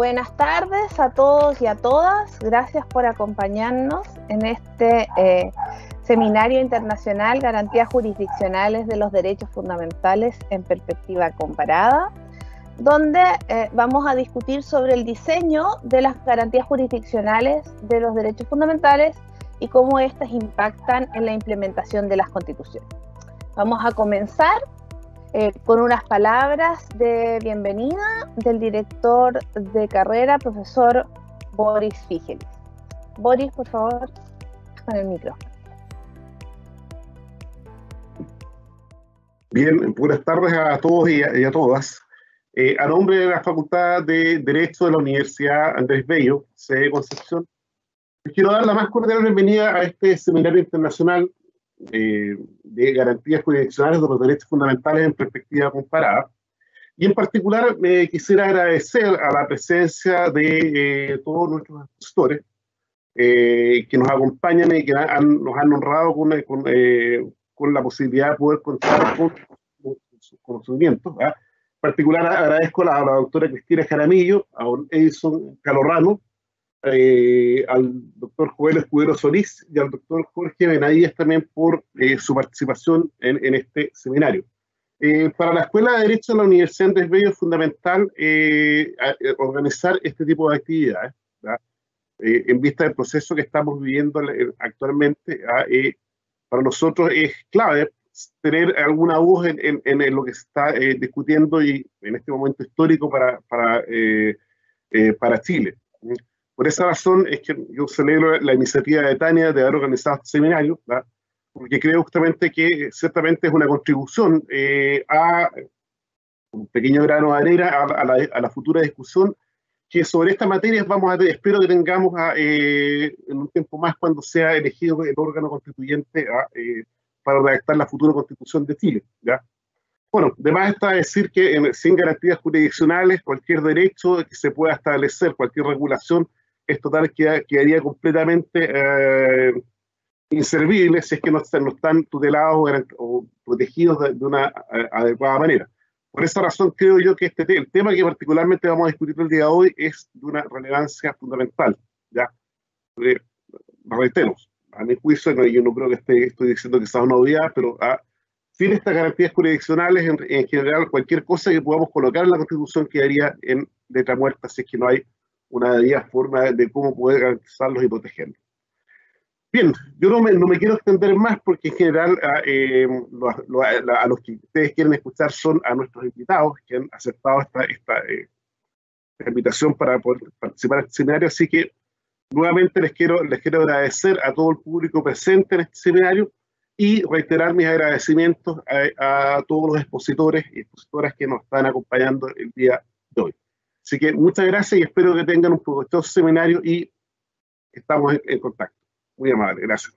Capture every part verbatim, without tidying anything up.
Buenas tardes a todos y a todas. Gracias por acompañarnos en este eh, Seminario Internacional Garantías Jurisdiccionales de los Derechos Fundamentales en Perspectiva Comparada, donde eh, vamos a discutir sobre el diseño de las garantías jurisdiccionales de los derechos fundamentales y cómo éstas impactan en la implementación de las constituciones. Vamos a comenzar Eh, con unas palabras de bienvenida del director de carrera, profesor Boris Figelis. Boris, por favor, con el micrófono. Bien, buenas tardes a todos y a, y a todas. Eh, a nombre de la Facultad de Derecho de la Universidad Andrés Bello, sede de Concepción, les quiero dar la más cordial bienvenida a este seminario internacional Eh, de garantías jurisdiccionales de los derechos fundamentales en perspectiva comparada. Y en particular me quisiera agradecer a la presencia de eh, todos nuestros expositores eh, que nos acompañan y que han, nos han honrado con, con, eh, con la posibilidad de poder contar con, con sus conocimientos. ¿eh? En particular agradezco a la, a la doctora Cristina Jaramillo, a don Edison Calorrano, Eh, al doctor Joel Escudero Solís y al doctor Jorge Benavides también por eh, su participación en, en este seminario. Eh, para la Escuela de Derecho de la Universidad Andrés Bello es fundamental eh, a, a organizar este tipo de actividades, eh, en vista del proceso que estamos viviendo actualmente. Eh, para nosotros es clave tener alguna voz en, en, en lo que se está eh, discutiendo y en este momento histórico para, para, eh, eh, para Chile. Por esa razón es que yo celebro la iniciativa de Tania de haber organizado este seminario, ¿verdad? Porque creo justamente que ciertamente es una contribución eh, a un pequeño grano de arena a, a, la, a la futura discusión que sobre estas materias vamos a, espero que tengamos a, eh, en un tiempo más cuando sea elegido el órgano constituyente a, eh, para redactar la futura constitución de Chile, ¿ya? Bueno, además está decir que en, sin garantías jurisdiccionales cualquier derecho que se pueda establecer, cualquier regulación, es total que quedaría completamente eh, inservible si es que no, no están tutelados o protegidos de, de una a, adecuada manera. Por esa razón creo yo que este el tema que particularmente vamos a discutir el día de hoy es de una relevancia fundamental. ¿Ya? Eh, reitero, a mi juicio, no, yo no creo que esté, estoy diciendo que sea una obviedad, pero a, sin estas garantías jurisdiccionales, en, en general, cualquier cosa que podamos colocar en la Constitución quedaría en letra muerta si es que no hay una debida forma de cómo poder garantizarlos y protegerlos. Bien, yo no me, no me quiero extender más porque en general a, eh, lo, lo, a, a los que ustedes quieren escuchar son a nuestros invitados que han aceptado esta, esta, eh, esta invitación para poder participar en este seminario, así que nuevamente les quiero, les quiero agradecer a todo el público presente en este seminario y reiterar mis agradecimientos a, a todos los expositores y expositoras que nos están acompañando el día de hoy. Así que muchas gracias y espero que tengan un provechoso seminario y estamos en, en contacto. Muy amable, gracias.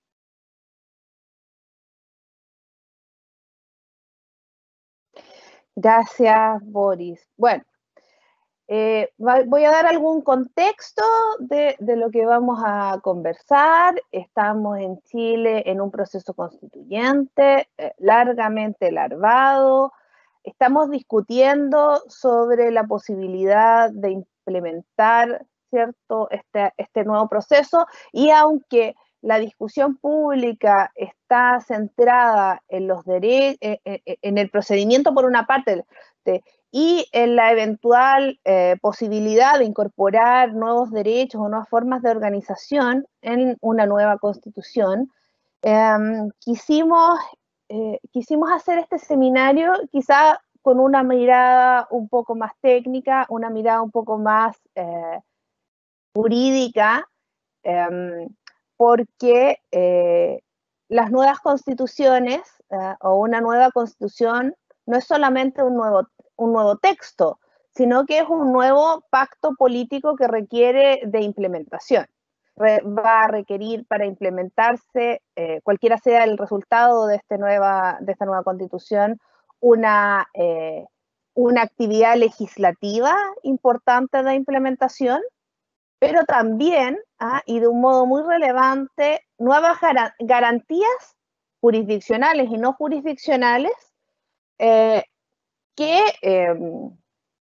Gracias, Boris. Bueno, eh, voy a dar algún contexto de, de lo que vamos a conversar. Estamos en Chile en un proceso constituyente eh, largamente larvado. Estamos discutiendo sobre la posibilidad de implementar, ¿cierto?, este, este nuevo proceso, y aunque la discusión pública está centrada en los derechos, en, en el procedimiento por una parte de, y en la eventual eh, posibilidad de incorporar nuevos derechos o nuevas formas de organización en una nueva constitución, eh, quisimos Eh, quisimos hacer este seminario quizá con una mirada un poco más técnica, una mirada un poco más eh, jurídica, eh, porque eh, las nuevas constituciones eh, o una nueva constitución no es solamente un nuevo, un nuevo texto, sino que es un nuevo pacto político que requiere de implementación. Va a requerir para implementarse, eh, cualquiera sea el resultado de, este nueva, de esta nueva constitución, una, eh, una actividad legislativa importante de implementación, pero también, ah, y de un modo muy relevante, nuevas gar garantías jurisdiccionales y no jurisdiccionales eh, que, eh,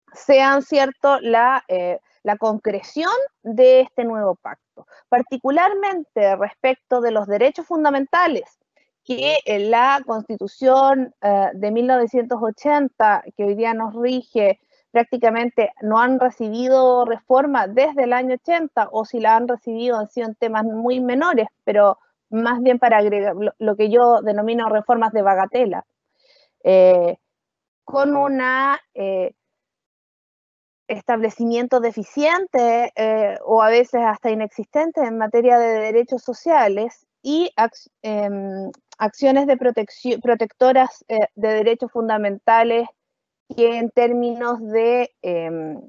sean, ¿cierto?, la, eh, la concreción de este nuevo pacto, particularmente respecto de los derechos fundamentales que en la Constitución eh, de mil novecientos ochenta, que hoy día nos rige, prácticamente no han recibido reforma desde el año ochenta, o si la han recibido han sido en temas muy menores, pero más bien para agregar lo, lo que yo denomino reformas de bagatela, eh, con una... Eh, establecimiento deficiente eh, o a veces hasta inexistente en materia de derechos sociales y ac eh, acciones de protección, protectoras eh, de derechos fundamentales que en términos de eh,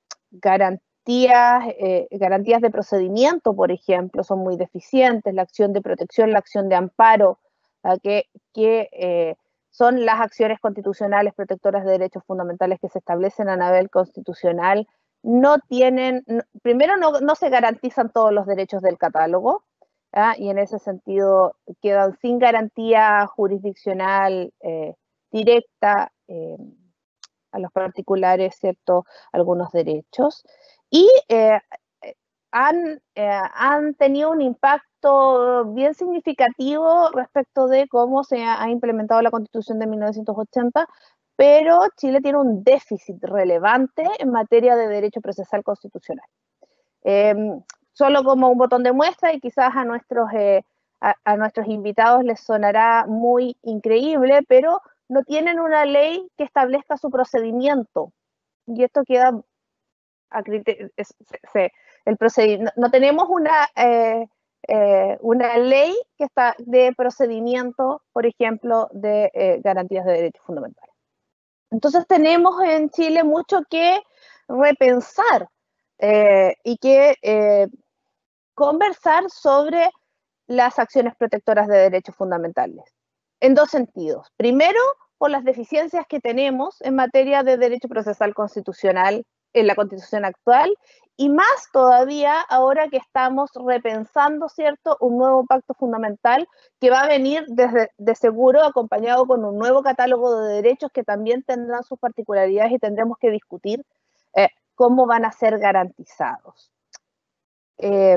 garantías, eh, garantías de procedimiento, por ejemplo, son muy deficientes, la acción de protección, la acción de amparo, ¿a? que, que eh, son las acciones constitucionales protectoras de derechos fundamentales que se establecen a nivel constitucional, no tienen, no, primero no, no se garantizan todos los derechos del catálogo, ¿ah? Y en ese sentido quedan sin garantía jurisdiccional eh, directa eh, a los particulares, ¿cierto?, algunos derechos, y eh, han, eh, han tenido un impacto bien significativo respecto de cómo se ha implementado la Constitución de mil novecientos ochenta, pero Chile tiene un déficit relevante en materia de derecho procesal constitucional. Eh, solo como un botón de muestra, y quizás a nuestros, eh, a, a nuestros invitados les sonará muy increíble, pero no tienen una ley que establezca su procedimiento, y esto queda a criterio, es, se, se, el procedimiento, no, no tenemos una, eh, eh, una ley que está de procedimiento, por ejemplo, de eh, garantías de derechos fundamentales. Entonces tenemos en Chile mucho que repensar eh, y que eh, conversar sobre las acciones protectoras de derechos fundamentales, en dos sentidos. Primero, por las deficiencias que tenemos en materia de derecho procesal constitucional en la Constitución actual, y más todavía ahora que estamos repensando, ¿cierto?, un nuevo pacto fundamental que va a venir desde, de seguro acompañado con un nuevo catálogo de derechos que también tendrán sus particularidades y tendremos que discutir eh, cómo van a ser garantizados. Eh,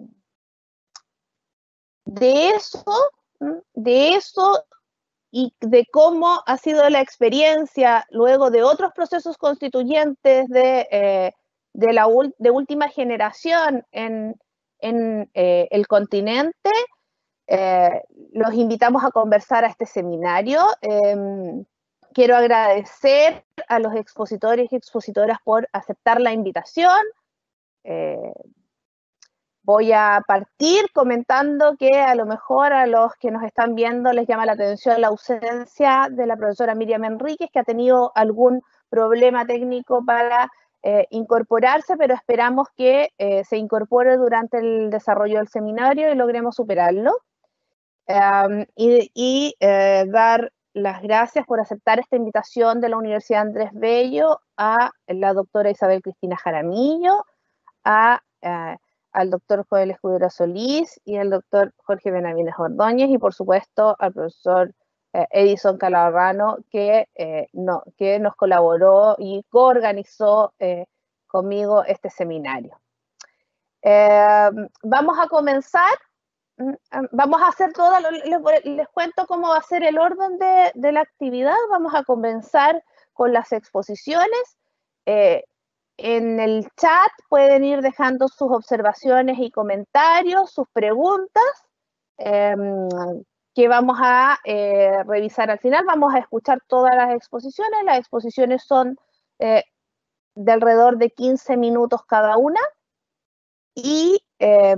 de eso, de eso y de cómo ha sido la experiencia luego de otros procesos constituyentes de, eh, de, la, de última generación en, en eh, el continente, eh, los invitamos a conversar a este seminario. Eh, quiero agradecer a los expositores y expositoras por aceptar la invitación. Eh, Voy a partir comentando que a lo mejor a los que nos están viendo les llama la atención la ausencia de la profesora Miriam Enríquez, que ha tenido algún problema técnico para eh, incorporarse, pero esperamos que eh, se incorpore durante el desarrollo del seminario y logremos superarlo. Um, y y eh, dar las gracias por aceptar esta invitación de la Universidad Andrés Bello a la doctora Isabel Cristina Jaramillo, a... a al doctor Joel Escudero Solís y al doctor Jorge Benavides Ordóñez, y por supuesto al profesor eh, Edison Calabano, que, eh, no, que nos colaboró y coorganizó eh, conmigo este seminario. Eh, vamos a comenzar, vamos a hacer todo, les, les cuento cómo va a ser el orden de, de la actividad. Vamos a comenzar con las exposiciones. Eh, En el chat pueden ir dejando sus observaciones y comentarios, sus preguntas, eh, que vamos a eh, revisar al final. Vamos a escuchar todas las exposiciones. Las exposiciones son eh, de alrededor de quince minutos cada una. Y eh,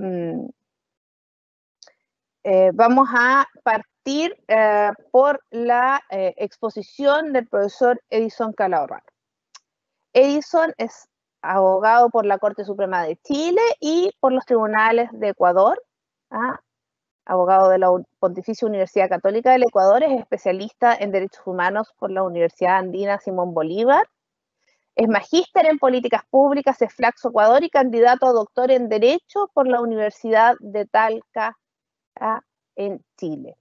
eh, vamos a partir eh, por la eh, exposición del profesor Edison Calahorra. Edison es abogado por la Corte Suprema de Chile y por los tribunales de Ecuador, ¿ah? Abogado de la Pontificia Universidad Católica del Ecuador, es especialista en derechos humanos por la Universidad Andina Simón Bolívar, es magíster en políticas públicas, es Flaxo Ecuador y candidato a doctor en Derecho por la Universidad de Talca, ¿ah? En Chile.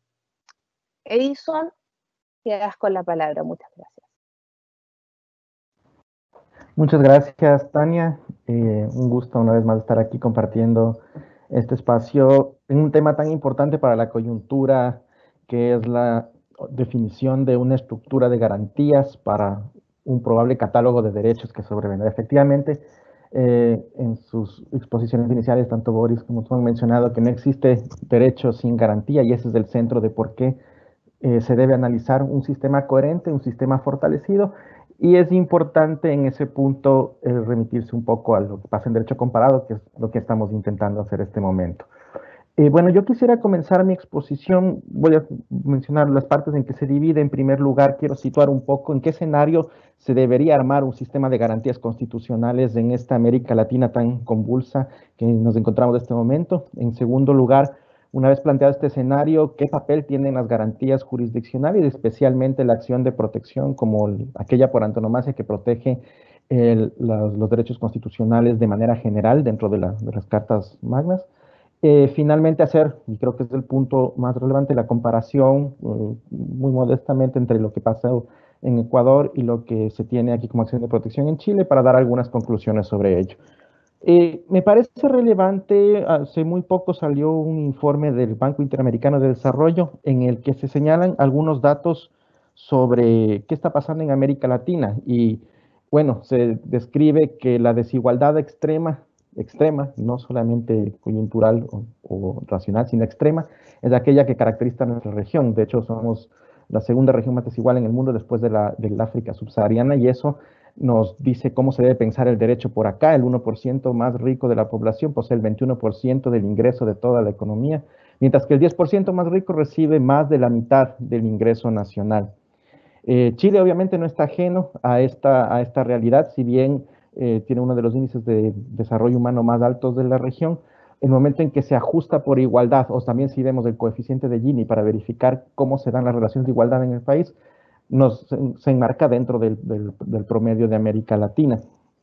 Edison, te das con la palabra. Muchas gracias. Muchas gracias, Tania. Eh, un gusto una vez más estar aquí compartiendo este espacio en un tema tan importante para la coyuntura, que es la definición de una estructura de garantías para un probable catálogo de derechos que sobrevendrá. Efectivamente, eh, en sus exposiciones iniciales, tanto Boris como tú han mencionado que no existe derecho sin garantía, y ese es el centro de por qué eh, se debe analizar un sistema coherente, un sistema fortalecido, y es importante en ese punto eh, remitirse un poco a lo que pasa en derecho comparado, que es lo que estamos intentando hacer este momento. Eh, bueno, yo quisiera comenzar mi exposición, voy a mencionar las partes en que se divide. En primer lugar, quiero situar un poco en qué escenario se debería armar un sistema de garantías constitucionales en esta América Latina tan convulsa que nos encontramos en este momento. En segundo lugar, una vez planteado este escenario, ¿qué papel tienen las garantías jurisdiccionales, especialmente la acción de protección como aquella por antonomasia que protege el, los, los derechos constitucionales de manera general dentro de, la, de las cartas magnas? Eh, finalmente hacer, y creo que es el punto más relevante, la comparación eh, muy modestamente entre lo que pasa en Ecuador y lo que se tiene aquí como acción de protección en Chile para dar algunas conclusiones sobre ello. Eh, me parece relevante, hace muy poco salió un informe del Banco Interamericano de Desarrollo en el que se señalan algunos datos sobre qué está pasando en América Latina y bueno, se describe que la desigualdad extrema, extrema, no solamente coyuntural o, o racional, sino extrema, es aquella que caracteriza a nuestra región. De hecho, somos la segunda región más desigual en el mundo después de la, del África subsahariana, y eso nos dice cómo se debe pensar el derecho por acá. El uno por ciento más rico de la población posee el veintiuno por ciento del ingreso de toda la economía, mientras que el diez por ciento más rico recibe más de la mitad del ingreso nacional. Eh, Chile obviamente no está ajeno a esta, a esta realidad, si bien eh, tiene uno de los índices de desarrollo humano más altos de la región. El momento en que se ajusta por igualdad, o también si vemos el coeficiente de Gini para verificar cómo se dan las relaciones de igualdad en el país, nos, se enmarca dentro del, del, del promedio de América Latina.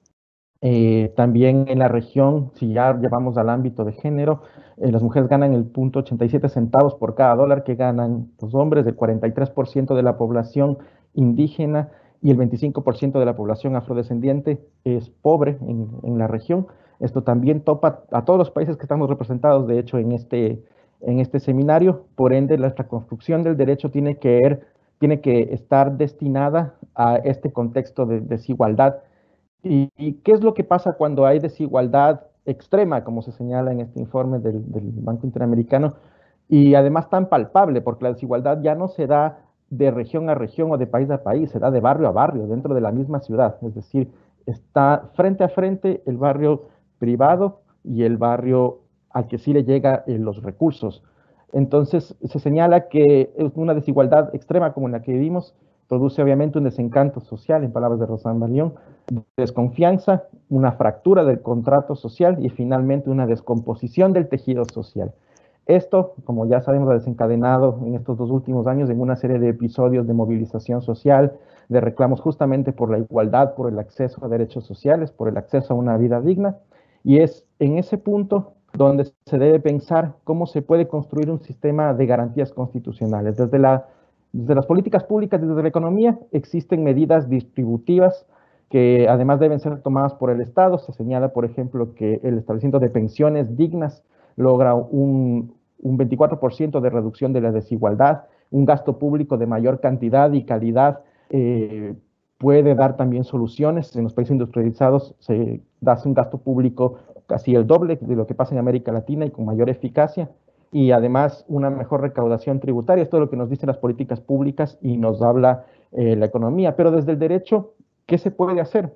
Eh, también en la región, si ya llevamos al ámbito de género, eh, las mujeres ganan el punto ochenta y siete centavos por cada dólar que ganan los hombres, el cuarenta y tres por ciento de la población indígena y el veinticinco por ciento de la población afrodescendiente es pobre en, en la región. Esto también topa a todos los países que estamos representados, de hecho, en este, en este seminario. Por ende, la, la construcción del derecho tiene que, er, tiene que estar destinada a este contexto de desigualdad. ¿Y, y qué es lo que pasa cuando hay desigualdad extrema, como se señala en este informe del, del Banco Interamericano, y además tan palpable, porque la desigualdad ya no se da de región a región o de país a país, se da de barrio a barrio, dentro de la misma ciudad? Es decir, está frente a frente el barrio privado y el barrio al que sí le llega eh, los recursos. Entonces, se señala que una desigualdad extrema como la que vivimos produce obviamente un desencanto social, en palabras de Rosan Balión, desconfianza, una fractura del contrato social y finalmente una descomposición del tejido social. Esto, como ya sabemos, ha desencadenado en estos dos últimos años en una serie de episodios de movilización social, de reclamos justamente por la igualdad, por el acceso a derechos sociales, por el acceso a una vida digna, y es en ese punto donde se debe pensar cómo se puede construir un sistema de garantías constitucionales. Desde, la, desde las políticas públicas, desde la economía, existen medidas distributivas que además deben ser tomadas por el Estado. Se señala, por ejemplo, que el establecimiento de pensiones dignas logra un, un veinticuatro por ciento de reducción de la desigualdad, un gasto público de mayor cantidad y calidad eh, puede dar también soluciones. En los países industrializados se da un gasto público casi el doble de lo que pasa en América Latina y con mayor eficacia, y además una mejor recaudación tributaria. Esto es lo que nos dicen las políticas públicas y nos habla eh, la economía. Pero desde el derecho, ¿qué se puede hacer?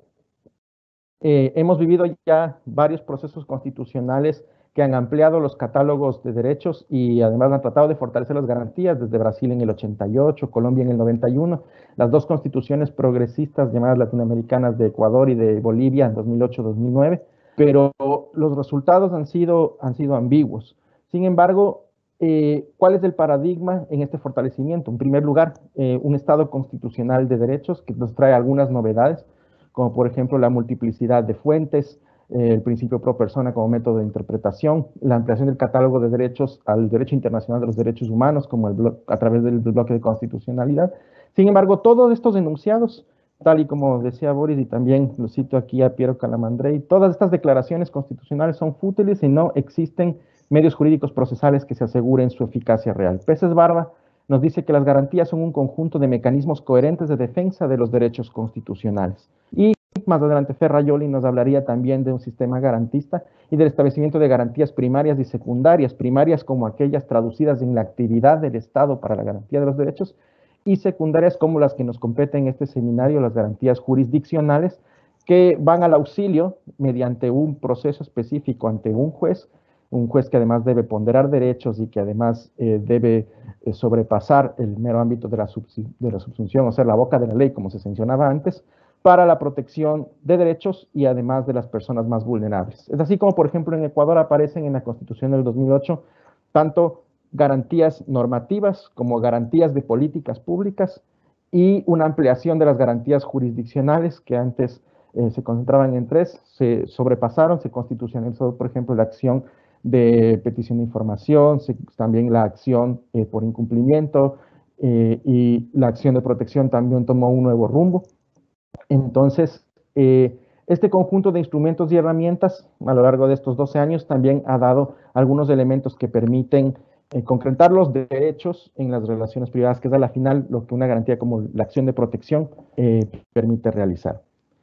Eh, hemos vivido ya varios procesos constitucionales que han ampliado los catálogos de derechos y además han tratado de fortalecer las garantías, desde Brasil en el ochenta y ocho, Colombia en el noventa y uno, las dos constituciones progresistas llamadas latinoamericanas de Ecuador y de Bolivia en dos mil ocho dos mil nueve, pero los resultados han sido, han sido ambiguos. Sin embargo, eh, ¿cuál es el paradigma en este fortalecimiento? En primer lugar, eh, un Estado constitucional de derechos que nos trae algunas novedades, como por ejemplo la multiplicidad de fuentes, eh, el principio pro persona como método de interpretación, la ampliación del catálogo de derechos al derecho internacional de los derechos humanos como el a través del bloque de constitucionalidad. Sin embargo, todos estos enunciados tal y como decía Boris, y también lo cito aquí a Piero Calamandrei, todas estas declaraciones constitucionales son fútiles y no existen medios jurídicos procesales que se aseguren su eficacia real. Peces Barba nos dice que las garantías son un conjunto de mecanismos coherentes de defensa de los derechos constitucionales. Y más adelante Ferrajoli nos hablaría también de un sistema garantista y del establecimiento de garantías primarias y secundarias, primarias como aquellas traducidas en la actividad del Estado para la garantía de los derechos, y secundarias como las que nos competen en este seminario, las garantías jurisdiccionales, que van al auxilio mediante un proceso específico ante un juez, un juez que además debe ponderar derechos y que además eh, debe eh, sobrepasar el mero ámbito de la, de la subsunción, o sea, la boca de la ley, como se mencionaba antes, para la protección de derechos y además de las personas más vulnerables. Es así como, por ejemplo, en Ecuador aparecen en la Constitución del dos mil ocho tanto garantías normativas como garantías de políticas públicas y una ampliación de las garantías jurisdiccionales que antes eh, se concentraban en tres, se sobrepasaron, se constitucionalizó, por ejemplo, la acción de petición de información, se, también la acción eh, por incumplimiento eh, y la acción de protección también tomó un nuevo rumbo. Entonces, eh, este conjunto de instrumentos y herramientas a lo largo de estos doce años también ha dado algunos elementos que permiten eh, concretar los derechos en las relaciones privadas, que es a la final lo que una garantía como la acción de protección eh, permite realizar.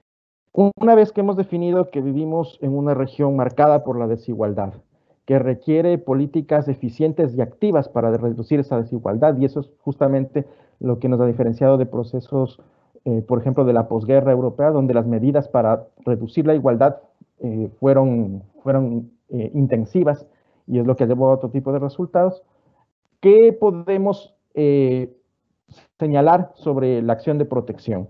Una vez que hemos definido que vivimos en una región marcada por la desigualdad, que requiere políticas eficientes y activas para reducir esa desigualdad, y eso es justamente lo que nos ha diferenciado de procesos, eh, por ejemplo, de la posguerra europea, donde las medidas para reducir la igualdad eh, fueron, fueron eh, intensivas, y es lo que llevó a otro tipo de resultados. ¿Qué podemos eh, señalar sobre la acción de protección?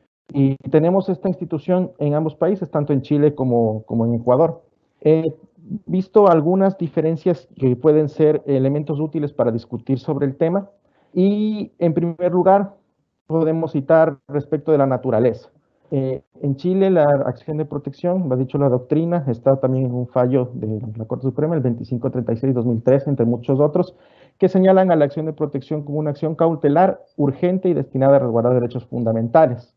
Y tenemos esta institución en ambos países, tanto en Chile como, como en Ecuador. He visto algunas diferencias que pueden ser elementos útiles para discutir sobre el tema. Y en primer lugar, podemos citar respecto de la naturaleza. Eh, en Chile, la acción de protección, lo ha dicho la doctrina, está también en un fallo de la Corte Suprema, el veinticinco treinta y seis dos mil tres, entre muchos otros, que señalan a la acción de protección como una acción cautelar, urgente y destinada a resguardar derechos fundamentales.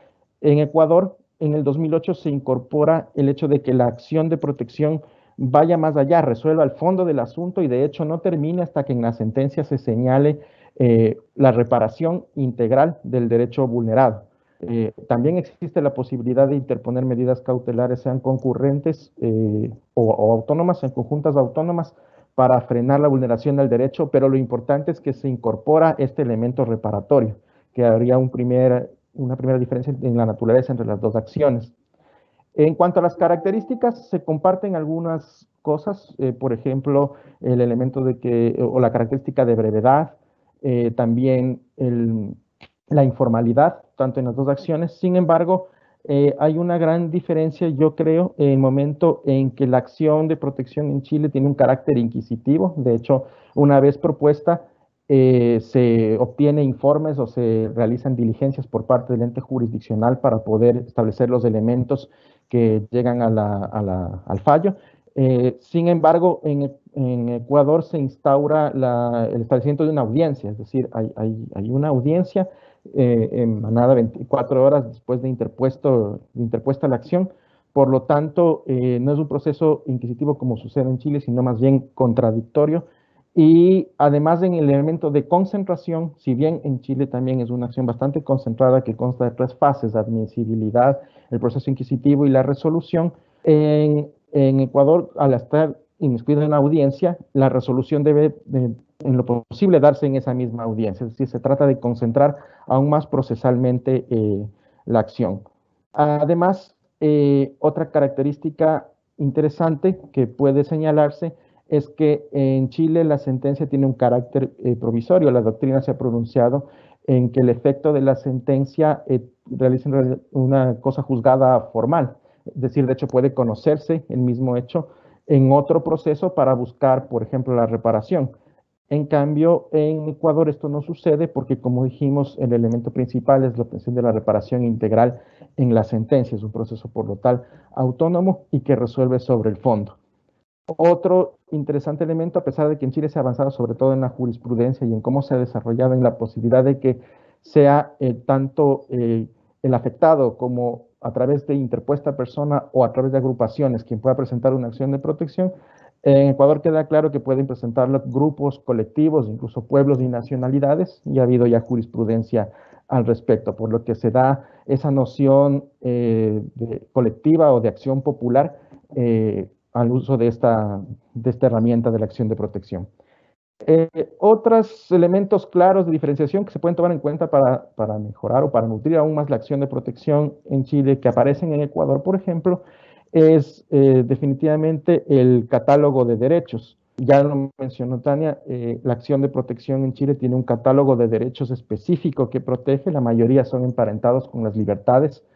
En Ecuador, en el dos mil ocho, se incorpora el hecho de que la acción de protección vaya más allá, resuelva el fondo del asunto y de hecho no termine hasta que en la sentencia se señale eh, la reparación integral del derecho vulnerado. Eh, también existe la posibilidad de interponer medidas cautelares, sean concurrentes eh, o, o autónomas, en conjuntas autónomas, para frenar la vulneración del derecho, pero lo importante es que se incorpora este elemento reparatorio, que habría un primer, una primera diferencia en la naturaleza entre las dos acciones. En cuanto a las características, se comparten algunas cosas, eh, por ejemplo, el elemento de que, o la característica de brevedad, eh, también el, la informalidad, tanto en las dos acciones. Sin embargo, eh, hay una gran diferencia, yo creo, en el momento en que la acción de protección en Chile tiene un carácter inquisitivo. De hecho, una vez propuesta, Eh, se obtiene informes o se realizan diligencias por parte del ente jurisdiccional para poder establecer los elementos que llegan a la, a la, al fallo. Eh, sin embargo, en, en Ecuador se instaura la, el establecimiento de una audiencia, es decir, hay, hay, hay una audiencia eh, emanada veinticuatro horas después de, interpuesto, de interpuesta la acción. Por lo tanto, eh, no es un proceso inquisitivo como sucede en Chile, sino más bien contradictorio. Y además en el elemento de concentración, si bien en Chile también es una acción bastante concentrada que consta de tres fases, admisibilidad, el proceso inquisitivo y la resolución, en, en Ecuador, al estar inmiscuido en una audiencia, la resolución debe, de, en lo posible, darse en esa misma audiencia, es decir, se trata de concentrar aún más procesalmente eh, la acción. Además, eh, otra característica interesante que puede señalarse es que en Chile la sentencia tiene un carácter eh, provisorio. La doctrina se ha pronunciado en que el efecto de la sentencia eh, realiza una cosa juzgada formal. Es decir, de hecho puede conocerse el mismo hecho en otro proceso para buscar, por ejemplo, la reparación. En cambio, en Ecuador esto no sucede porque, como dijimos, el elemento principal es la obtención de la reparación integral en la sentencia. Es un proceso, por lo tal, autónomo y que resuelve sobre el fondo. Otro interesante elemento, a pesar de que en Chile se ha avanzado sobre todo en la jurisprudencia y en cómo se ha desarrollado en la posibilidad de que sea eh, tanto eh, el afectado como a través de interpuesta persona o a través de agrupaciones quien pueda presentar una acción de protección, en Ecuador queda claro que pueden presentarlo grupos, colectivos, incluso pueblos y nacionalidades, y ha habido ya jurisprudencia al respecto, por lo que se da esa noción eh, de colectiva o de acción popular eh, al uso de esta, de esta herramienta de la acción de protección. Eh, otros elementos claros de diferenciación que se pueden tomar en cuenta para, para mejorar o para nutrir aún más la acción de protección en Chile, que aparecen en Ecuador, por ejemplo, es eh, definitivamente el catálogo de derechos. Ya lo mencionó Tania, eh, la acción de protección en Chile tiene un catálogo de derechos específico que protege, la mayoría son emparentados con las libertades.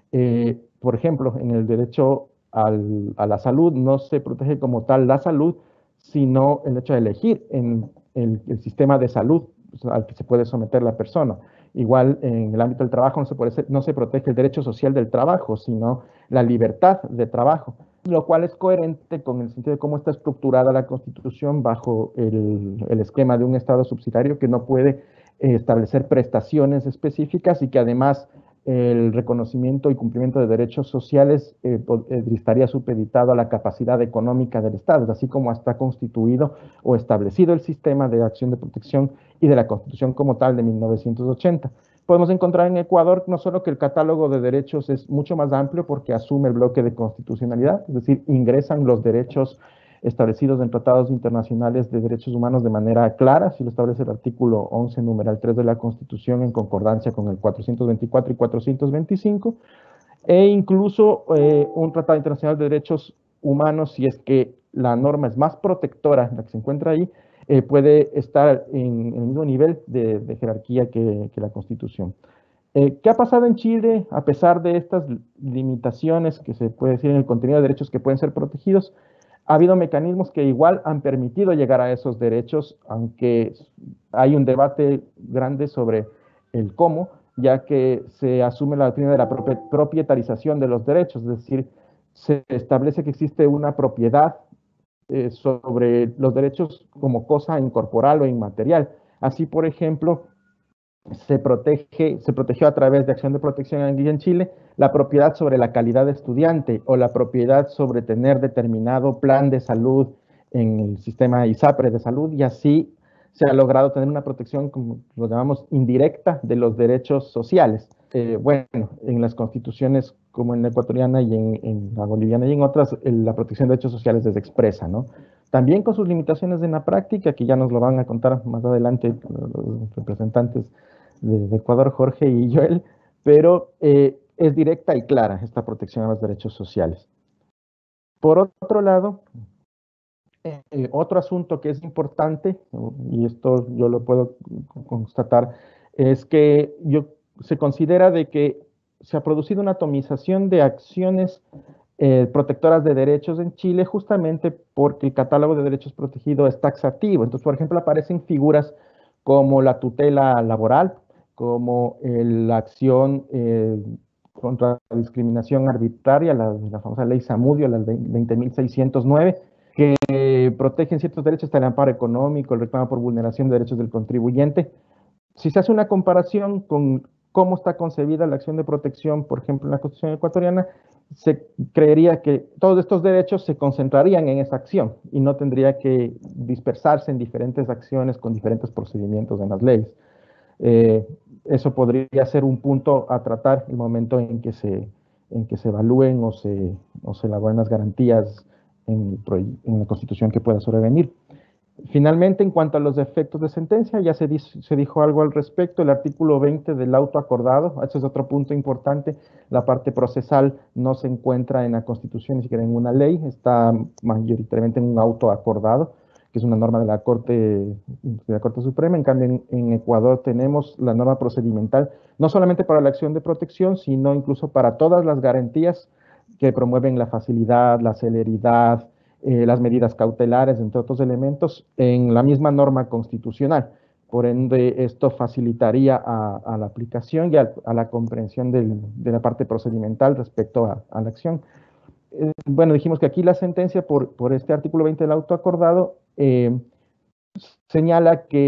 Eh, por ejemplo, en el derecho al, a la salud no se protege como tal la salud, sino el hecho de elegir en el, el sistema de salud al que se puede someter la persona. Igual en el ámbito del trabajo no se, puede, no se protege el derecho social del trabajo, sino la libertad de trabajo, lo cual es coherente con el sentido de cómo está estructurada la Constitución bajo el, el esquema de un Estado subsidiario que no puede eh, establecer prestaciones específicas y que además el reconocimiento y cumplimiento de derechos sociales eh, estaría supeditado a la capacidad económica del Estado, así como está constituido o establecido el sistema de acción de protección y de la Constitución como tal de mil novecientos ochenta. Podemos encontrar en Ecuador no solo que el catálogo de derechos es mucho más amplio porque asume el bloque de constitucionalidad, es decir, ingresan los derechos establecidos en tratados internacionales de derechos humanos de manera clara, si lo establece el artículo once, numeral tres de la Constitución, en concordancia con el cuatrocientos veinticuatro y cuatrocientos veinticinco, e incluso eh, un tratado internacional de derechos humanos, si es que la norma es más protectora, la que se encuentra ahí, eh, puede estar en, en el mismo nivel de, de jerarquía que, que la Constitución. Eh, ¿Qué ha pasado en Chile a pesar de estas limitaciones que se puede decir en el contenido de derechos que pueden ser protegidos? Ha habido mecanismos que igual han permitido llegar a esos derechos, aunque hay un debate grande sobre el cómo, ya que se asume la doctrina de la propietarización de los derechos, es decir, se establece que existe una propiedad eh, sobre los derechos como cosa incorporal o inmaterial. Así, por ejemplo, se protege, se protegió a través de acción de protección aquí en Chile la propiedad sobre la calidad de estudiante o la propiedad sobre tener determinado plan de salud en el sistema ISAPRE de salud, y así se ha logrado tener una protección, como lo llamamos, indirecta de los derechos sociales. Eh, bueno, en las constituciones como en la ecuatoriana y en, en la boliviana y en otras, la protección de derechos sociales es expresa, ¿no? También con sus limitaciones en la práctica, que ya nos lo van a contar más adelante los representantes de, de Ecuador, Jorge y Joel, pero eh, es directa y clara esta protección a los derechos sociales. Por otro lado, eh, otro asunto que es importante, y esto yo lo puedo constatar, es que yo, se considera de que se ha producido una atomización de acciones eh, protectoras de derechos en Chile, justamente porque el catálogo de derechos protegidos es taxativo. Entonces, por ejemplo, aparecen figuras como la tutela laboral, como el, la acción eh, contra la discriminación arbitraria, la, la famosa ley Zamudio, la veinte mil seiscientos nueve, que eh, protegen ciertos derechos, hasta el amparo económico, el reclamo por vulneración de derechos del contribuyente. Si se hace una comparación con cómo está concebida la acción de protección, por ejemplo, en la Constitución ecuatoriana, se creería que todos estos derechos se concentrarían en esa acción y no tendría que dispersarse en diferentes acciones con diferentes procedimientos en las leyes. Eh, eso podría ser un punto a tratar el momento en que se, en que se evalúen o se, o se elaboren las garantías en, en la Constitución que pueda sobrevenir. Finalmente, en cuanto a los efectos de sentencia, ya se, di se dijo algo al respecto, el artículo veinte del auto acordado, ese es otro punto importante, la parte procesal no se encuentra en la Constitución, ni siquiera en una ley, está mayoritariamente en un auto acordado, que es una norma de la Corte, de la Corte Suprema. En cambio, en, en Ecuador tenemos la norma procedimental, no solamente para la acción de protección, sino incluso para todas las garantías que promueven la facilidad, la celeridad, Eh, las medidas cautelares, entre otros elementos, en la misma norma constitucional. Por ende, esto facilitaría a, a la aplicación y a, a la comprensión del, de la parte procedimental respecto a, a la acción. Eh, bueno, dijimos que aquí la sentencia por, por este artículo veinte del auto acordado eh, señala que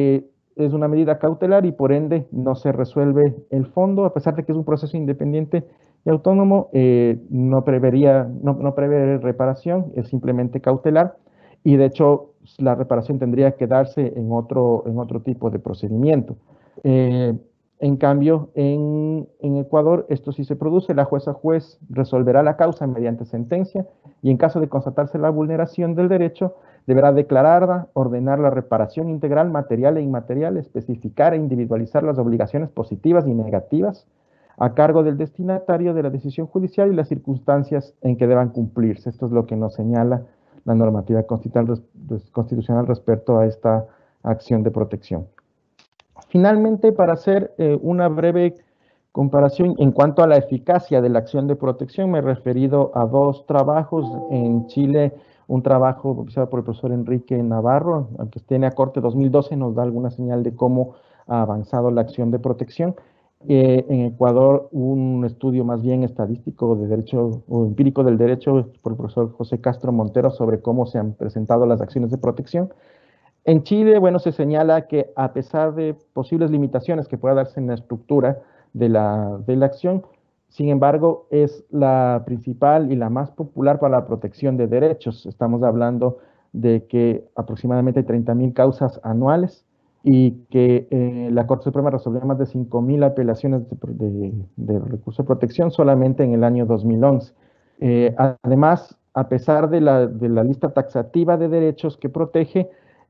es una medida cautelar y por ende no se resuelve el fondo, a pesar de que es un proceso independiente y autónomo, eh, no, prevería, no, no prevé reparación, es simplemente cautelar y de hecho la reparación tendría que darse en otro, en otro tipo de procedimiento. Eh, en cambio, en, en Ecuador esto sí se produce, la jueza juez resolverá la causa mediante sentencia y en caso de constatarse la vulneración del derecho, deberá declarar, ordenar la reparación integral, material e inmaterial, especificar e individualizar las obligaciones positivas y negativas a cargo del destinatario de la decisión judicial y las circunstancias en que deban cumplirse. Esto es lo que nos señala la normativa constitucional respecto a esta acción de protección. Finalmente, para hacer eh, una breve comparación en cuanto a la eficacia de la acción de protección, me he referido a dos trabajos en Chile. Un trabajo realizado por el profesor Enrique Navarro, que tiene a corte dos mil doce, nos da alguna señal de cómo ha avanzado la acción de protección. Eh, en Ecuador, un estudio más bien estadístico de derecho o empírico del derecho por el profesor José Castro Montero sobre cómo se han presentado las acciones de protección. En Chile, bueno, se señala que a pesar de posibles limitaciones que pueda darse en la estructura de la, de la acción, sin embargo, es la principal y la más popular para la protección de derechos. Estamos hablando de que aproximadamente hay treinta mil causas anuales y que eh, la Corte Suprema resolvió más de cinco mil apelaciones de, de, de recurso de protección solamente en el año dos mil once. Eh, además, a pesar de la, de la lista taxativa de derechos que protege,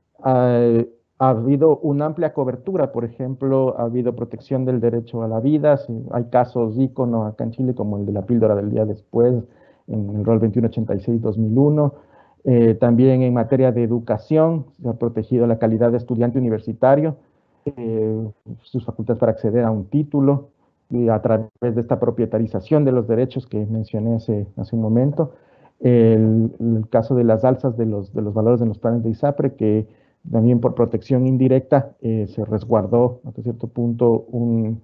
ha, ha habido una amplia cobertura. Por ejemplo, ha habido protección del derecho a la vida. Hay casos ícono acá en Chile, como el de la píldora del día después, en el rol veintiuno ochenta y seis dos mil uno. Eh, también en materia de educación, se ha protegido la calidad de estudiante universitario, eh, sus facultades para acceder a un título, y a través de esta propietarización de los derechos que mencioné hace, hace un momento. El, el caso de las alzas de los, de los valores en los planes de ISAPRE, que también por protección indirecta eh, se resguardó hasta cierto punto un,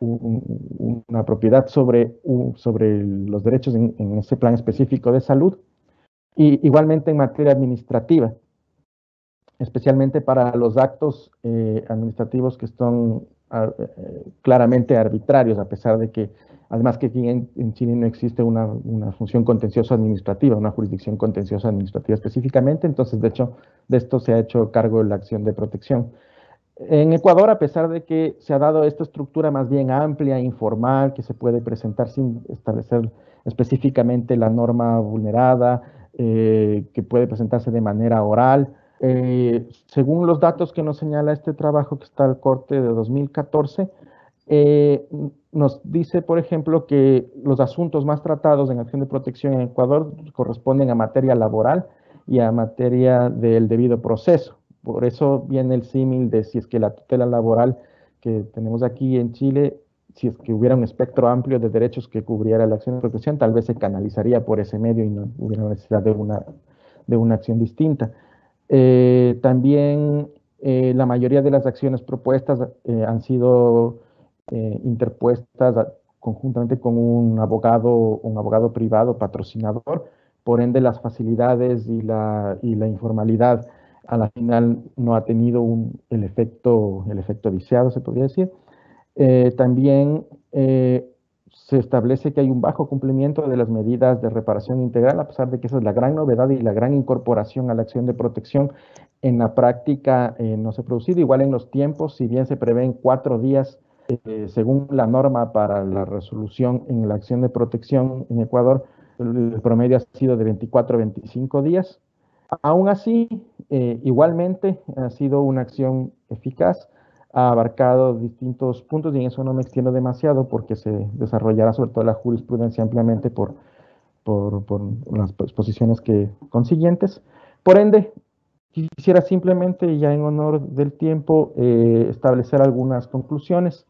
un, una propiedad sobre, un, sobre los derechos en, en ese plan específico de salud. Y igualmente en materia administrativa, especialmente para los actos eh, administrativos que son eh, claramente arbitrarios, a pesar de que, además que aquí en, en Chile no existe una, una función contenciosa administrativa, una jurisdicción contenciosa administrativa específicamente, entonces de hecho de esto se ha hecho cargo de la acción de protección. En Ecuador, a pesar de que se ha dado esta estructura más bien amplia, informal, que se puede presentar sin establecer específicamente la norma vulnerada, eh, que puede presentarse de manera oral, eh, según los datos que nos señala este trabajo que está al corte de dos mil catorce, eh, nos dice, por ejemplo, que los asuntos más tratados en acción de protección en Ecuador corresponden a materia laboral y a materia del debido proceso. Por eso viene el símil de si es que la tutela laboral que tenemos aquí en Chile, si es que hubiera un espectro amplio de derechos que cubriera la acción de protección, tal vez se canalizaría por ese medio y no hubiera necesidad de una, de una acción distinta. Eh, también eh, la mayoría de las acciones propuestas eh, han sido eh, interpuestas a, conjuntamente con un abogado, un abogado privado patrocinador, por ende las facilidades y la, y la informalidad a la final no ha tenido un, el, efecto, el efecto deseado, se podría decir. Eh, también eh, se establece que hay un bajo cumplimiento de las medidas de reparación integral, a pesar de que esa es la gran novedad y la gran incorporación a la acción de protección. En la práctica eh, no se ha producido. Igual en los tiempos, si bien se prevén cuatro días, eh, según la norma para la resolución en la acción de protección en Ecuador, el promedio ha sido de veinticuatro a veinticinco días. Aún así, eh, igualmente ha sido una acción eficaz, ha abarcado distintos puntos y en eso no me extiendo demasiado porque se desarrollará sobre todo la jurisprudencia ampliamente por, por, por las exposiciones que, consiguientes. Por ende, quisiera simplemente, ya en honor del tiempo, eh, establecer algunas conclusiones.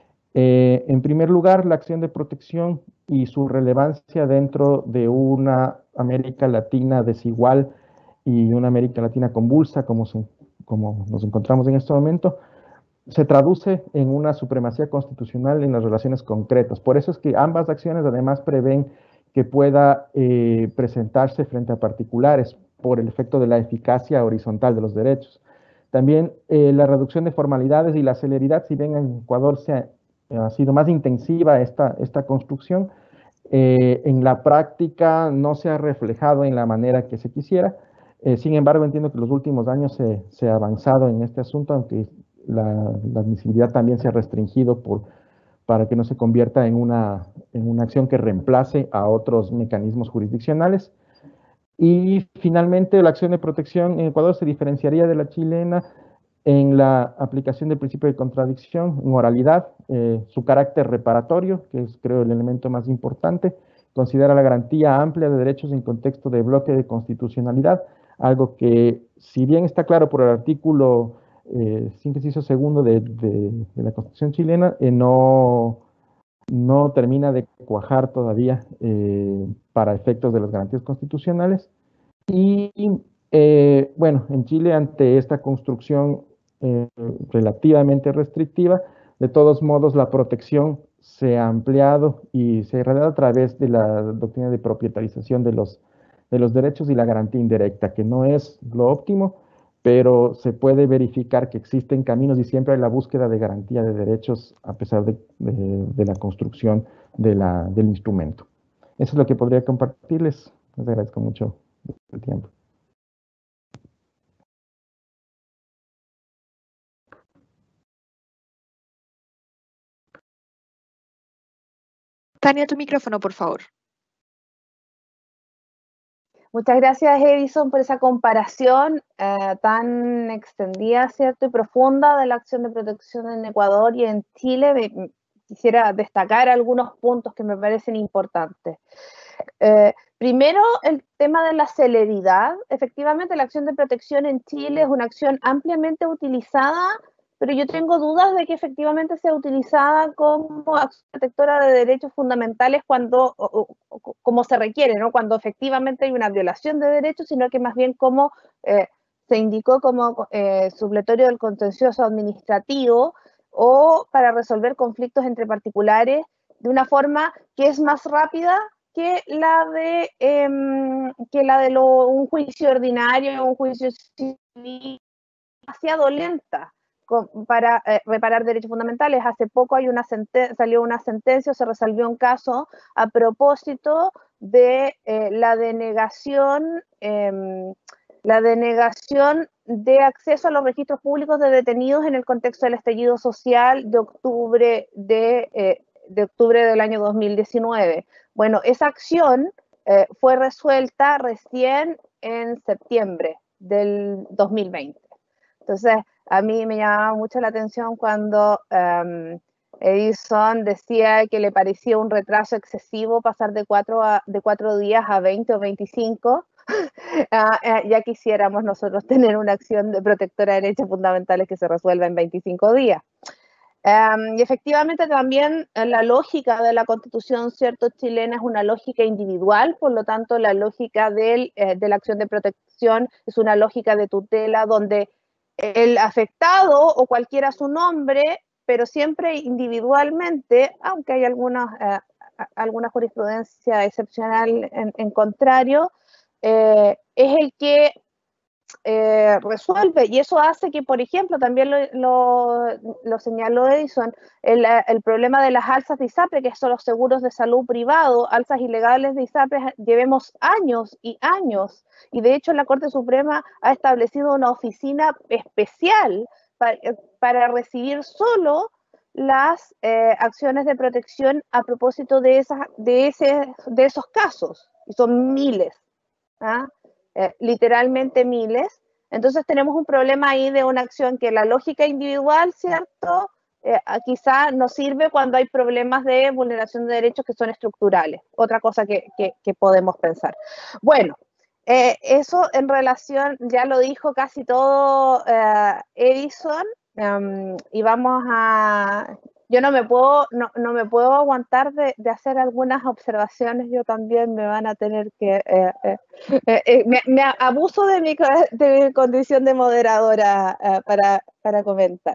Eh, en primer lugar, la acción de protección y su relevancia dentro de una América Latina desigual y una América Latina convulsa, como, se, como nos encontramos en este momento, se traduce en una supremacía constitucional en las relaciones concretas. Por eso es que ambas acciones además prevén que pueda eh, presentarse frente a particulares por el efecto de la eficacia horizontal de los derechos. También eh, la reducción de formalidades y la celeridad, si bien en Ecuador se ha, ha sido más intensiva esta, esta construcción, eh, en la práctica no se ha reflejado en la manera que se quisiera. Eh, sin embargo, entiendo que en los últimos años se, se ha avanzado en este asunto, aunque la, la admisibilidad también se ha restringido por, para que no se convierta en una, en una acción que reemplace a otros mecanismos jurisdiccionales. Y finalmente, la acción de protección en Ecuador se diferenciaría de la chilena en la aplicación del principio de contradicción, en oralidad, eh, su carácter reparatorio, que es creo el elemento más importante, considera la garantía amplia de derechos en contexto de bloque de constitucionalidad, algo que si bien está claro por el artículo eh, cinco inciso segundo de, de, de la Constitución chilena, eh, no, no termina de cuajar todavía eh, para efectos de las garantías constitucionales. Y eh, bueno, en Chile ante esta construcción eh, relativamente restrictiva, de todos modos la protección se ha ampliado y se ha realizado a través de la doctrina de propietarización de los, de los derechos y la garantía indirecta, que no es lo óptimo, pero se puede verificar que existen caminos y siempre hay la búsqueda de garantía de derechos a pesar de, de, de la construcción de la, del instrumento. Eso es lo que podría compartirles. Les agradezco mucho el tiempo. Tania, tu micrófono, por favor. Muchas gracias, Edison, por esa comparación eh, tan extendida, ¿cierto? Y profunda de la acción de protección en Ecuador y en Chile. Me, quisiera destacar algunos puntos que me parecen importantes. Eh, primero, el tema de la celeridad. Efectivamente, la acción de protección en Chile es una acción ampliamente utilizada, pero yo tengo dudas de que efectivamente sea utilizada como acción protectora de derechos fundamentales cuando, o, o, como se requiere, ¿no? Cuando efectivamente hay una violación de derechos, sino que más bien como eh, se indicó como eh, supletorio del contencioso administrativo o para resolver conflictos entre particulares de una forma que es más rápida que la de, eh, que la de lo, un juicio ordinario, un juicio civil, demasiado lenta para eh, reparar derechos fundamentales. Hace poco hay una salió una sentencia, se resolvió un caso a propósito de eh, la denegación, eh, la denegación de acceso a los registros públicos de detenidos en el contexto del estallido social de octubre, de, eh, de octubre del año dos mil diecinueve. Bueno, esa acción eh, fue resuelta recién en septiembre del dos mil veinte. Entonces, a mí me llamaba mucho la atención cuando um, Edison decía que le parecía un retraso excesivo pasar de cuatro, a, de cuatro días a veinte o veinticinco. uh, ya quisiéramos nosotros tener una acción de protectora de derechos fundamentales que se resuelva en veinticinco días. Um, y efectivamente también la lógica de la Constitución, cierto, chilena es una lógica individual, por lo tanto la lógica del, eh, de la acción de protección es una lógica de tutela donde el afectado o cualquiera su nombre, pero siempre individualmente, aunque hay alguna, eh, alguna jurisprudencia excepcional en, en contrario, eh, es el que eh, resuelve, y eso hace que, por ejemplo, también lo, lo, lo señaló Edison, el, el problema de las alzas de ISAPRE, que son los seguros de salud privado, alzas ilegales de ISAPRE, llevemos años y años, y de hecho la Corte Suprema ha establecido una oficina especial para, para recibir solo las eh, acciones de protección a propósito de, esas, de, ese, de esos casos, y son miles, ¿ah? Eh, literalmente miles. Entonces tenemos un problema ahí de una acción que la lógica individual, ¿cierto? Eh, quizá nos sirve cuando hay problemas de vulneración de derechos que son estructurales. Otra cosa que, que, que podemos pensar. Bueno, eh, eso en relación, ya lo dijo casi todo eh, Edison, um, y vamos a... Yo no me puedo, no, no me puedo aguantar de, de hacer algunas observaciones, yo también me van a tener que... Eh, eh, eh, eh, me, me abuso de mi, de mi condición de moderadora eh, para, para comentar.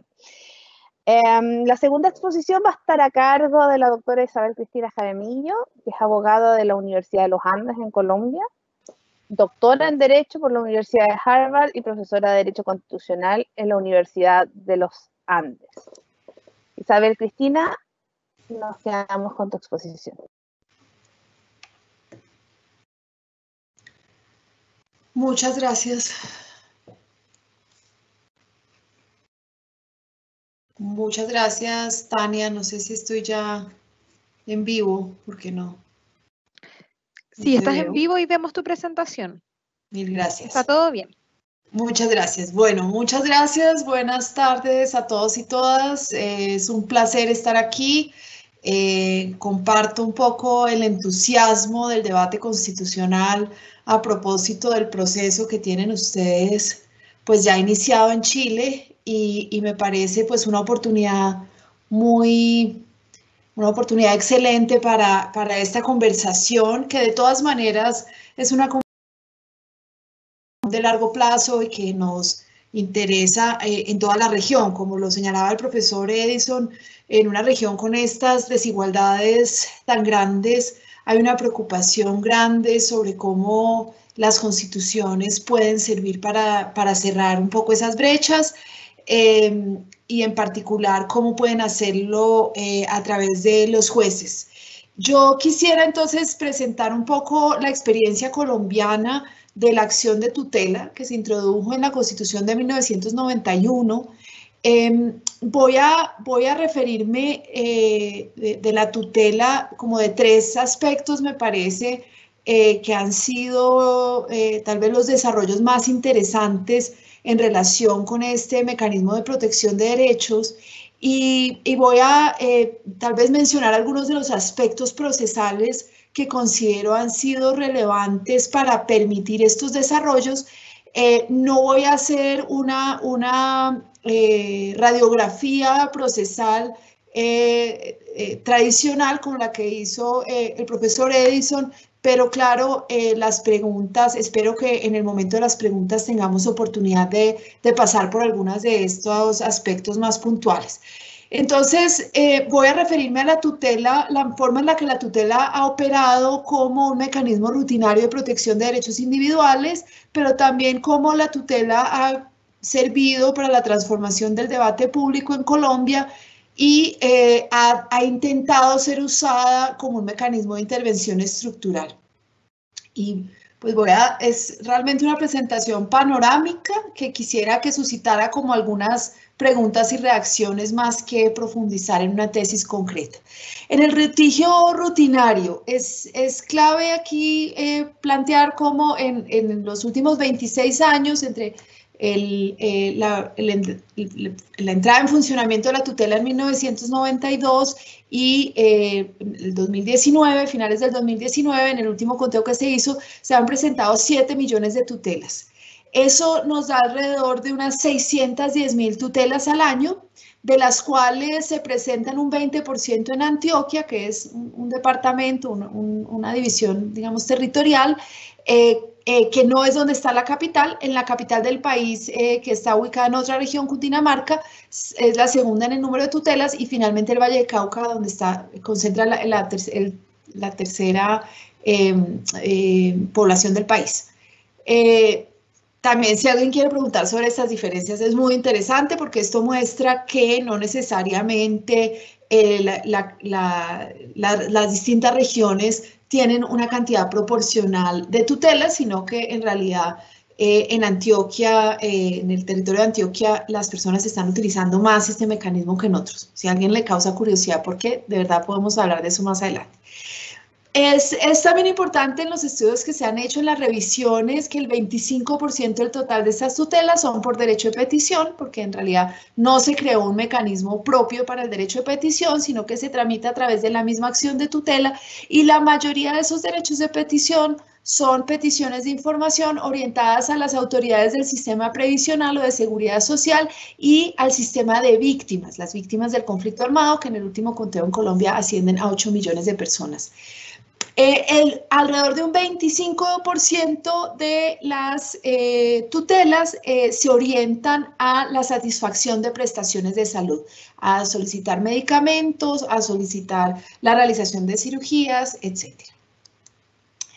Eh, la segunda exposición va a estar a cargo de la doctora Isabel Cristina Jaramillo, que es abogada de la Universidad de los Andes en Colombia. doctora en Derecho por la Universidad de Harvard y profesora de Derecho Constitucional en la Universidad de los Andes. Isabel Cristina, nos quedamos con tu exposición. Muchas gracias. Muchas gracias, Tania. No sé si estoy ya en vivo, ¿por qué no? Sí, estás en vivo y vemos tu presentación. Mil gracias. Está todo bien. Muchas gracias. Bueno, muchas gracias. Buenas tardes a todos y todas. Eh, es un placer estar aquí. Eh, comparto un poco el entusiasmo del debate constitucional a propósito del proceso que tienen ustedes, pues ya iniciado en Chile, y, y me parece pues una oportunidad muy, una oportunidad excelente para, para esta conversación, que de todas maneras es una conversación de largo plazo y que nos interesa eh, en toda la región, como lo señalaba el profesor Edison. En una región con estas desigualdades tan grandes, hay una preocupación grande sobre cómo las constituciones pueden servir para, para cerrar un poco esas brechas, eh, y en particular cómo pueden hacerlo eh, a través de los jueces. Yo quisiera entonces presentar un poco la experiencia colombiana de la acción de tutela que se introdujo en la Constitución de mil novecientos noventa y uno. Eh, voy, a, voy a referirme eh, de, de la tutela como de tres aspectos, me parece, eh, que han sido eh, tal vez los desarrollos más interesantes en relación con este mecanismo de protección de derechos, y, y voy a eh, tal vez mencionar algunos de los aspectos procesales que considero han sido relevantes para permitir estos desarrollos. Eh, no voy a hacer una, una eh, radiografía procesal eh, eh, tradicional como la que hizo eh, el profesor Edison, pero claro, eh, las preguntas, espero que en el momento de las preguntas tengamos oportunidad de, de pasar por algunos de estos aspectos más puntuales. Entonces, eh, voy a referirme a la tutela, la forma en la que la tutela ha operado como un mecanismo rutinario de protección de derechos individuales, pero también cómo la tutela ha servido para la transformación del debate público en Colombia y eh, ha, ha intentado ser usada como un mecanismo de intervención estructural. Y pues voy a, es realmente una presentación panorámica que quisiera que suscitara como algunas preguntas y reacciones más que profundizar en una tesis concreta. En el litigio rutinario es, es clave aquí eh, plantear cómo en, en los últimos veintiséis años, entre el, eh, la, el, el, la entrada en funcionamiento de la tutela en mil novecientos noventa y dos y eh, el dos mil diecinueve, finales del dos mil diecinueve, en el último conteo que se hizo, se han presentado siete millones de tutelas. Eso nos da alrededor de unas seiscientas diez mil tutelas al año, de las cuales se presentan un veinte por ciento en Antioquia, que es un, un departamento, un, un, una división, digamos, territorial, eh, eh, que no es donde está la capital. En la capital del país, eh, que está ubicada en otra región, Cundinamarca, es la segunda en el número de tutelas, y finalmente el Valle de Cauca, donde está, concentra la, la, el, la tercera eh, eh, población del país. Eh, También, si alguien quiere preguntar sobre estas diferencias, es muy interesante porque esto muestra que no necesariamente eh, la, la, la, la, las distintas regiones tienen una cantidad proporcional de tutelas, sino que en realidad eh, en Antioquia, eh, en el territorio de Antioquia, las personas están utilizando más este mecanismo que en otros. Si a alguien le causa curiosidad, porque de verdad podemos hablar de eso más adelante. Es, es también importante en los estudios que se han hecho en las revisiones que el veinticinco por ciento del total de estas tutelas son por derecho de petición, porque en realidad no se creó un mecanismo propio para el derecho de petición, sino que se tramita a través de la misma acción de tutela, y la mayoría de esos derechos de petición son peticiones de información orientadas a las autoridades del sistema previsional o de seguridad social y al sistema de víctimas, las víctimas del conflicto armado, que en el último conteo en Colombia ascienden a ocho millones de personas. Eh, el, alrededor de un veinticinco por ciento de las eh, tutelas eh, se orientan a la satisfacción de prestaciones de salud, a solicitar medicamentos, a solicitar la realización de cirugías, etcétera.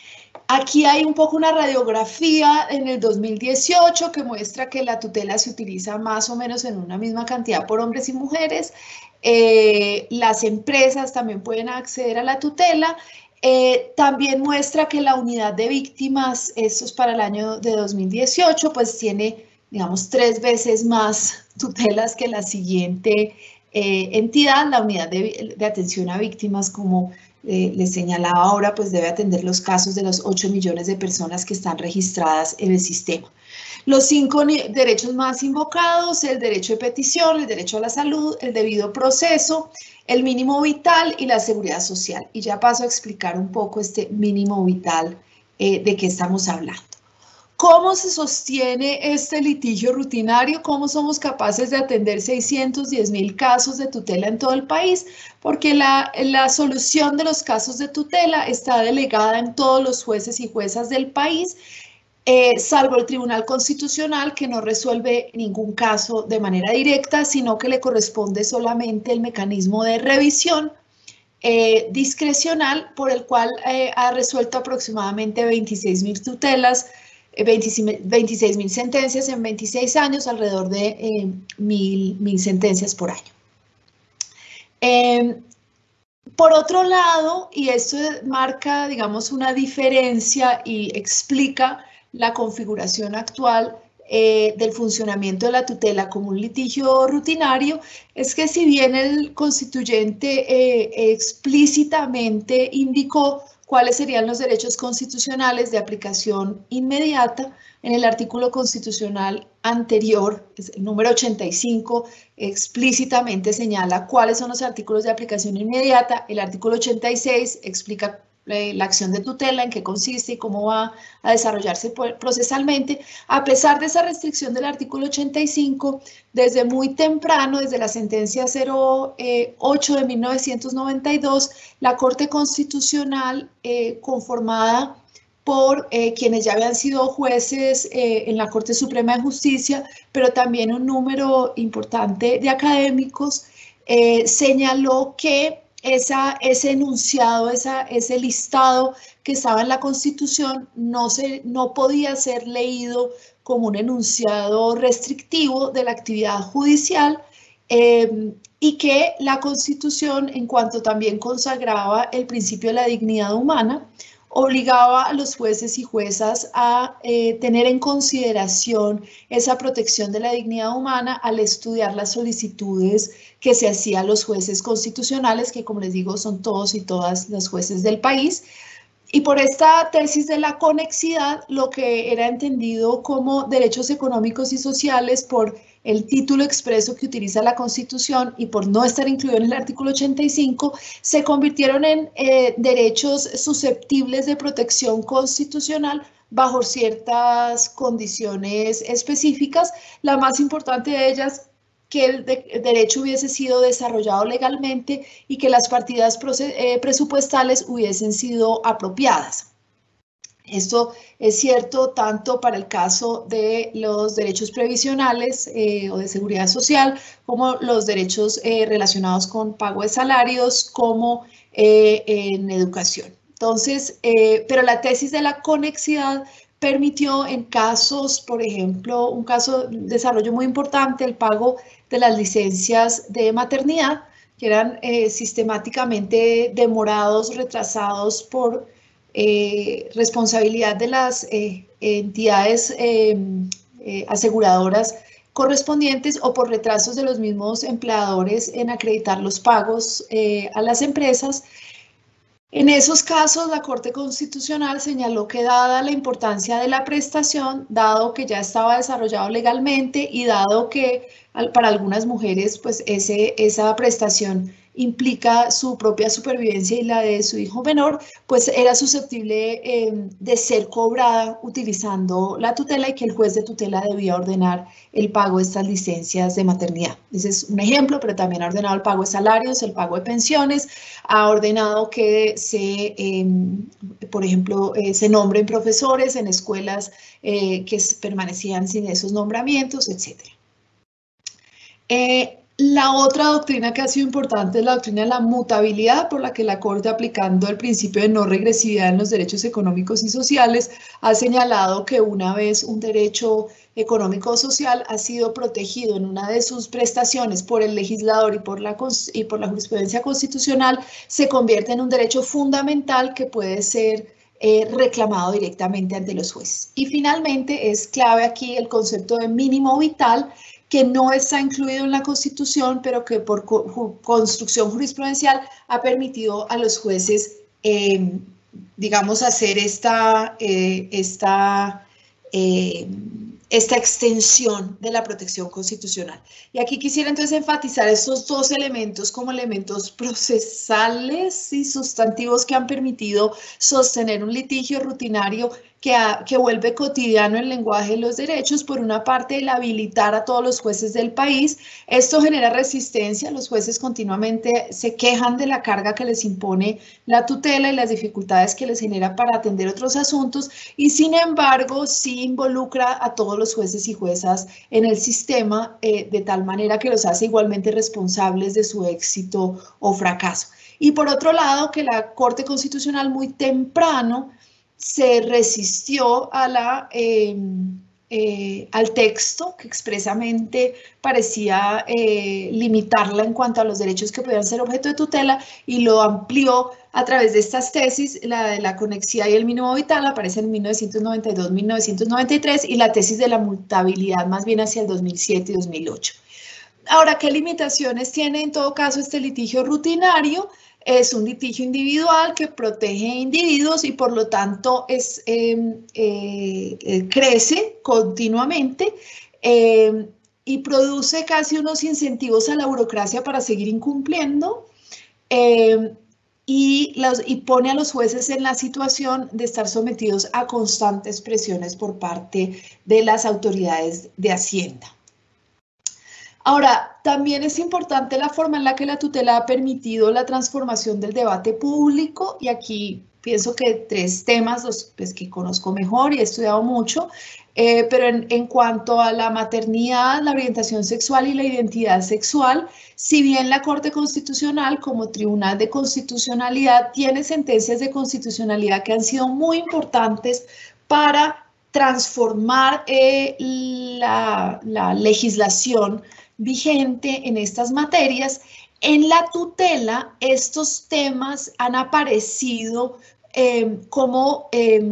Aquí hay un poco una radiografía en el dos mil dieciocho que muestra que la tutela se utiliza más o menos en una misma cantidad por hombres y mujeres. Eh, las empresas también pueden acceder a la tutela. Eh, también muestra que la unidad de víctimas, esto es para el año de dos mil dieciocho, pues tiene, digamos, tres veces más tutelas que la siguiente eh, entidad, la unidad de, de atención a víctimas, como eh, les señalaba ahora, pues debe atender los casos de los ocho millones de personas que están registradas en el sistema. Los cinco derechos más invocados: el derecho de petición, el derecho a la salud, el debido proceso, el mínimo vital y la seguridad social. Y ya paso a explicar un poco este mínimo vital, eh, de qué estamos hablando. ¿Cómo se sostiene este litigio rutinario? ¿Cómo somos capaces de atender seiscientos diez mil casos de tutela en todo el país? Porque la, la solución de los casos de tutela está delegada en todos los jueces y juezas del país, Eh, salvo el Tribunal Constitucional, que no resuelve ningún caso de manera directa, sino que le corresponde solamente el mecanismo de revisión eh, discrecional, por el cual eh, ha resuelto aproximadamente veintiséis mil tutelas, eh, veintiséis mil sentencias en veintiséis años, alrededor de eh, mil, mil sentencias por año. Eh, Por otro lado, y esto marca, digamos, una diferencia y explica la configuración actual eh, del funcionamiento de la tutela como un litigio rutinario, es que si bien el constituyente eh, explícitamente indicó cuáles serían los derechos constitucionales de aplicación inmediata, en el artículo constitucional anterior, el número ochenta y cinco, explícitamente señala cuáles son los artículos de aplicación inmediata. El artículo ochenta y seis explica eh, la acción de tutela, en qué consiste y cómo va a desarrollarse procesalmente. A pesar de esa restricción del artículo ochenta y cinco, desde muy temprano, desde la sentencia cero ocho de mil novecientos noventa y dos, la Corte Constitucional, eh, conformada por eh, quienes ya habían sido jueces eh, en la Corte Suprema de Justicia, pero también un número importante de académicos, eh, señaló que esa, ese enunciado, esa, ese listado que estaba en la Constitución no, se, no podía ser leído como un enunciado restrictivo de la actividad judicial, eh, y que la Constitución, en cuanto también consagraba el principio de la dignidad humana, obligaba a los jueces y juezas a eh, tener en consideración esa protección de la dignidad humana al estudiar las solicitudes que se hacían a los jueces constitucionales, que, como les digo, son todos y todas los jueces del país. Y por esta tesis de la conexidad, lo que era entendido como derechos económicos y sociales por el título expreso que utiliza la Constitución y por no estar incluido en el artículo ochenta y cinco, se convirtieron en eh, derechos susceptibles de protección constitucional bajo ciertas condiciones específicas. La más importante de ellas, que el, de, el derecho hubiese sido desarrollado legalmente y que las partidas eh, presupuestales hubiesen sido apropiadas. Esto es cierto tanto para el caso de los derechos previsionales eh, o de seguridad social, como los derechos eh, relacionados con pago de salarios, como eh, en educación. Entonces, eh, pero la tesis de la conexidad permitió en casos, por ejemplo, un caso de desarrollo muy importante, el pago de las licencias de maternidad, que eran eh, sistemáticamente demorados, retrasados por eh, responsabilidad de las eh, entidades eh, eh, aseguradoras correspondientes o por retrasos de los mismos empleadores en acreditar los pagos eh, a las empresas. En esos casos, la Corte Constitucional señaló que, dada la importancia de la prestación, dado que ya estaba desarrollado legalmente y dado que para algunas mujeres pues ese, esa prestación implica su propia supervivencia y la de su hijo menor, pues era susceptible eh, de ser cobrada utilizando la tutela y que el juez de tutela debía ordenar el pago de estas licencias de maternidad. Ese es un ejemplo, pero también ha ordenado el pago de salarios, el pago de pensiones, ha ordenado que se, eh, por ejemplo, eh, se nombren profesores en escuelas eh, que permanecían sin esos nombramientos, etcétera. Eh, La otra doctrina que ha sido importante es la doctrina de la mutabilidad, por la que la Corte, aplicando el principio de no regresividad en los derechos económicos y sociales, ha señalado que una vez un derecho económico o social ha sido protegido en una de sus prestaciones por el legislador y por la, y por la jurisprudencia constitucional, se convierte en un derecho fundamental que puede ser eh, reclamado directamente ante los jueces. Y finalmente es clave aquí el concepto de mínimo vital, que no está incluido en la Constitución, pero que por co construcción jurisprudencial ha permitido a los jueces, eh, digamos, hacer esta, eh, esta, eh, esta extensión de la protección constitucional. Y aquí quisiera entonces enfatizar estos dos elementos como elementos procesales y sustantivos que han permitido sostener un litigio rutinario Que, ha, que vuelve cotidiano el lenguaje de los derechos. Por una parte, el habilitar a todos los jueces del país. Esto genera resistencia, los jueces continuamente se quejan de la carga que les impone la tutela y las dificultades que les genera para atender otros asuntos, y sin embargo, sí involucra a todos los jueces y juezas en el sistema, eh, de tal manera que los hace igualmente responsables de su éxito o fracaso. Y por otro lado, que la Corte Constitucional muy temprano se resistió a la, eh, eh, al texto que expresamente parecía eh, limitarla en cuanto a los derechos que podían ser objeto de tutela, y lo amplió a través de estas tesis. La de la conexidad y el mínimo vital aparece en mil novecientos noventa y dos, mil novecientos noventa y tres, y la tesis de la mutabilidad más bien hacia el dos mil siete y dos mil ocho. Ahora, ¿qué limitaciones tiene en todo caso este litigio rutinario? Es un litigio individual que protege individuos y por lo tanto es, eh, eh, crece continuamente eh, y produce casi unos incentivos a la burocracia para seguir incumpliendo, eh, y, los, y pone a los jueces en la situación de estar sometidos a constantes presiones por parte de las autoridades de Hacienda. Ahora, también es importante la forma en la que la tutela ha permitido la transformación del debate público, y aquí pienso que tres temas, los pues, que conozco mejor y he estudiado mucho, eh, pero en, en cuanto a la maternidad, la orientación sexual y la identidad sexual, si bien la Corte Constitucional como Tribunal de Constitucionalidad tiene sentencias de constitucionalidad que han sido muy importantes para transformar eh, la, la legislación vigente en estas materias, en la tutela estos temas han aparecido eh, como, eh,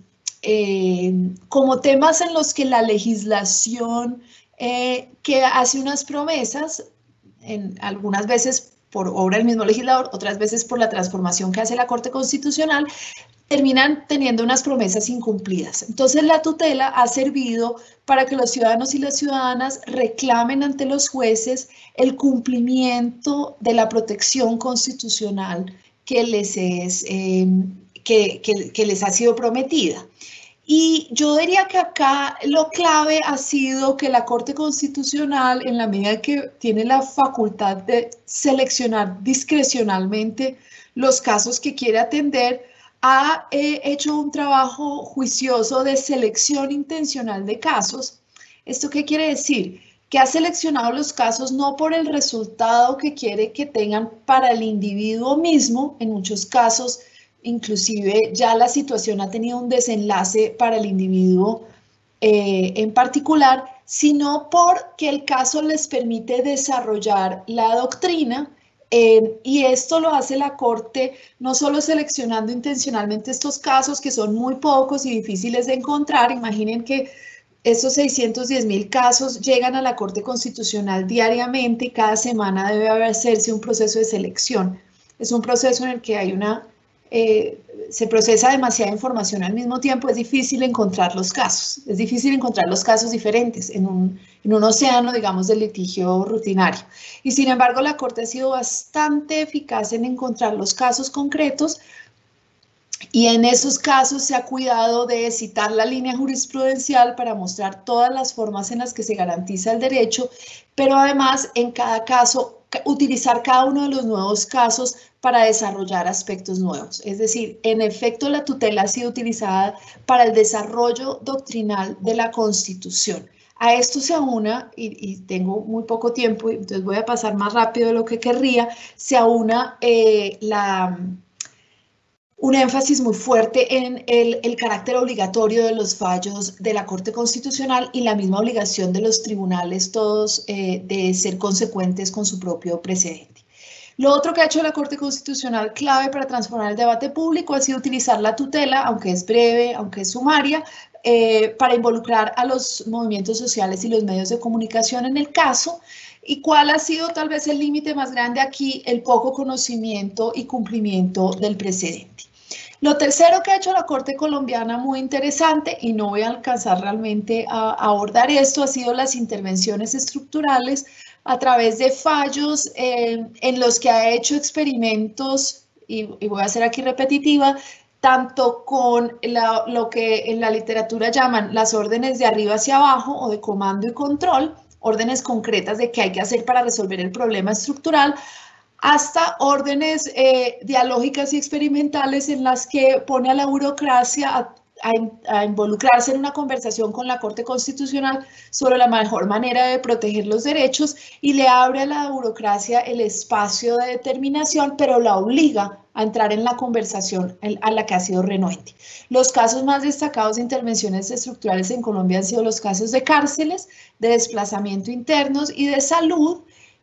eh, como temas en los que la legislación eh, que hace unas promesas, en, algunas veces por obra del mismo legislador, otras veces por la transformación que hace la Corte Constitucional, terminan teniendo unas promesas incumplidas. Entonces la tutela ha servido para que los ciudadanos y las ciudadanas reclamen ante los jueces el cumplimiento de la protección constitucional que les, es, eh, que, que, que les ha sido prometida. Y yo diría que acá lo clave ha sido que la Corte Constitucional, en la medida que tiene la facultad de seleccionar discrecionalmente los casos que quiere atender, ha eh, hecho un trabajo juicioso de selección intencional de casos. ¿Esto qué quiere decir? Que ha seleccionado los casos no por el resultado que quiere que tengan para el individuo mismo, en muchos casos, inclusive ya la situación ha tenido un desenlace para el individuo eh, en particular, sino porque el caso les permite desarrollar la doctrina. Eh, y esto lo hace la Corte no solo seleccionando intencionalmente estos casos, que son muy pocos y difíciles de encontrar. Imaginen que estos seiscientos diez mil casos llegan a la Corte Constitucional diariamente y cada semana debe hacerse un proceso de selección. Es un proceso en el que hay una, eh, se procesa demasiada información al mismo tiempo, es difícil encontrar los casos, es difícil encontrar los casos diferentes en un, en un océano, digamos, del litigio rutinario. Y sin embargo, la Corte ha sido bastante eficaz en encontrar los casos concretos, y en esos casos se ha cuidado de citar la línea jurisprudencial para mostrar todas las formas en las que se garantiza el derecho, pero además en cada caso utilizar cada uno de los nuevos casos para desarrollar aspectos nuevos. Es decir, en efecto, la tutela ha sido utilizada para el desarrollo doctrinal de la Constitución. A esto se aúna, y, y tengo muy poco tiempo, entonces voy a pasar más rápido de lo que querría, se aúna eh, la, un énfasis muy fuerte en el, el carácter obligatorio de los fallos de la Corte Constitucional y la misma obligación de los tribunales todos eh, de ser consecuentes con su propio precedente. Lo otro que ha hecho la Corte Constitucional clave para transformar el debate público ha sido utilizar la tutela, aunque es breve, aunque es sumaria, eh, para involucrar a los movimientos sociales y los medios de comunicación en el caso. ¿Y cuál ha sido tal vez el límite más grande aquí? El poco conocimiento y cumplimiento del precedente. Lo tercero que ha hecho la Corte colombiana muy interesante, y no voy a alcanzar realmente a, a abordar esto, ha sido las intervenciones estructurales a través de fallos eh, en los que ha hecho experimentos, y, y voy a ser aquí repetitiva, tanto con la, lo que en la literatura llaman las órdenes de arriba hacia abajo o de comando y control, órdenes concretas de qué hay que hacer para resolver el problema estructural, hasta órdenes eh, dialógicas y experimentales en las que pone a la burocracia a, a, a involucrarse en una conversación con la Corte Constitucional sobre la mejor manera de proteger los derechos y le abre a la burocracia el espacio de determinación, pero la obliga a entrar en la conversación a la que ha sido renuente. Los casos más destacados de intervenciones estructurales en Colombia han sido los casos de cárceles, de desplazamiento internos y de salud.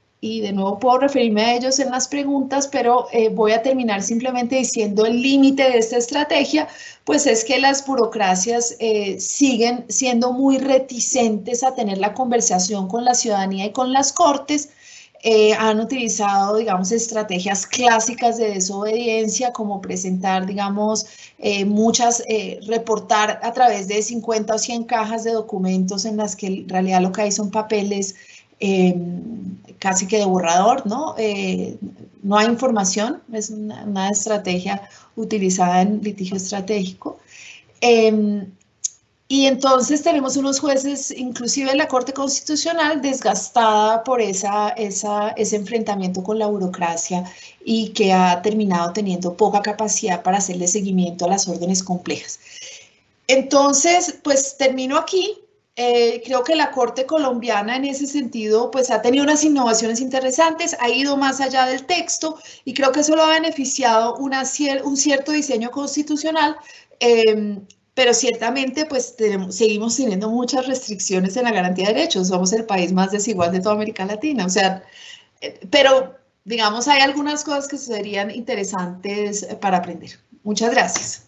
Y de nuevo puedo referirme a ellos en las preguntas, pero eh, voy a terminar simplemente diciendo el límite de esta estrategia, pues es que las burocracias eh, siguen siendo muy reticentes a tener la conversación con la ciudadanía y con las cortes. Eh, han utilizado, digamos, estrategias clásicas de desobediencia, como presentar, digamos, eh, muchas, eh, reportar a través de cincuenta o cien cajas de documentos en las que en realidad lo que hay son papeles Eh, casi que de borrador, ¿no? Eh, no hay información, es una, una estrategia utilizada en litigio estratégico. Eh, y entonces tenemos unos jueces, inclusive la Corte Constitucional, desgastada por esa, esa, ese enfrentamiento con la burocracia y que ha terminado teniendo poca capacidad para hacerle seguimiento a las órdenes complejas. Entonces, pues termino aquí. Eh, creo que la Corte colombiana en ese sentido pues ha tenido unas innovaciones interesantes, ha ido más allá del texto y creo que eso lo ha beneficiado una, un cierto diseño constitucional, eh, pero ciertamente pues tenemos, seguimos teniendo muchas restricciones en la garantía de derechos, somos el país más desigual de toda América Latina, o sea, eh, pero digamos hay algunas cosas que serían interesantes para aprender. Muchas gracias.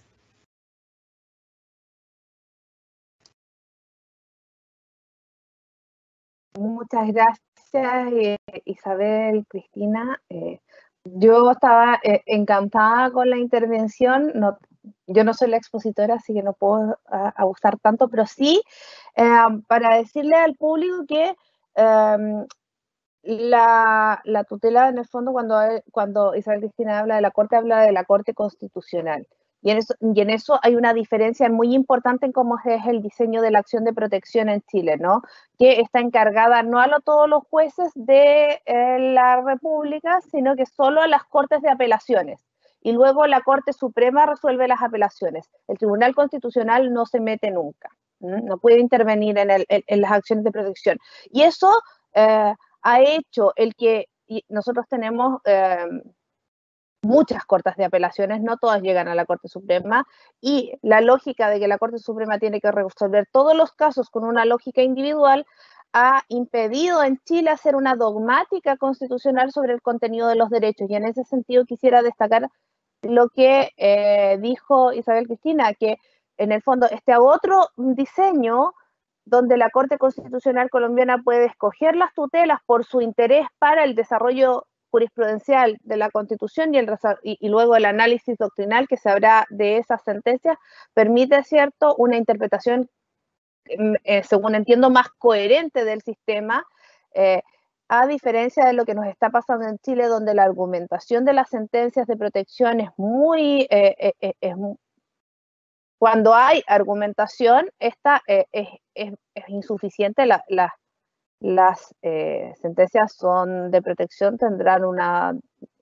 Muchas gracias, eh, Isabel, Cristina. Eh, yo estaba eh, encantada con la intervención. No, yo no soy la expositora, así que no puedo uh, abusar tanto, pero sí eh, para decirle al público que um, la, la tutela, en el fondo, cuando, cuando Isabel Cristina habla de la Corte, habla de la Corte Constitucional. Y en, eso, y en eso hay una diferencia muy importante en cómo es el diseño de la acción de protección en Chile, ¿no? Que está encargada no a lo, todos los jueces de eh, la República, sino que solo a las Cortes de Apelaciones. Y luego la Corte Suprema resuelve las apelaciones. El Tribunal Constitucional no se mete nunca, ¿no? No puede intervenir en, el, en, en las acciones de protección. Y eso eh, ha hecho el que nosotros tenemos... Eh, muchas cortes de apelaciones, no todas llegan a la Corte Suprema, y la lógica de que la Corte Suprema tiene que resolver todos los casos con una lógica individual ha impedido en Chile hacer una dogmática constitucional sobre el contenido de los derechos, y en ese sentido quisiera destacar lo que eh, dijo Isabel Cristina, que en el fondo este otro diseño donde la Corte Constitucional colombiana puede escoger las tutelas por su interés para el desarrollo jurisprudencial de la Constitución y, el, y, y luego el análisis doctrinal que se habrá de esas sentencias, permite, ¿cierto?, una interpretación, eh, según entiendo, más coherente del sistema, eh, a diferencia de lo que nos está pasando en Chile, donde la argumentación de las sentencias de protección es muy... Eh, eh, es muy cuando hay argumentación, esta eh, es, es, es insuficiente, la, la, las eh, sentencias son de protección, tendrán una,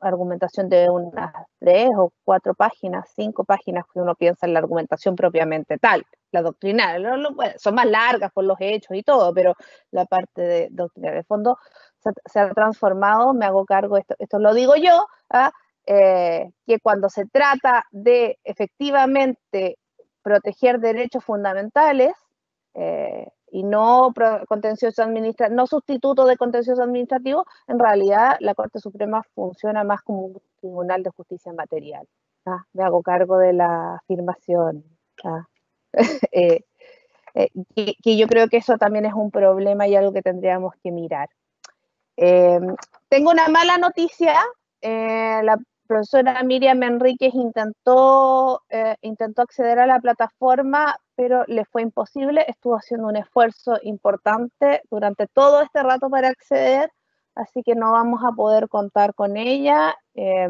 argumentación de unas tres o cuatro páginas, cinco páginas, que uno piensa en la argumentación propiamente tal, la doctrinal. No, no, bueno, son más largas por los hechos y todo, pero la parte de doctrinal, de fondo, se, se ha transformado, me hago cargo, esto, esto lo digo yo, ¿ah? eh, que cuando se trata de efectivamente proteger derechos fundamentales, eh, y no contencioso administrativo, no sustituto de contencioso administrativo, en realidad la Corte Suprema funciona más como un tribunal de justicia material. ¿Ah? Me hago cargo de la afirmación. ¿Ah? eh, eh, que, que yo creo que eso también es un problema y algo que tendríamos que mirar. Eh, tengo una mala noticia. Eh, la profesora Miriam Enríquez intentó, eh, intentó acceder a la plataforma, pero le fue imposible. Estuvo haciendo un esfuerzo importante durante todo este rato para acceder, así que no vamos a poder contar con ella. Eh,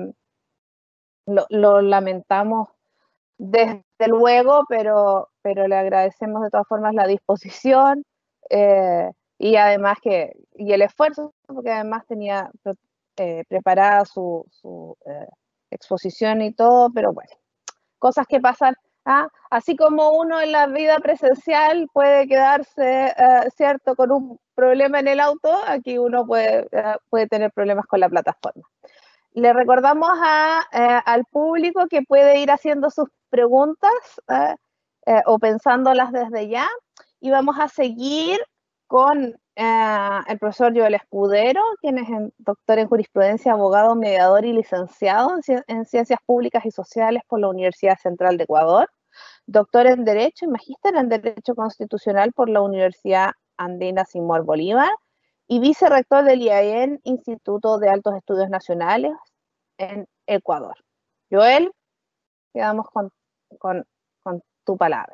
lo, lo lamentamos desde luego, pero, pero le agradecemos de todas formas la disposición eh, y además que, y el esfuerzo, porque además tenía eh, preparada su, su eh, exposición y todo, pero bueno, cosas que pasan. ¿Ah? Así como uno en la vida presencial puede quedarse, eh, cierto, con un problema en el auto, aquí uno puede, eh, puede tener problemas con la plataforma. Le recordamos a, eh, al público que puede ir haciendo sus preguntas eh, eh, o pensándolas desde ya, y vamos a seguir con eh, el profesor Joel Escudero, quien es doctor en jurisprudencia, abogado, mediador y licenciado en, en Ciencias Públicas y Sociales por la Universidad Central de Ecuador, doctor en Derecho y magíster en Derecho Constitucional por la Universidad Andina Simón Bolívar, y vicerrector del I A E N, Instituto de Altos Estudios Nacionales, en Ecuador. Joel, quedamos con, con, con tu palabra.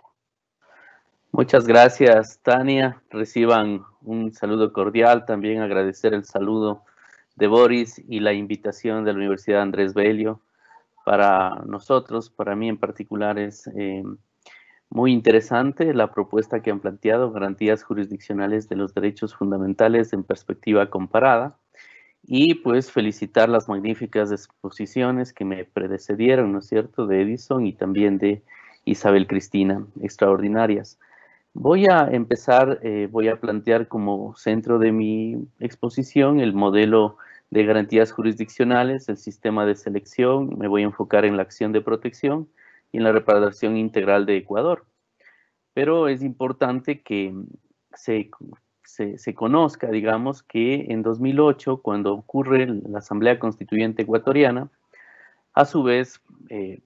Muchas gracias, Tania. Reciban un saludo cordial. También agradecer el saludo de Boris y la invitación de la Universidad Andrés Bello. Para nosotros, para mí en particular, es eh, muy interesante la propuesta que han planteado, garantías jurisdiccionales de los derechos fundamentales en perspectiva comparada. Y pues felicitar las magníficas exposiciones que me precedieron, ¿no es cierto?, de Edison y también de Isabel Cristina, extraordinarias. Voy a empezar, eh, voy a plantear como centro de mi exposición el modelo de garantías jurisdiccionales, el sistema de selección. Me voy a enfocar en la acción de protección y en la reparación integral de Ecuador. Pero es importante que se, se, se conozca, digamos, que en dos mil ocho, cuando ocurre la Asamblea Constituyente Ecuatoriana, a su vez, eh,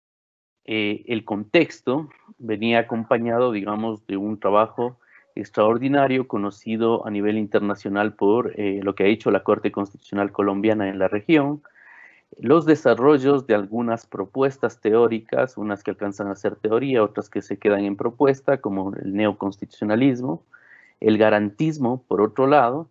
eh, el contexto venía acompañado, digamos, de un trabajo extraordinario conocido a nivel internacional por eh, lo que ha hecho la Corte Constitucional Colombiana en la región, los desarrollos de algunas propuestas teóricas, unas que alcanzan a ser teoría, otras que se quedan en propuesta, como el neoconstitucionalismo, el garantismo, por otro lado,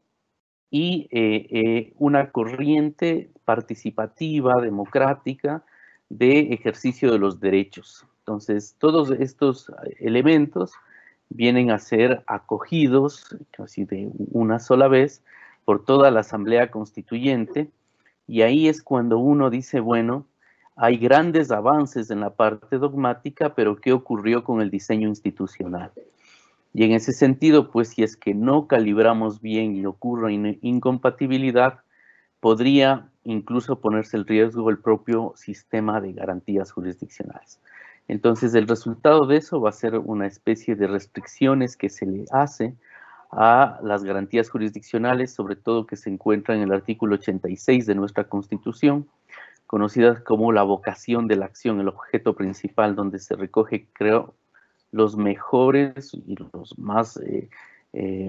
y eh, eh, una corriente participativa, democrática, de ejercicio de los derechos. Entonces, todos estos elementos vienen a ser acogidos, casi de una sola vez, por toda la Asamblea Constituyente, y ahí es cuando uno dice, bueno, hay grandes avances en la parte dogmática, pero ¿qué ocurrió con el diseño institucional? Y en ese sentido, pues si es que no calibramos bien y ocurre una incompatibilidad, podría incluso ponerse en riesgo el propio sistema de garantías jurisdiccionales. Entonces, el resultado de eso va a ser una especie de restricciones que se le hace a las garantías jurisdiccionales, sobre todo que se encuentran en el artículo ochenta y seis de nuestra Constitución, conocida como la vocación de la acción, el objeto principal, donde se recoge, creo, los mejores y los más, eh, eh,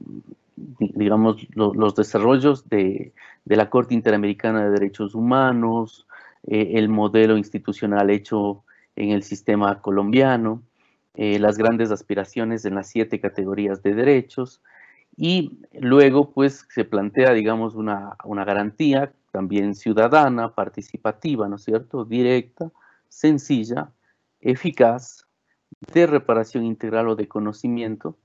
digamos, lo, los desarrollos de, de la Corte Interamericana de Derechos Humanos, eh, el modelo institucional hecho en el sistema colombiano, eh, las grandes aspiraciones en las siete categorías de derechos, y luego pues se plantea, digamos, una, una garantía también ciudadana, participativa, ¿no es cierto?, directa, sencilla, eficaz, de reparación integral o de conocimiento,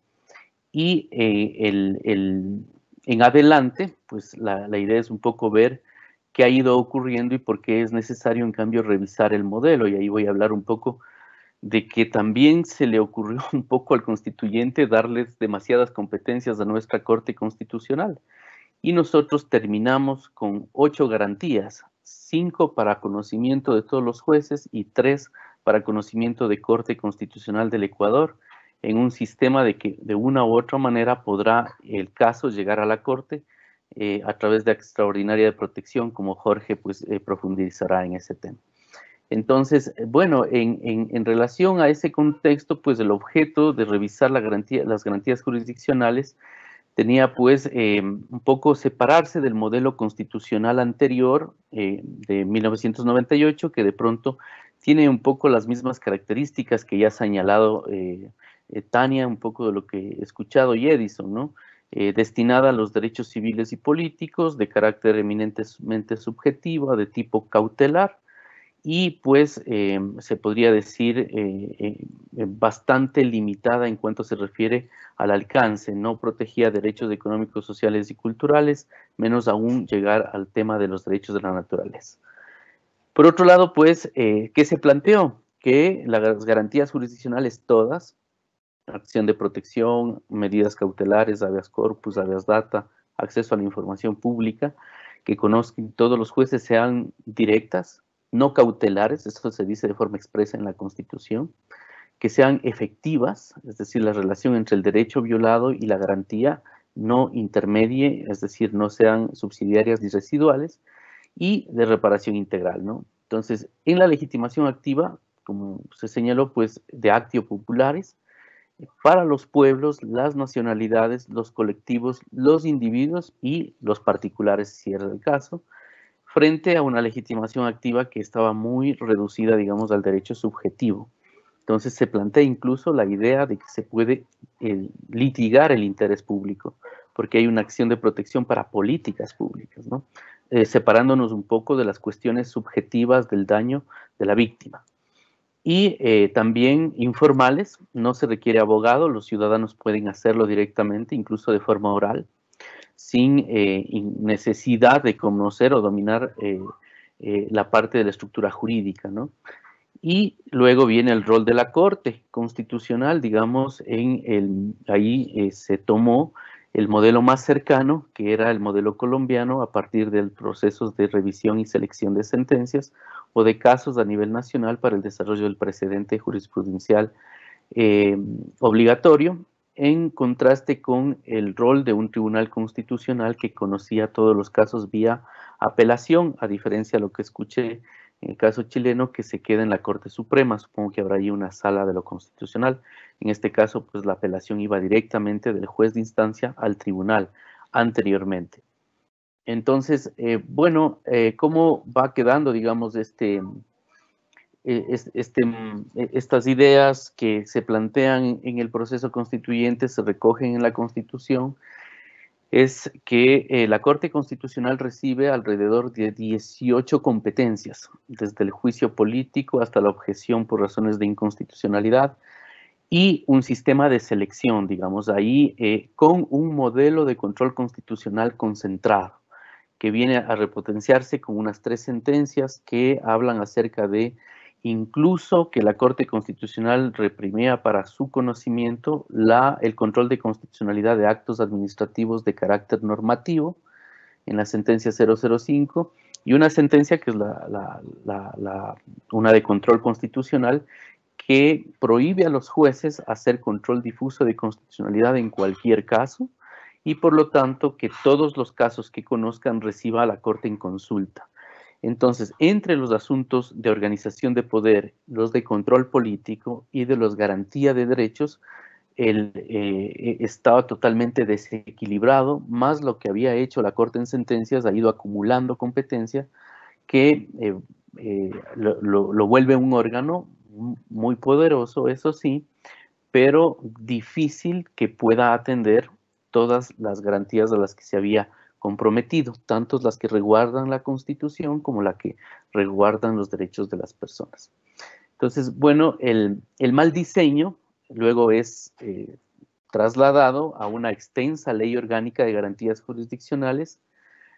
y eh, el, el, en adelante, pues la, la idea es un poco ver qué ha ido ocurriendo y por qué es necesario, en cambio, revisar el modelo. Y ahí voy a hablar un poco de que también se le ocurrió un poco al constituyente darles demasiadas competencias a nuestra Corte Constitucional. Y nosotros terminamos con ocho garantías, cinco para conocimiento de todos los jueces y tres para conocimiento de Corte Constitucional del Ecuador, en un sistema de que de una u otra manera podrá el caso llegar a la Corte eh, a través de extraordinaria de protección, como Jorge pues, eh, profundizará en ese tema. Entonces, bueno, en, en, en relación a ese contexto, pues el objeto de revisar la garantía, las garantías jurisdiccionales tenía pues eh, un poco separarse del modelo constitucional anterior eh, de mil novecientos noventa y ocho, que de pronto tiene un poco las mismas características que ya ha señalado eh, eh, Tania, un poco de lo que he escuchado, y Edison, ¿no? Eh, destinada a los derechos civiles y políticos, de carácter eminentemente subjetivo, de tipo cautelar, y pues eh, se podría decir eh, eh, bastante limitada en cuanto se refiere al alcance, no protegía derechos económicos, sociales y culturales, menos aún llegar al tema de los derechos de la naturaleza. Por otro lado, pues, eh, ¿qué se planteó? Que las garantías jurisdiccionales todas, acción de protección, medidas cautelares, habeas corpus, habeas data, acceso a la información pública, que conozcan todos los jueces sean directas, no cautelares, esto se dice de forma expresa en la Constitución, que sean efectivas, es decir, la relación entre el derecho violado y la garantía no intermedie, es decir, no sean subsidiarias ni residuales, y de reparación integral, ¿no? Entonces, en la legitimación activa, como se señaló, pues, de actio populares, para los pueblos, las nacionalidades, los colectivos, los individuos y los particulares, si era el caso, frente a una legitimación activa que estaba muy reducida, digamos, al derecho subjetivo. Entonces se plantea incluso la idea de que se puede eh, litigar el interés público, porque hay una acción de protección para políticas públicas, ¿no? Eh, separándonos un poco de las cuestiones subjetivas del daño de la víctima. Y eh, también informales, no se requiere abogado, los ciudadanos pueden hacerlo directamente, incluso de forma oral, sin eh, necesidad de conocer o dominar eh, eh, la parte de la estructura jurídica, ¿no? Y luego viene el rol de la Corte Constitucional, digamos, en el, ahí eh, se tomó el modelo más cercano, que era el modelo colombiano, a partir del proceso de revisión y selección de sentencias o de casos a nivel nacional para el desarrollo del precedente jurisprudencial eh, obligatorio, en contraste con el rol de un tribunal constitucional que conocía todos los casos vía apelación, a diferencia de lo que escuché en el caso chileno, que se queda en la Corte Suprema. Supongo que habrá ahí una sala de lo constitucional. En este caso, pues la apelación iba directamente del juez de instancia al tribunal anteriormente. Entonces, eh, bueno, eh, ¿cómo va quedando, digamos, este... Este, estas ideas que se plantean en el proceso constituyente se recogen en la Constitución? Es que eh, la Corte Constitucional recibe alrededor de dieciocho competencias, desde el juicio político hasta la objeción por razones de inconstitucionalidad, y un sistema de selección, digamos, ahí eh, con un modelo de control constitucional concentrado, que viene a repotenciarse con unas tres sentencias que hablan acerca de incluso que la Corte Constitucional reprimía para su conocimiento la, el control de constitucionalidad de actos administrativos de carácter normativo, en la sentencia cero cero cinco, y una sentencia que es la, la, la, la, una de control constitucional, que prohíbe a los jueces hacer control difuso de constitucionalidad en cualquier caso, y por lo tanto que todos los casos que conozcan reciba a la Corte en consulta. Entonces, entre los asuntos de organización de poder, los de control político y de los garantía de derechos, el, eh, estaba totalmente desequilibrado, más lo que había hecho la Corte en sentencias ha ido acumulando competencia que eh, eh, lo, lo, lo vuelve un órgano muy poderoso, eso sí, pero difícil que pueda atender todas las garantías a las que se había comprometido, tanto las que resguardan la Constitución como las que resguardan los derechos de las personas. Entonces, bueno, el, el mal diseño luego es eh, trasladado a una extensa ley orgánica de garantías jurisdiccionales,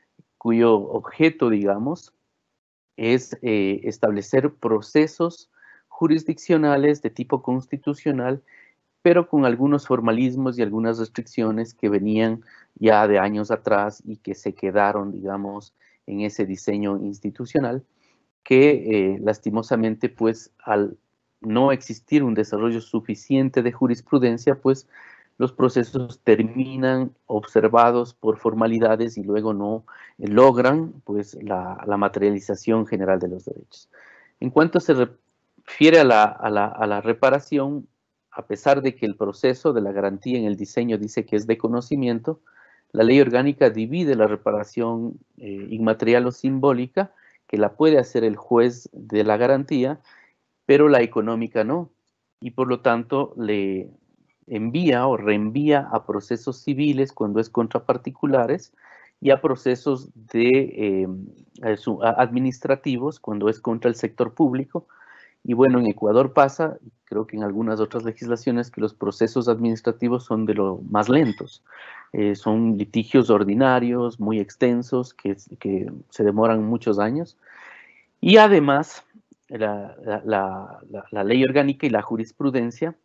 cuyo objeto, digamos, es eh, establecer procesos jurisdiccionales de tipo constitucional, pero con algunos formalismos y algunas restricciones que venían ya de años atrás y que se quedaron, digamos, en ese diseño institucional, que eh, lastimosamente, pues, al no existir un desarrollo suficiente de jurisprudencia, pues, los procesos terminan observados por formalidades y luego no eh, logran, pues, la, la materialización general de los derechos. En cuanto se refiere a la, a la, a la reparación, a pesar de que el proceso de la garantía en el diseño dice que es de conocimiento, la ley orgánica divide la reparación eh, inmaterial o simbólica, que la puede hacer el juez de la garantía, pero la económica no, y por lo tanto le envía o reenvía a procesos civiles cuando es contra particulares y a procesos de, eh, administrativos cuando es contra el sector público. Y bueno, en Ecuador pasa, creo que en algunas otras legislaciones, que los procesos administrativos son de lo más lentos. Eh, son litigios ordinarios, muy extensos, que, que se demoran muchos años. Y además, la, la, la, la ley orgánica y la jurisprudencia,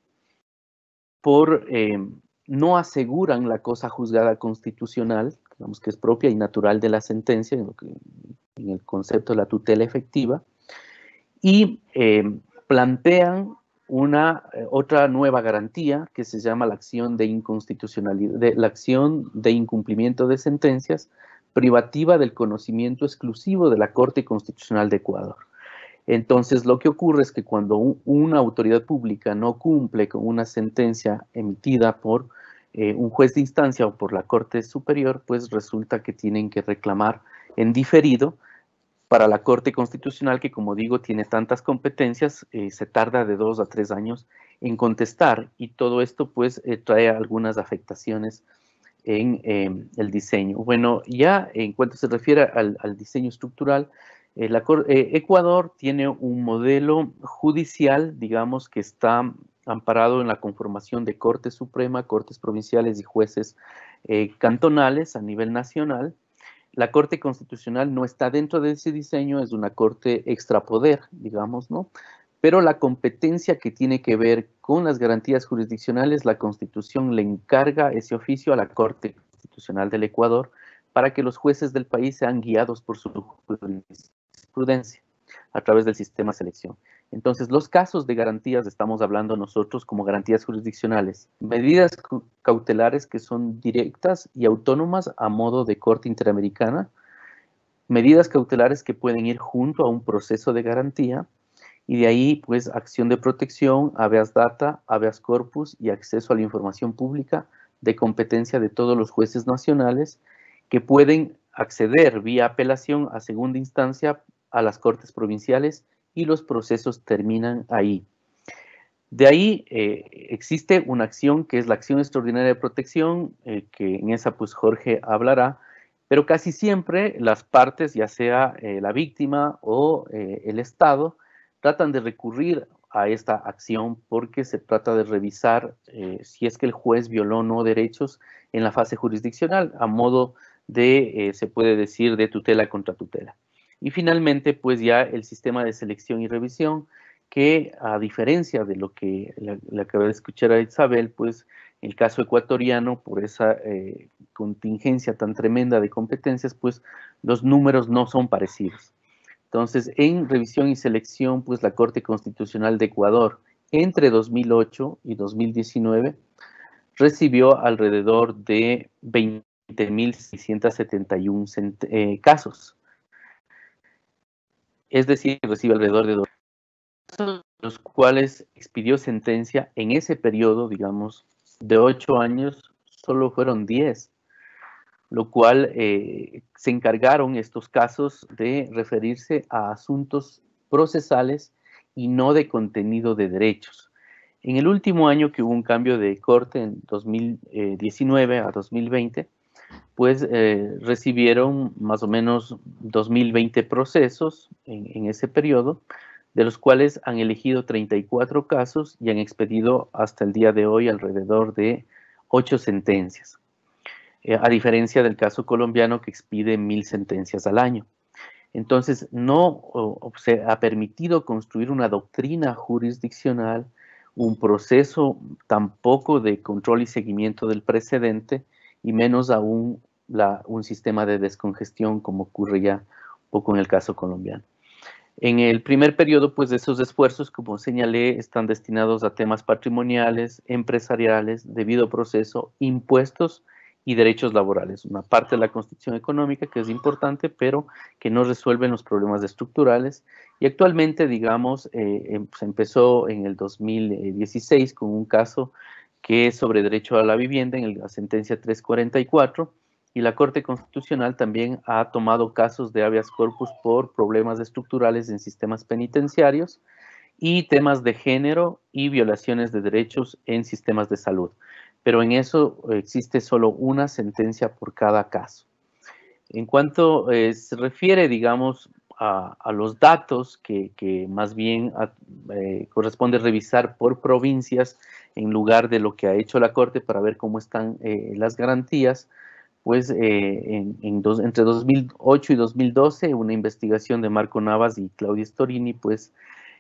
por eh, no aseguran la cosa juzgada constitucional, digamos que es propia y natural de la sentencia, en, lo que, en el concepto de la tutela efectiva, y eh, plantean una eh, otra nueva garantía que se llama la acción de inconstitucionalidad, de, la acción de incumplimiento de sentencias privativa del conocimiento exclusivo de la Corte Constitucional de Ecuador. Entonces, lo que ocurre es que cuando un, una autoridad pública no cumple con una sentencia emitida por eh, un juez de instancia o por la Corte Superior, pues resulta que tienen que reclamar en diferido para la Corte Constitucional, que, como digo, tiene tantas competencias, eh, se tarda de dos a tres años en contestar, y todo esto pues eh, trae algunas afectaciones en eh, el diseño. Bueno, ya en cuanto se refiere al, al diseño estructural, eh, la, eh, Ecuador tiene un modelo judicial, digamos, que está amparado en la conformación de Corte Suprema, Cortes Provinciales y jueces eh, cantonales a nivel nacional. La Corte Constitucional no está dentro de ese diseño, es una corte extrapoder, digamos, ¿no? Pero la competencia que tiene que ver con las garantías jurisdiccionales, la Constitución le encarga ese oficio a la Corte Constitucional del Ecuador para que los jueces del país sean guiados por su jurisprudencia a través del sistema de selección. Entonces, los casos de garantías estamos hablando nosotros como garantías jurisdiccionales, medidas cautelares que son directas y autónomas a modo de Corte Interamericana, medidas cautelares que pueden ir junto a un proceso de garantía, y de ahí, pues, acción de protección, habeas data, habeas corpus y acceso a la información pública de competencia de todos los jueces nacionales que pueden acceder vía apelación a segunda instancia a las cortes provinciales, y los procesos terminan ahí. De ahí eh, existe una acción que es la acción extraordinaria de protección, eh, que en esa pues Jorge hablará, pero casi siempre las partes, ya sea eh, la víctima o eh, el Estado, tratan de recurrir a esta acción porque se trata de revisar eh, si es que el juez violó o no derechos en la fase jurisdiccional, a modo de, eh, se puede decir, de tutela contra tutela. Y finalmente, pues ya el sistema de selección y revisión, que a diferencia de lo que le acabé de escuchar a Isabel, pues el caso ecuatoriano, por esa eh, contingencia tan tremenda de competencias, pues los números no son parecidos. Entonces, en revisión y selección, pues la Corte Constitucional de Ecuador, entre dos mil ocho y dos mil diecinueve, recibió alrededor de veinte mil seiscientos setenta y uno eh, casos. Es decir, recibe alrededor de dos, los cuales expidió sentencia en ese periodo, digamos, de ocho años, solo fueron diez, lo cual eh, se encargaron estos casos de referirse a asuntos procesales y no de contenido de derechos. En el último año que hubo un cambio de corte, en dos mil diecinueve a dos mil veinte, pues eh, recibieron más o menos dos mil veinte procesos en, en ese periodo, de los cuales han elegido treinta y cuatro casos y han expedido hasta el día de hoy alrededor de ocho sentencias. eh, a diferencia del caso colombiano que expide mil sentencias al año. Entonces, no o, se ha permitido construir una doctrina jurisdiccional, un proceso tampoco de control y seguimiento del precedente, y menos aún la, un sistema de descongestión como ocurre ya un poco en el caso colombiano. En el primer periodo, pues, de esos esfuerzos, como señalé, están destinados a temas patrimoniales, empresariales, debido proceso, impuestos y derechos laborales. Una parte de la Constitución económica que es importante, pero que no resuelven los problemas estructurales. Y actualmente, digamos, eh, se empezó en el dos mil dieciséis con un caso que es sobre derecho a la vivienda en la sentencia trescientos cuarenta y cuatro, y la Corte Constitucional también ha tomado casos de habeas corpus por problemas estructurales en sistemas penitenciarios y temas de género y violaciones de derechos en sistemas de salud. Pero en eso existe solo una sentencia por cada caso. En cuanto eh, se refiere, digamos, a, a los datos que, que más bien a, eh, corresponde revisar por provincias en lugar de lo que ha hecho la Corte para ver cómo están eh, las garantías, pues eh, en, en dos, entre dos mil ocho y dos mil doce, una investigación de Marco Navas y Claudia Storini, pues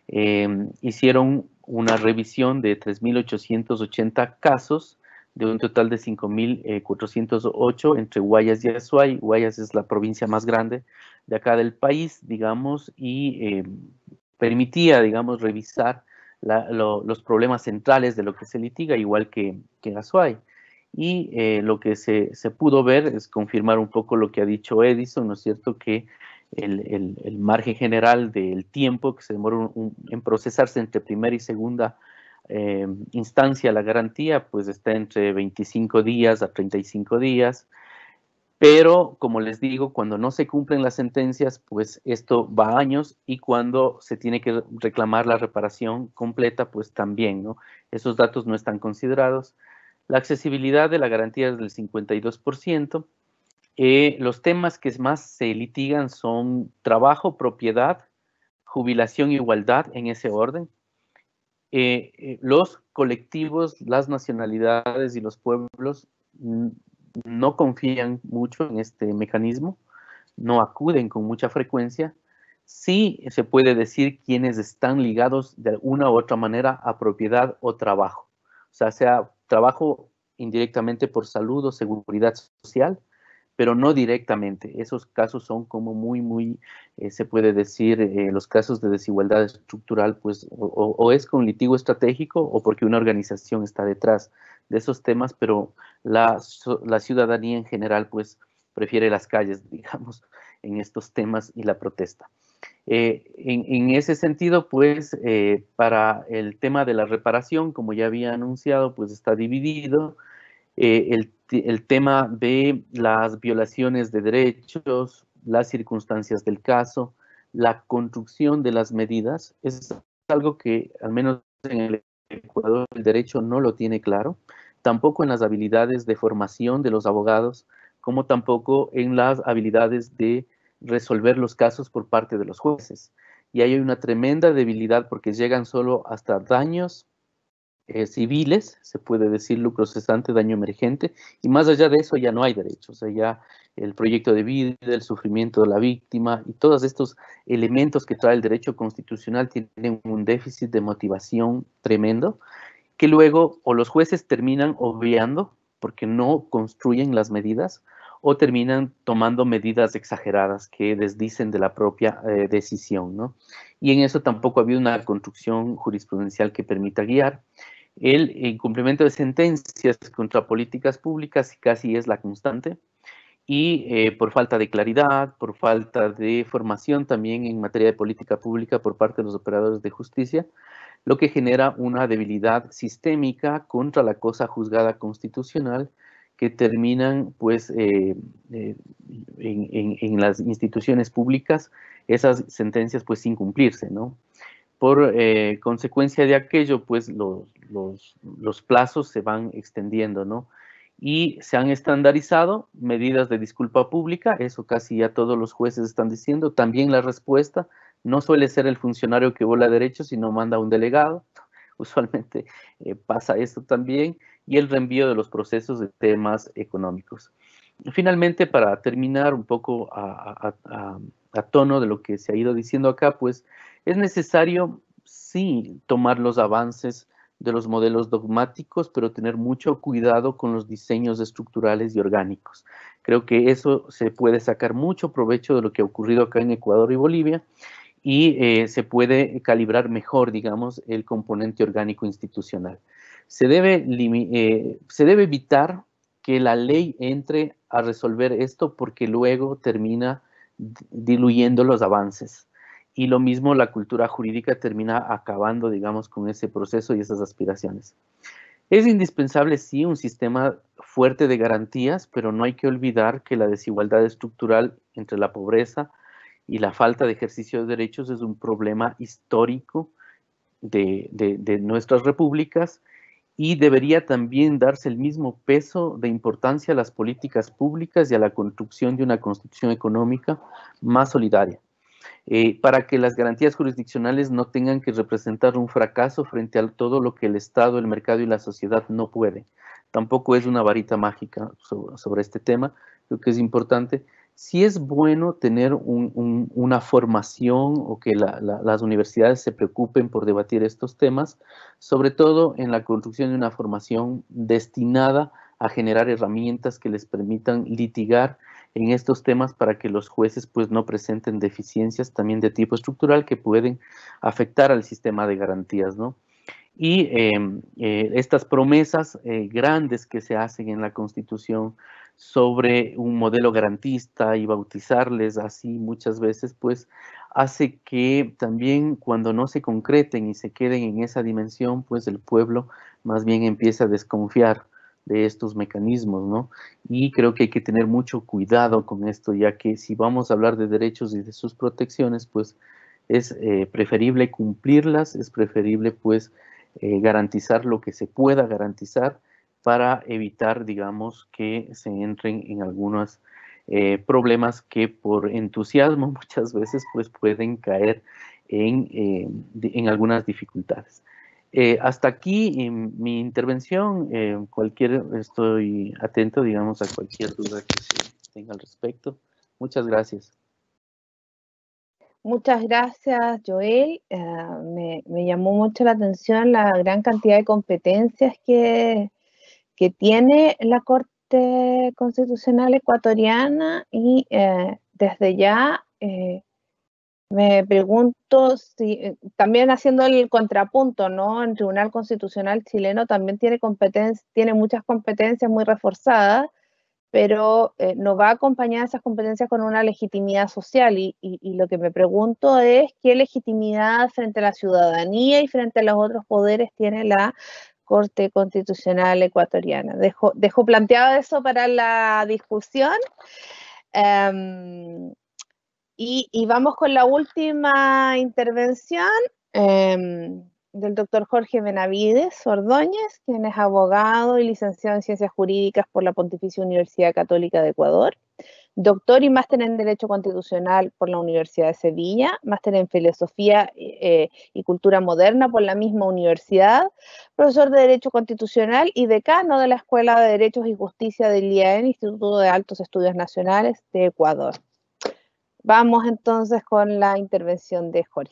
eh, hicieron una revisión de tres mil ochocientos ochenta casos, de un total de cinco mil cuatrocientos ocho entre Guayas y Azuay. Guayas es la provincia más grande de acá del país, digamos, y eh, permitía, digamos, revisar la, lo, los problemas centrales de lo que se litiga, igual que, que Azuay. Y eh, lo que se, se pudo ver es confirmar un poco lo que ha dicho Edison, ¿no es cierto?, que el, el, el margen general del tiempo que se demora un, un, en procesarse entre primera y segunda eh, instancia la garantía, pues está entre veinticinco días a treinta y cinco días, pero como les digo, cuando no se cumplen las sentencias, pues esto va a años, y cuando se tiene que reclamar la reparación completa, pues también, ¿no? Esos datos no están considerados. La accesibilidad de la garantía es del cincuenta y dos por ciento. Eh, los temas que más se litigan son trabajo, propiedad, jubilación, igualdad, en ese orden. Eh, eh, los colectivos, las nacionalidades y los pueblos no confían mucho en este mecanismo, no acuden con mucha frecuencia. Sí se puede decir quienes están ligados de una u otra manera a propiedad o trabajo. O sea, sea trabajo indirectamente por salud o seguridad social, pero no directamente. Esos casos son como muy, muy, eh, se puede decir, eh, los casos de desigualdad estructural, pues, o, o es con litigio estratégico o porque una organización está detrás de esos temas, pero la, la ciudadanía en general, pues, prefiere las calles, digamos, en estos temas y la protesta. Eh, en, en ese sentido, pues, eh, para el tema de la reparación, como ya había anunciado, pues está dividido. Eh, el, el tema de las violaciones de derechos, las circunstancias del caso, la construcción de las medidas, es algo que al menos en el Ecuador el derecho no lo tiene claro, tampoco en las habilidades de formación de los abogados, como tampoco en las habilidades de resolver los casos por parte de los jueces. Y ahí hay una tremenda debilidad porque llegan solo hasta daños Eh, civiles, se puede decir lucro cesante, daño emergente, y más allá de eso ya no hay derechos. O sea, ya el proyecto de vida, el sufrimiento de la víctima y todos estos elementos que trae el derecho constitucional tienen un déficit de motivación tremendo, que luego o los jueces terminan obviando porque no construyen las medidas, o terminan tomando medidas exageradas que desdicen de la propia eh, decisión, ¿no? Y en eso tampoco ha habido una construcción jurisprudencial que permita guiar. El incumplimiento de sentencias contra políticas públicas casi es la constante, y eh, por falta de claridad, por falta de formación también en materia de política pública por parte de los operadores de justicia, lo que genera una debilidad sistémica contra la cosa juzgada constitucional, que terminan pues eh, eh, en, en, en las instituciones públicas esas sentencias pues sin cumplirse, ¿no? Por eh, consecuencia de aquello, pues los, los, los plazos se van extendiendo, ¿no? Y se han estandarizado medidas de disculpa pública, eso casi ya todos los jueces están diciendo. También la respuesta no suele ser el funcionario que viola derechos, sino manda un delegado. Usualmente eh, pasa esto también. Y el reenvío de los procesos de temas económicos. finalmente, para terminar un poco a, a, a, a tono de lo que se ha ido diciendo acá, pues es necesario, sí, tomar los avances de los modelos dogmáticos, pero tener mucho cuidado con los diseños estructurales y orgánicos. Creo que eso se puede sacar mucho provecho de lo que ha ocurrido acá en Ecuador y Bolivia, y eh, se puede calibrar mejor, digamos, el componente orgánico institucional. Se debe, eh, se debe evitar que la ley entre a resolver esto, porque luego termina diluyendo los avances. Y lo mismo la cultura jurídica termina acabando, digamos, con ese proceso y esas aspiraciones. Es indispensable, sí, un sistema fuerte de garantías, pero no hay que olvidar que la desigualdad estructural entre la pobreza y la falta de ejercicio de derechos es un problema histórico de, de, de nuestras repúblicas, y debería también darse el mismo peso de importancia a las políticas públicas y a la construcción de una constitución económica más solidaria, eh, para que las garantías jurisdiccionales no tengan que representar un fracaso frente a todo lo que el Estado, el mercado y la sociedad no pueden. Tampoco es una varita mágica sobre, sobre este tema, creo que es importante. Sí es bueno tener un, un, una formación, o que la, la, las universidades se preocupen por debatir estos temas, sobre todo en la construcción de una formación destinada a generar herramientas que les permitan litigar en estos temas, para que los jueces pues no presenten deficiencias también de tipo estructural que pueden afectar al sistema de garantías, ¿no? Y eh, eh, estas promesas eh, grandes que se hacen en la Constitución sobre un modelo garantista, y bautizarles así muchas veces, pues hace que también, cuando no se concreten y se queden en esa dimensión, pues el pueblo más bien empieza a desconfiar de estos mecanismos, ¿no? Y creo que hay que tener mucho cuidado con esto, ya que si vamos a hablar de derechos y de sus protecciones, pues es eh, preferible cumplirlas, es preferible pues eh, garantizar lo que se pueda garantizar, para evitar, digamos, que se entren en algunos eh, problemas que por entusiasmo muchas veces pues pueden caer en, eh, en algunas dificultades. Eh, hasta aquí en mi intervención. Eh, cualquier, estoy atento, digamos, a cualquier duda que se tenga al respecto. Muchas gracias. Muchas gracias, Joel. Uh, me, me llamó mucho la atención la gran cantidad de competencias que, que tiene la Corte Constitucional Ecuatoriana, y eh, desde ya eh, me pregunto si, también haciendo el contrapunto, ¿no? El Tribunal Constitucional chileno también tiene competencias, tiene muchas competencias muy reforzadas, pero eh, no va acompañada esas competencias con una legitimidad social, y, y, y lo que me pregunto es qué legitimidad frente a la ciudadanía y frente a los otros poderes tiene la Corte Constitucional Ecuatoriana. Dejo, dejo planteado eso para la discusión. Um, y, y vamos con la última intervención um, del doctor Jorge Benavides Ordóñez, quien es abogado y licenciado en Ciencias Jurídicas por la Pontificia Universidad Católica de Ecuador, doctor y máster en Derecho Constitucional por la Universidad de Sevilla, máster en Filosofía eh, y Cultura Moderna por la misma universidad, profesor de Derecho Constitucional y decano de la Escuela de Derechos y Justicia del I A N, Instituto de Altos Estudios Nacionales de Ecuador. Vamos entonces con la intervención de Jorge.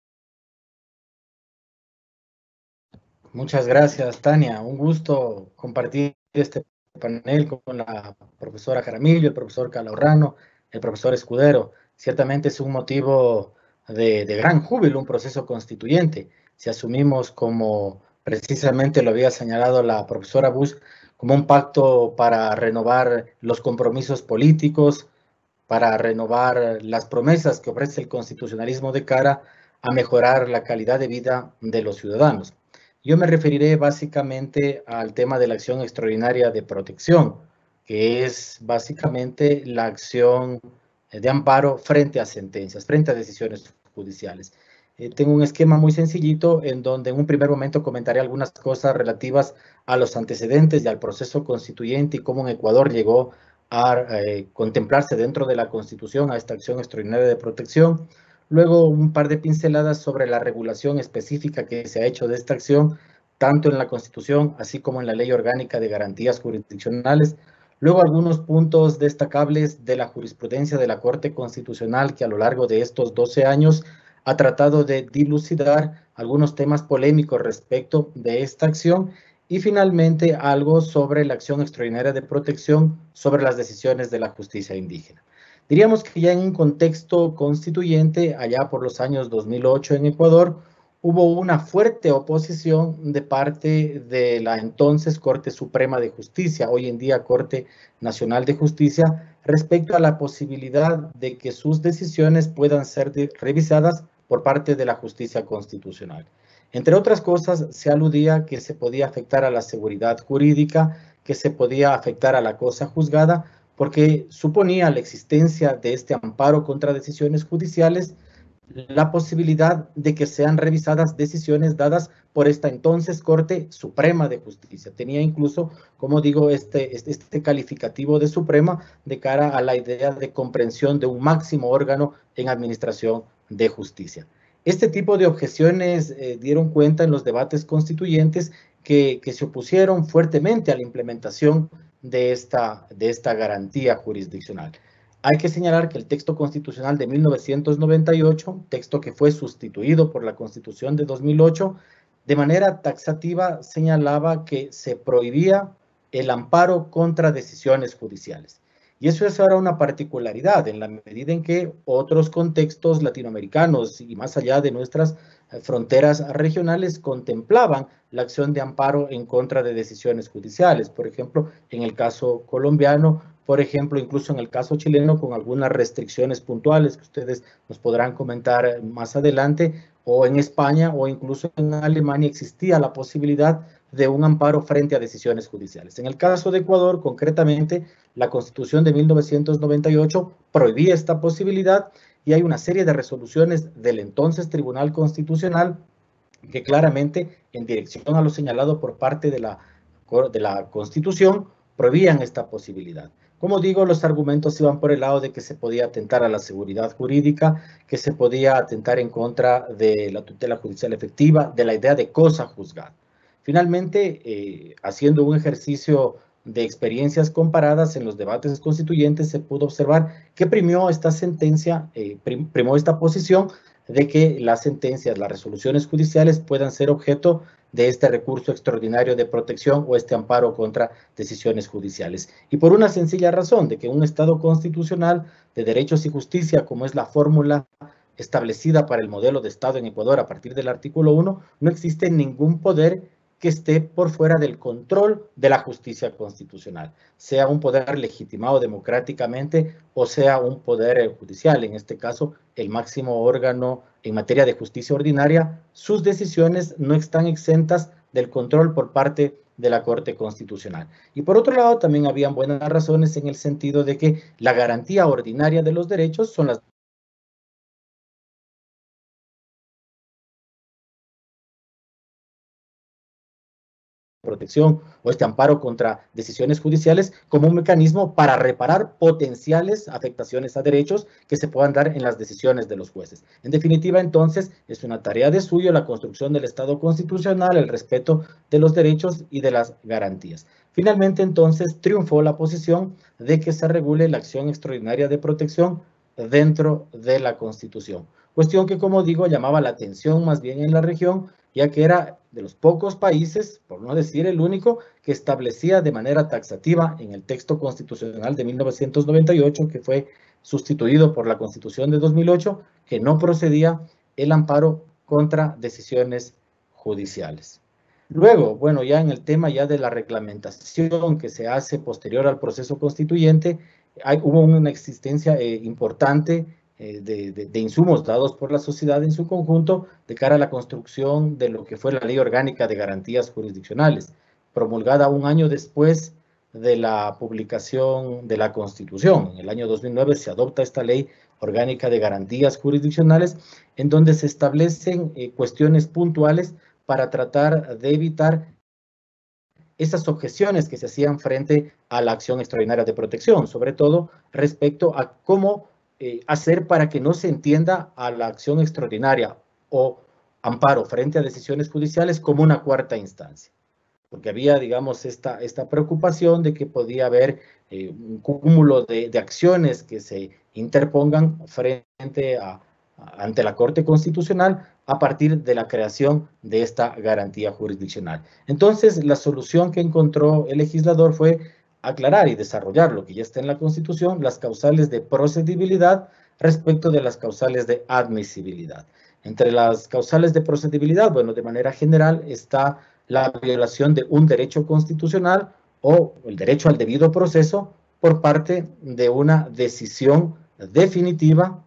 Muchas gracias, Tania. Un gusto compartir este panel con la profesora Jaramillo, el profesor Calahorrano, el profesor Escudero. Ciertamente es un motivo de, de gran júbilo, un proceso constituyente. Si asumimos, como precisamente lo había señalado la profesora Busch, como un pacto para renovar los compromisos políticos, para renovar las promesas que ofrece el constitucionalismo de cara a mejorar la calidad de vida de los ciudadanos. Yo me referiré básicamente al tema de la acción extraordinaria de protección, que es básicamente la acción de amparo frente a sentencias, frente a decisiones judiciales. Eh, tengo un esquema muy sencillito en donde en un primer momento comentaré algunas cosas relativas a los antecedentes y al proceso constituyente y cómo en Ecuador llegó a eh, contemplarse dentro de la Constitución a esta acción extraordinaria de protección. Luego, un par de pinceladas sobre la regulación específica que se ha hecho de esta acción, tanto en la Constitución, así como en la Ley Orgánica de Garantías Jurisdiccionales. Luego algunos puntos destacables de la jurisprudencia de la Corte Constitucional que a lo largo de estos doce años ha tratado de dilucidar algunos temas polémicos respecto de esta acción y finalmente algo sobre la acción extraordinaria de protección sobre las decisiones de la justicia indígena. Diríamos que ya en un contexto constituyente, allá por los años dos mil ocho en Ecuador, hubo una fuerte oposición de parte de la entonces Corte Suprema de Justicia, hoy en día Corte Nacional de Justicia, respecto a la posibilidad de que sus decisiones puedan ser de, revisadas por parte de la justicia constitucional. Entre otras cosas, se aludía que se podía afectar a la seguridad jurídica, que se podía afectar a la cosa juzgada, porque suponía la existencia de este amparo contra decisiones judiciales, la posibilidad de que sean revisadas decisiones dadas por esta entonces Corte Suprema de Justicia. Tenía incluso, como digo, este, este, este calificativo de Suprema de cara a la idea de comprensión de un máximo órgano en administración de justicia. Este tipo de objeciones eh, dieron cuenta en los debates constituyentes que, que se opusieron fuertemente a la implementación de esta, de esta garantía jurisdiccional. Hay que señalar que el texto constitucional de mil novecientos noventa y ocho, texto que fue sustituido por la Constitución de dos mil ocho, de manera taxativa señalaba que se prohibía el amparo contra decisiones judiciales. Y eso es ahora una particularidad en la medida en que otros contextos latinoamericanos y más allá de nuestras fronteras regionales contemplaban la acción de amparo en contra de decisiones judiciales. Por ejemplo, en el caso colombiano, por ejemplo, incluso en el caso chileno, con algunas restricciones puntuales que ustedes nos podrán comentar más adelante, o en España o incluso en Alemania existía la posibilidad de un amparo frente a decisiones judiciales. En el caso de Ecuador, concretamente, la Constitución de mil novecientos noventa y ocho prohibía esta posibilidad y hay una serie de resoluciones del entonces Tribunal Constitucional que claramente, en dirección a lo señalado por parte de la, de la Constitución, prohibían esta posibilidad. Como digo, los argumentos iban por el lado de que se podía atentar a la seguridad jurídica, que se podía atentar en contra de la tutela judicial efectiva, de la idea de cosa juzgada. Finalmente, eh, haciendo un ejercicio de experiencias comparadas en los debates constituyentes, se pudo observar que primió esta sentencia, eh, prim, primó esta posición de que las sentencias, las resoluciones judiciales puedan ser objeto de este recurso extraordinario de protección o este amparo contra decisiones judiciales. Y por una sencilla razón, de que un Estado constitucional de derechos y justicia, como es la fórmula establecida para el modelo de Estado en Ecuador a partir del artículo uno, no existe ningún poder que esté por fuera del control de la justicia constitucional, sea un poder legitimado democráticamente o sea un poder judicial, en este caso el máximo órgano en materia de justicia ordinaria, sus decisiones no están exentas del control por parte de la Corte Constitucional. Y por otro lado, también habían buenas razones en el sentido de que la garantía ordinaria de los derechos son las protección o este amparo contra decisiones judiciales como un mecanismo para reparar potenciales afectaciones a derechos que se puedan dar en las decisiones de los jueces. En definitiva, entonces, es una tarea de suyo la construcción del Estado constitucional, el respeto de los derechos y de las garantías. Finalmente, entonces, triunfó la posición de que se regule la acción extraordinaria de protección dentro de la Constitución. Cuestión que, como digo, llamaba la atención más bien en la región, ya que era de los pocos países, por no decir el único, que establecía de manera taxativa en el texto constitucional de mil novecientos noventa y ocho, que fue sustituido por la Constitución de dos mil ocho, que no procedía el amparo contra decisiones judiciales. Luego, bueno, ya en el tema ya de la reglamentación que se hace posterior al proceso constituyente, hay, hubo una existencia eh, importante De, de, de insumos dados por la sociedad en su conjunto de cara a la construcción de lo que fue la Ley Orgánica de Garantías Jurisdiccionales, promulgada un año después de la publicación de la Constitución. En el año dos mil nueve se adopta esta Ley Orgánica de Garantías Jurisdiccionales, en donde se establecen eh, cuestiones puntuales para tratar de evitar esas objeciones que se hacían frente a la acción extraordinaria de protección, sobre todo respecto a cómo Eh, hacer para que no se entienda a la acción extraordinaria o amparo frente a decisiones judiciales como una cuarta instancia. porque había, digamos, esta, esta preocupación de que podía haber eh, un cúmulo de, de acciones que se interpongan frente a, a, ante la Corte Constitucional a partir de la creación de esta garantía jurisdiccional. Entonces, la solución que encontró el legislador fue aclarar y desarrollar lo que ya está en la Constitución, las causales de procedibilidad respecto de las causales de admisibilidad. Entre las causales de procedibilidad, bueno, de manera general está la violación de un derecho constitucional o el derecho al debido proceso por parte de una decisión definitiva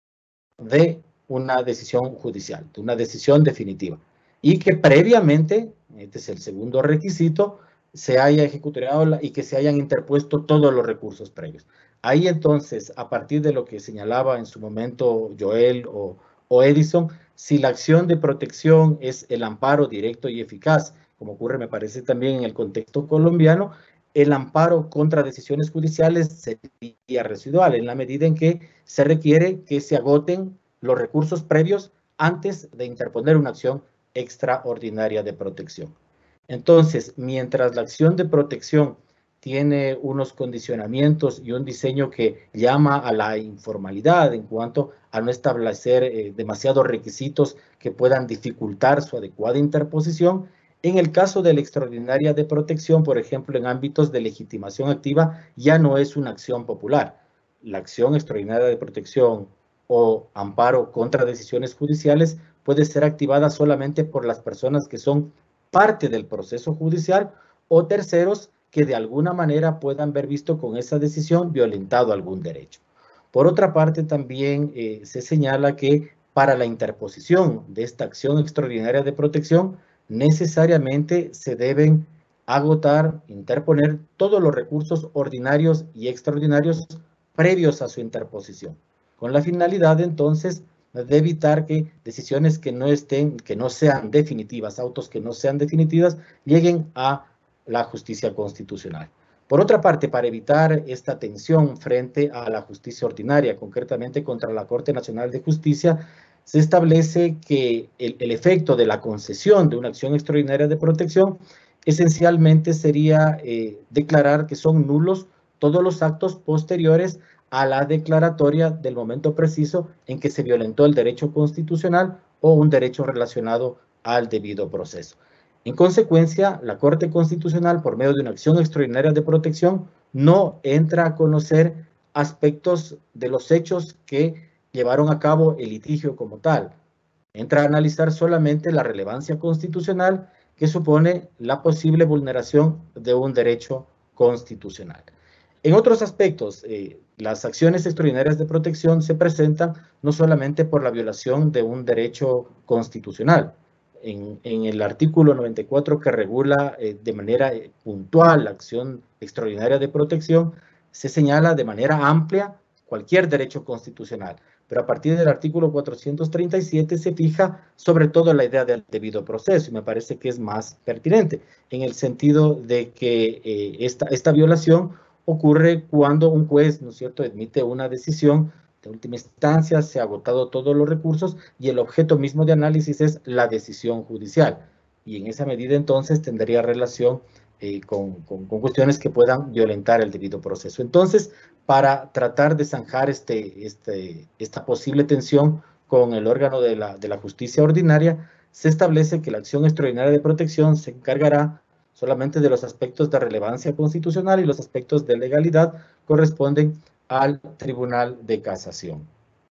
de una decisión judicial, de una decisión definitiva. Y que previamente, este es el segundo requisito, se haya ejecutado y que se hayan interpuesto todos los recursos previos. Ahí entonces, a partir de lo que señalaba en su momento Joel o, o Edison, si la acción de protección es el amparo directo y eficaz, como ocurre me parece también en el contexto colombiano, el amparo contra decisiones judiciales sería residual en la medida en que se requiere que se agoten los recursos previos antes de interponer una acción extraordinaria de protección. Entonces, mientras la acción de protección tiene unos condicionamientos y un diseño que llama a la informalidad en cuanto a no establecer eh, demasiados requisitos que puedan dificultar su adecuada interposición, en el caso de la extraordinaria de protección, por ejemplo, en ámbitos de legitimación activa, ya no es una acción popular. La acción extraordinaria de protección o amparo contra decisiones judiciales puede ser activada solamente por las personas que son parte del proceso judicial o terceros que de alguna manera puedan ver visto con esa decisión violentado algún derecho. Por otra parte, también eh, se señala que para la interposición de esta acción extraordinaria de protección, necesariamente se deben agotar, interponer todos los recursos ordinarios y extraordinarios previos a su interposición, con la finalidad entonces de evitar que decisiones que no estén, que no sean definitivas, autos que no sean definitivas, lleguen a la justicia constitucional. Por otra parte, para evitar esta tensión frente a la justicia ordinaria, concretamente contra la Corte Nacional de Justicia, se establece que el, el efecto de la concesión de una acción extraordinaria de protección esencialmente sería eh, declarar que son nulos todos los actos posteriores a la declaratoria del momento preciso en que se violentó el derecho constitucional o un derecho relacionado al debido proceso. En consecuencia, la Corte Constitucional, por medio de una acción extraordinaria de protección, no entra a conocer aspectos de los hechos que llevaron a cabo el litigio como tal. Entra a analizar solamente la relevancia constitucional que supone la posible vulneración de un derecho constitucional. En otros aspectos, eh, las acciones extraordinarias de protección se presentan no solamente por la violación de un derecho constitucional. En, en el artículo noventa y cuatro que regula eh, de manera eh, puntual la acción extraordinaria de protección, se señala de manera amplia cualquier derecho constitucional. Pero a partir del artículo cuatrocientos treinta y siete se fija sobre todo la idea del debido proceso y me parece que es más pertinente en el sentido de que eh, esta, esta violación ocurre cuando un juez, ¿no es cierto?, emite una decisión de última instancia, se han agotado todos los recursos y el objeto mismo de análisis es la decisión judicial. Y en esa medida entonces tendría relación eh, con, con, con cuestiones que puedan violentar el debido proceso. Entonces, para tratar de zanjar este, este, esta posible tensión con el órgano de la, de la justicia ordinaria, se establece que la acción extraordinaria de protección se encargará solamente de los aspectos de relevancia constitucional y los aspectos de legalidad corresponden al Tribunal de Casación.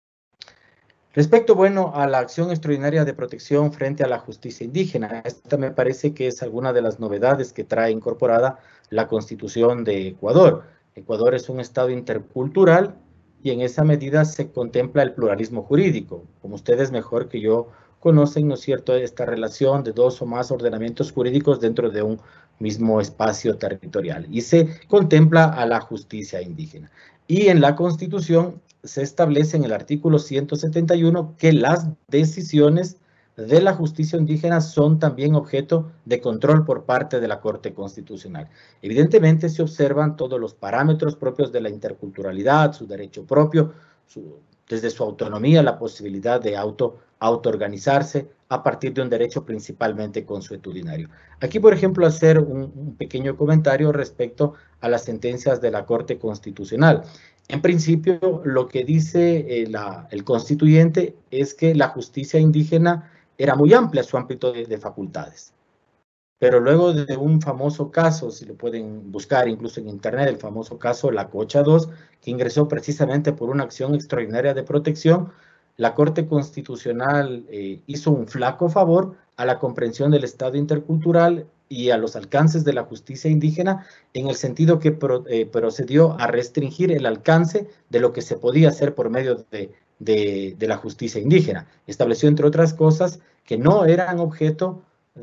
Respecto, bueno, a la acción extraordinaria de protección frente a la justicia indígena, esta me parece que es alguna de las novedades que trae incorporada la Constitución de Ecuador. Ecuador es un estado intercultural y en esa medida se contempla el pluralismo jurídico. Como ustedes mejor que yo conocen, ¿no es cierto?, esta relación de dos o más ordenamientos jurídicos dentro de un mismo espacio territorial y se contempla a la justicia indígena. Y en la Constitución se establece en el artículo ciento setenta y uno que las decisiones de la justicia indígena son también objeto de control por parte de la Corte Constitucional. Evidentemente se observan todos los parámetros propios de la interculturalidad, su derecho propio, su desde su autonomía, la posibilidad de auto, autoorganizarse a partir de un derecho principalmente consuetudinario. Aquí, por ejemplo, hacer un, un pequeño comentario respecto a las sentencias de la Corte Constitucional. En principio, lo que dice eh, la, el constituyente es que la justicia indígena era muy amplia su ámbito de, de facultades. Pero luego de un famoso caso, si lo pueden buscar incluso en internet, el famoso caso La Cocha dos, que ingresó precisamente por una acción extraordinaria de protección, la Corte Constitucional eh, hizo un flaco favor a la comprensión del Estado intercultural y a los alcances de la justicia indígena, en el sentido que pro, eh, procedió a restringir el alcance de lo que se podía hacer por medio de, de, de la justicia indígena. Estableció, entre otras cosas, que no eran objeto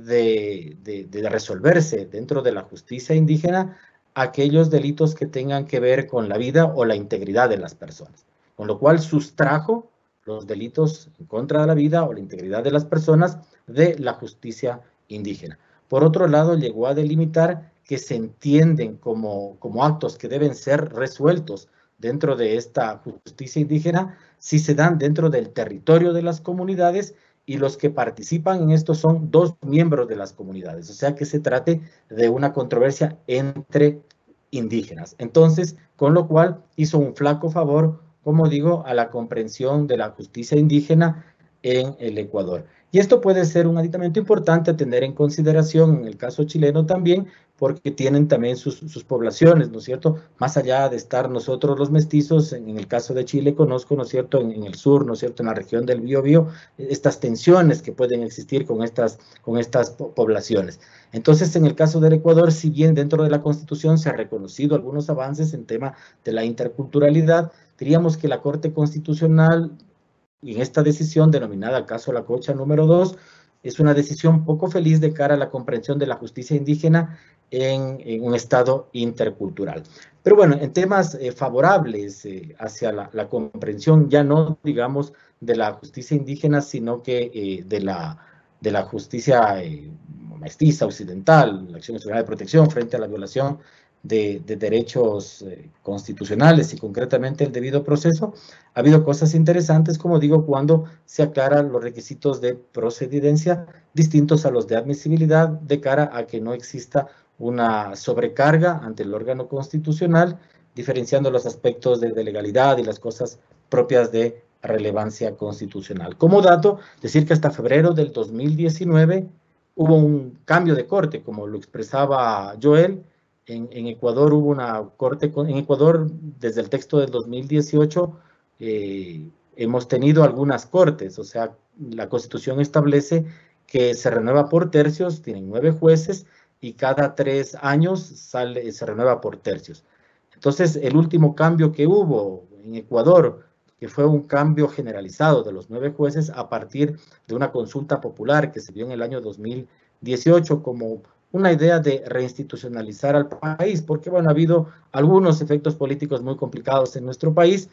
de, de, de resolverse dentro de la justicia indígena aquellos delitos que tengan que ver con la vida o la integridad de las personas, con lo cual sustrajo los delitos en contra de la vida o la integridad de las personas de la justicia indígena. Por otro lado, llegó a delimitar que se entienden como, como actos que deben ser resueltos dentro de esta justicia indígena si se dan dentro del territorio de las comunidades y los que participan en esto son dos miembros de las comunidades, o sea que se trate de una controversia entre indígenas. Entonces, con lo cual hizo un flaco favor, como digo, a la comprensión de la justicia indígena en el Ecuador. Y esto puede ser un aditamento importante a tener en consideración en el caso chileno también, porque tienen también sus, sus poblaciones, ¿no es cierto? Más allá de estar nosotros los mestizos, en, en el caso de Chile conozco, ¿no es cierto?, en, en el sur, ¿no es cierto?, en la región del Biobío, estas tensiones que pueden existir con estas, con estas poblaciones. Entonces, en el caso del Ecuador, si bien dentro de la Constitución se ha reconocido algunos avances en tema de la interculturalidad, diríamos que la Corte Constitucional, en esta decisión denominada caso La Cocha número dos, es una decisión poco feliz de cara a la comprensión de la justicia indígena en, en un estado intercultural. Pero bueno, en temas eh, favorables eh, hacia la, la comprensión, ya no digamos de la justicia indígena, sino que eh, de, la, de la justicia eh, mestiza occidental, la acción extraordinaria de protección frente a la violación De, de derechos eh, constitucionales y concretamente el debido proceso, ha habido cosas interesantes, como digo, cuando se aclaran los requisitos de procedencia distintos a los de admisibilidad de cara a que no exista una sobrecarga ante el órgano constitucional, diferenciando los aspectos de, de legalidad y las cosas propias de relevancia constitucional. Como dato, decir que hasta febrero del dos mil diecinueve hubo un cambio de corte, como lo expresaba Joel. En, en Ecuador hubo una corte, en Ecuador desde el texto del dos mil dieciocho eh, hemos tenido algunas cortes, o sea, la Constitución establece que se renueva por tercios, tienen nueve jueces y cada tres años sale, se renueva por tercios. Entonces, el último cambio que hubo en Ecuador, que fue un cambio generalizado de los nueve jueces a partir de una consulta popular que se dio en el año dos mil dieciocho como una idea de reinstitucionalizar al país, porque bueno, ha habido algunos efectos políticos muy complicados en nuestro país.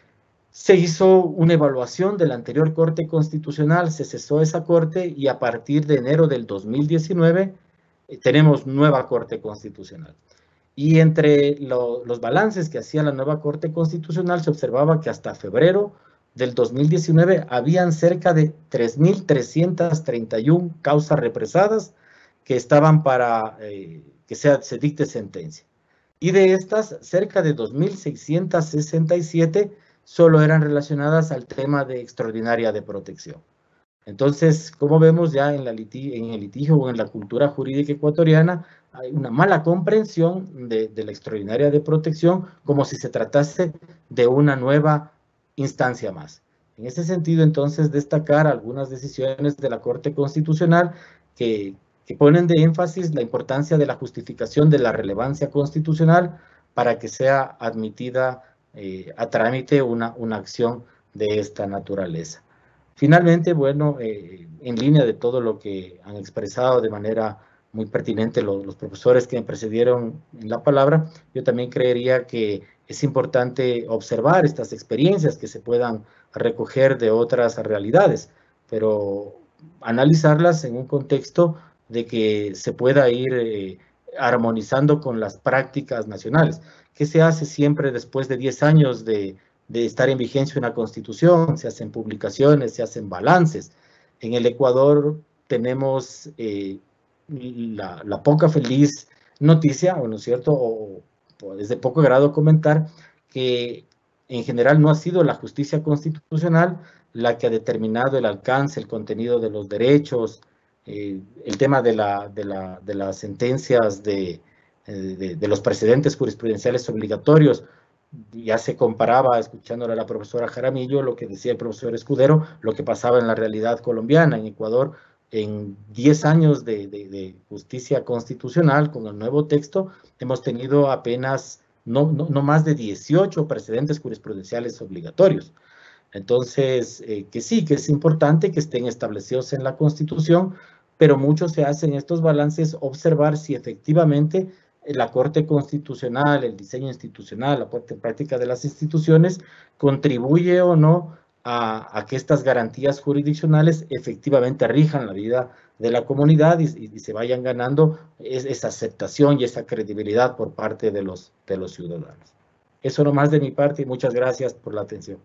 Se hizo una evaluación de la anterior Corte Constitucional, se cesó esa Corte y a partir de enero del dos mil diecinueve eh, tenemos nueva Corte Constitucional. Y entre lo, los balances que hacía la nueva Corte Constitucional se observaba que hasta febrero del dos mil diecinueve habían cerca de tres mil trescientas treinta y una causas represadas que estaban para eh, que sea, se dicte sentencia. Y de estas, cerca de dos mil seiscientas sesenta y siete solo eran relacionadas al tema de extraordinaria de protección. Entonces, como vemos ya en, la litig en el litigio o en la cultura jurídica ecuatoriana, hay una mala comprensión de, de la extraordinaria de protección como si se tratase de una nueva instancia más. En ese sentido, entonces, destacar algunas decisiones de la Corte Constitucional que que ponen de énfasis la importancia de la justificación de la relevancia constitucional para que sea admitida eh, a trámite una, una acción de esta naturaleza. Finalmente, bueno, eh, en línea de todo lo que han expresado de manera muy pertinente los, los profesores que me precedieron en la palabra, yo también creería que es importante observar estas experiencias que se puedan recoger de otras realidades, pero analizarlas en un contexto de que se pueda ir eh, armonizando con las prácticas nacionales. ¿Qué se hace siempre después de diez años de, de estar en vigencia una constitución, se hacen publicaciones, se hacen balances. En el Ecuador tenemos eh, la, la poca feliz noticia, ¿no es cierto?, o, o es de poco grado comentar que en general no ha sido la justicia constitucional la que ha determinado el alcance, el contenido de los derechos, eh, el tema de, la, de, la, de las sentencias de, de, de los precedentes jurisprudenciales obligatorios. Ya se comparaba, escuchándole a la profesora Jaramillo, lo que decía el profesor Escudero, lo que pasaba en la realidad colombiana. En Ecuador, en diez años de, de, de justicia constitucional, con el nuevo texto, hemos tenido apenas no, no, no más de dieciocho precedentes jurisprudenciales obligatorios. Entonces, eh, que sí, que es importante que estén establecidos en la Constitución, pero mucho se hace en estos balances observar si efectivamente la Corte Constitucional, el diseño institucional, la puesta en práctica de las instituciones, contribuye o no a, a que estas garantías jurisdiccionales efectivamente rijan la vida de la comunidad y, y se vayan ganando es, esa aceptación y esa credibilidad por parte de los, de los ciudadanos. Eso nomás de mi parte y muchas gracias por la atención.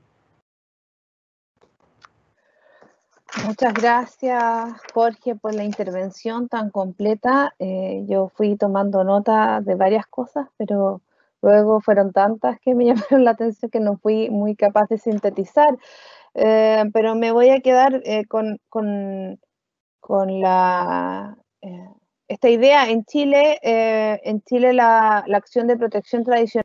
Muchas gracias, Jorge, por la intervención tan completa. Eh, yo fui tomando nota de varias cosas, pero luego fueron tantas que me llamaron la atención que no fui muy capaz de sintetizar. Eh, pero me voy a quedar eh, con, con, con la, eh, esta idea. En Chile, eh, en Chile la, la acción de protección tradicional,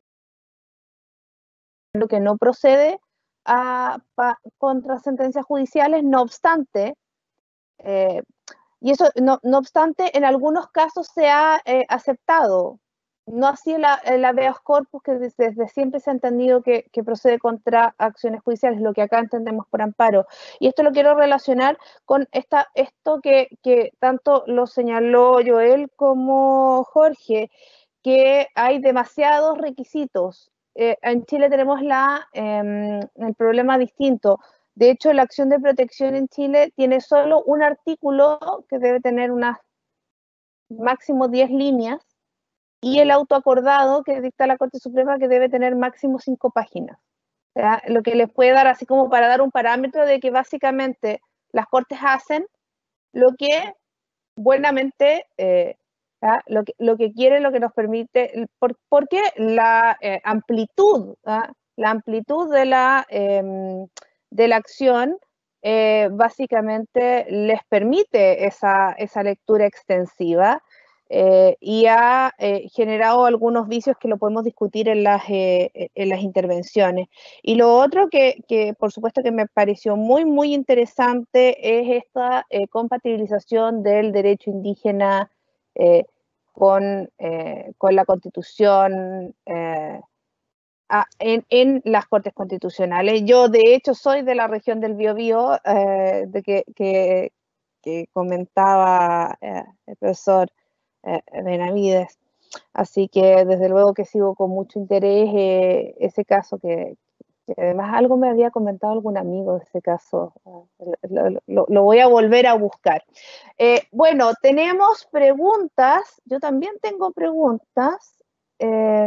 lo que no procede A, pa, contra sentencias judiciales, no obstante, eh, y eso no, no obstante, en algunos casos se ha eh, aceptado, no así la, el habeas corpus, que desde, desde siempre se ha entendido que, que procede contra acciones judiciales, lo que acá entendemos por amparo. Y esto lo quiero relacionar con esta, esto que, que tanto lo señaló Joel como Jorge, que hay demasiados requisitos. Eh, en Chile tenemos la, eh, el problema distinto. De hecho, la acción de protección en Chile tiene solo un artículo que debe tener unas máximo diez líneas y el autoacordado que dicta la Corte Suprema que debe tener máximo cinco páginas. O sea, lo que les puede dar así como para dar un parámetro de que básicamente las Cortes hacen lo que buenamente eh, ¿Ah? Lo, que, lo que quiere, lo que nos permite, por, porque la eh, amplitud, ¿ah? la amplitud de la, eh, de la acción eh, básicamente les permite esa, esa lectura extensiva eh, y ha eh, generado algunos vicios que lo podemos discutir en las, eh, en las intervenciones. Y lo otro que, que por supuesto que me pareció muy, muy interesante es esta eh, compatibilización del derecho indígena eh, Con, eh, con la Constitución eh, a, en, en las Cortes Constitucionales. Yo, de hecho, soy de la región del Biobío, eh, de que, que, que comentaba eh, el profesor eh, Benavides. Así que, desde luego que sigo con mucho interés eh, ese caso que, que además algo me había comentado algún amigo de ese caso, lo, lo, lo voy a volver a buscar. Eh, bueno, tenemos preguntas, yo también tengo preguntas, eh,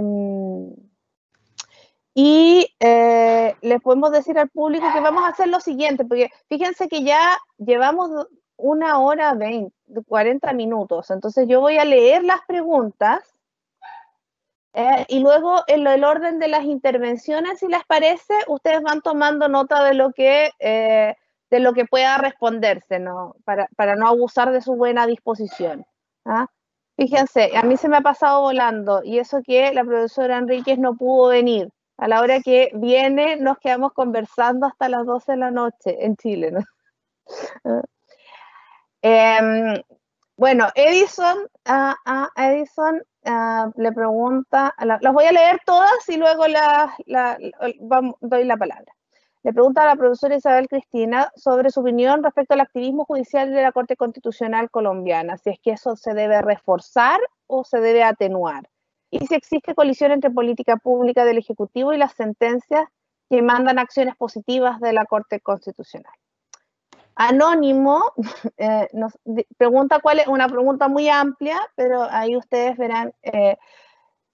y eh, les podemos decir al público que vamos a hacer lo siguiente, porque fíjense que ya llevamos una hora veinte, cuarenta minutos, entonces yo voy a leer las preguntas, Eh, y luego, en el orden de las intervenciones, si les parece, ustedes van tomando nota de lo que, eh, de lo que pueda responderse, ¿no? Para, para no abusar de su buena disposición. ¿Ah? Fíjense, a mí se me ha pasado volando, y eso que la profesora Enríquez no pudo venir. A la hora que viene, nos quedamos conversando hasta las doce de la noche en Chile, ¿no? eh, bueno, Edison, uh, uh, Edison Uh, le pregunta, la, las voy a leer todas y luego la, la, la, vamos, doy la palabra. Le pregunta a la profesora Isabel Cristina sobre su opinión respecto al activismo judicial de la Corte Constitucional colombiana, si es que eso se debe reforzar o se debe atenuar, y si existe colisión entre política pública del Ejecutivo y las sentencias que mandan acciones positivas de la Corte Constitucional. Anónimo eh, nos pregunta cuál es, una pregunta muy amplia, pero ahí ustedes verán eh,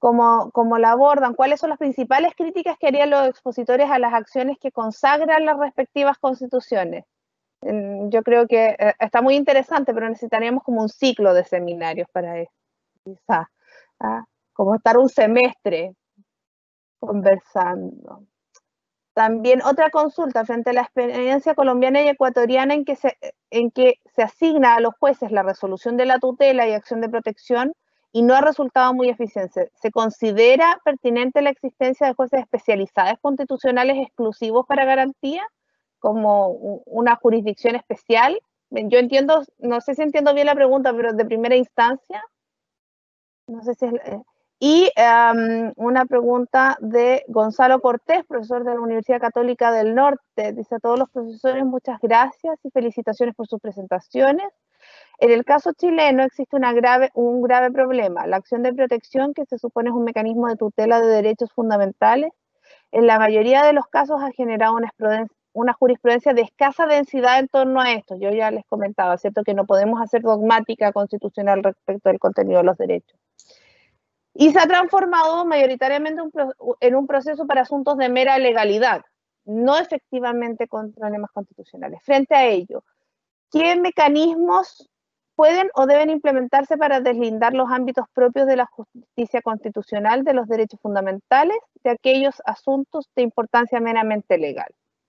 cómo, cómo la abordan, cuáles son las principales críticas que harían los expositores a las acciones que consagran las respectivas constituciones. Yo creo que está muy interesante, pero necesitaríamos como un ciclo de seminarios para eso, quizás, ¿ah? Como estar un semestre conversando. También otra consulta frente a la experiencia colombiana y ecuatoriana en que, se, en que se asigna a los jueces la resolución de la tutela y acción de protección y no ha resultado muy eficiente. ¿Se considera pertinente la existencia de jueces especializados constitucionales exclusivos para garantía, como una jurisdicción especial? Yo entiendo, no sé si entiendo bien la pregunta, pero de primera instancia, no sé si es... Eh, Y um, una pregunta de Gonzalo Cortés, profesor de la Universidad Católica del Norte. Dice: a todos los profesores, muchas gracias y felicitaciones por sus presentaciones. En el caso chileno existe una grave, un grave problema. La acción de protección, que se supone es un mecanismo de tutela de derechos fundamentales, en la mayoría de los casos ha generado una, una jurisprudencia de escasa densidad en torno a esto. Yo ya les comentaba, ¿cierto?, que no podemos hacer dogmática constitucional respecto del contenido de los derechos. Y se ha transformado mayoritariamente un pro, en un proceso para asuntos de mera legalidad, no efectivamente con problemas constitucionales. Frente a ello, ¿qué mecanismos pueden o deben implementarse para deslindar los ámbitos propios de la justicia constitucional de los derechos fundamentales de aquellos asuntos de importancia meramente legal?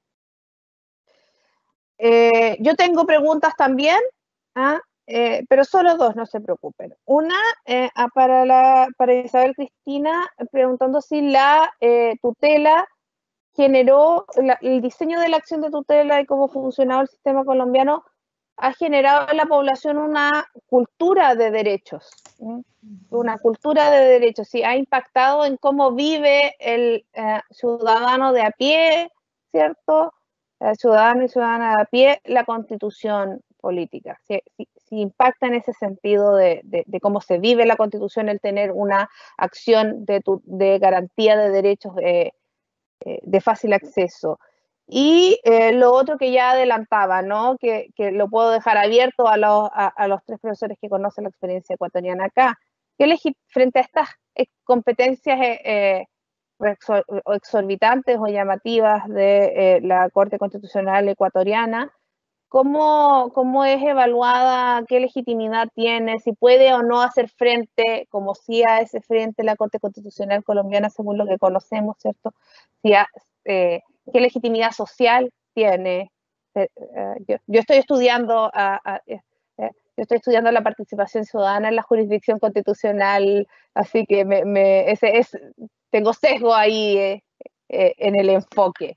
Eh, yo tengo preguntas también, ¿ah? Eh, pero solo dos, no se preocupen. Una eh, para, la, para Isabel Cristina, preguntando si la eh, tutela generó, la, el diseño de la acción de tutela y cómo funcionaba el sistema colombiano, ha generado en la población una cultura de derechos, ¿sí? Una cultura de derechos, sí, ha impactado en cómo vive el eh, ciudadano de a pie, ¿cierto? El ciudadano y ciudadana de a pie, la constitución política. Si, si, si impacta en ese sentido de, de, de cómo se vive la Constitución el tener una acción de, tu, de garantía de derechos eh, eh, de fácil acceso. Y eh, lo otro que ya adelantaba, ¿no?, que, que lo puedo dejar abierto a los, a, a los tres profesores que conocen la experiencia ecuatoriana acá, que frente a estas competencias eh, exorbitantes o llamativas de eh, la Corte Constitucional ecuatoriana, ¿Cómo, ¿Cómo es evaluada? ¿Qué legitimidad tiene? ¿Si puede o no hacer frente, como si a ese frente la Corte Constitucional colombiana, según lo que conocemos, ¿cierto? Si ha, eh, ¿Qué legitimidad social tiene? Eh, eh, yo, yo estoy estudiando a, a, eh, yo estoy estudiando la participación ciudadana en la jurisdicción constitucional, así que me, me, ese es, tengo sesgo ahí eh, eh, en el enfoque.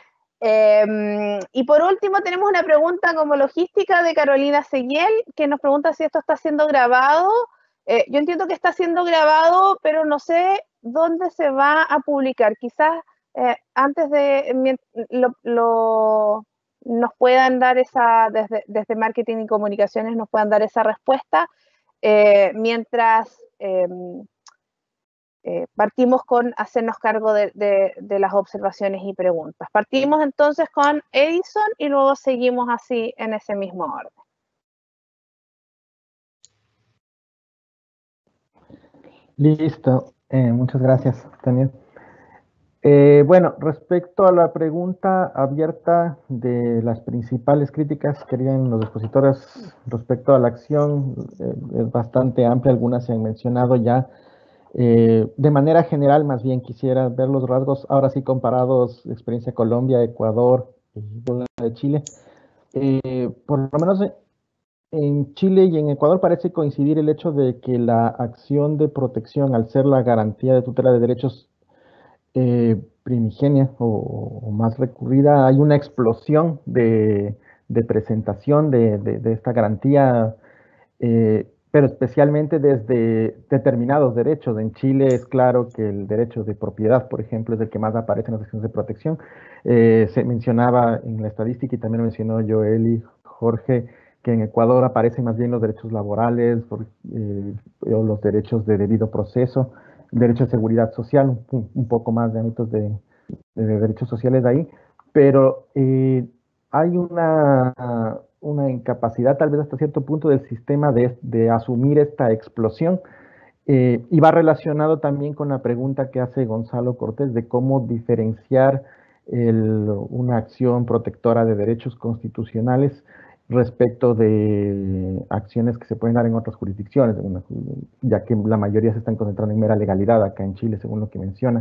Eh, y por último tenemos una pregunta como logística de Carolina Seguiel, que nos pregunta si esto está siendo grabado. Eh, yo entiendo que está siendo grabado, pero no sé dónde se va a publicar. Quizás eh, antes de lo, lo, nos puedan dar esa, desde, desde marketing y comunicaciones nos puedan dar esa respuesta, eh, mientras eh, Eh, partimos con hacernos cargo de, de, de las observaciones y preguntas. Partimos entonces con Edison y luego seguimos así en ese mismo orden. Listo, eh, muchas gracias, Daniel. Eh, bueno, respecto a la pregunta abierta de las principales críticas que harían los expositores respecto a la acción, eh, es bastante amplia, algunas se han mencionado ya. Eh, de manera general, más bien quisiera ver los rasgos, ahora sí comparados, experiencia Colombia, Ecuador y de Chile. Eh, por lo menos en Chile y en Ecuador parece coincidir el hecho de que la acción de protección, al ser la garantía de tutela de derechos eh, primigenia o, o más recurrida, hay una explosión de, de presentación de, de, de esta garantía, eh, pero especialmente desde determinados derechos. En Chile es claro que el derecho de propiedad, por ejemplo, es el que más aparece en las acciones de protección. Eh, se mencionaba en la estadística y también mencionó Joel y Jorge que en Ecuador aparecen más bien los derechos laborales por, eh, o los derechos de debido proceso, el derecho de seguridad social, un, un poco más de ámbitos de, de, de derechos sociales de ahí, pero eh, hay una, una incapacidad tal vez hasta cierto punto del sistema de, de asumir esta explosión Eh, y va relacionado también con la pregunta que hace Gonzalo Cortés de cómo diferenciar el, una acción protectora de derechos constitucionales respecto de acciones que se pueden dar en otras jurisdicciones, ya que la mayoría se están concentrando en mera legalidad acá en Chile, según lo que menciona.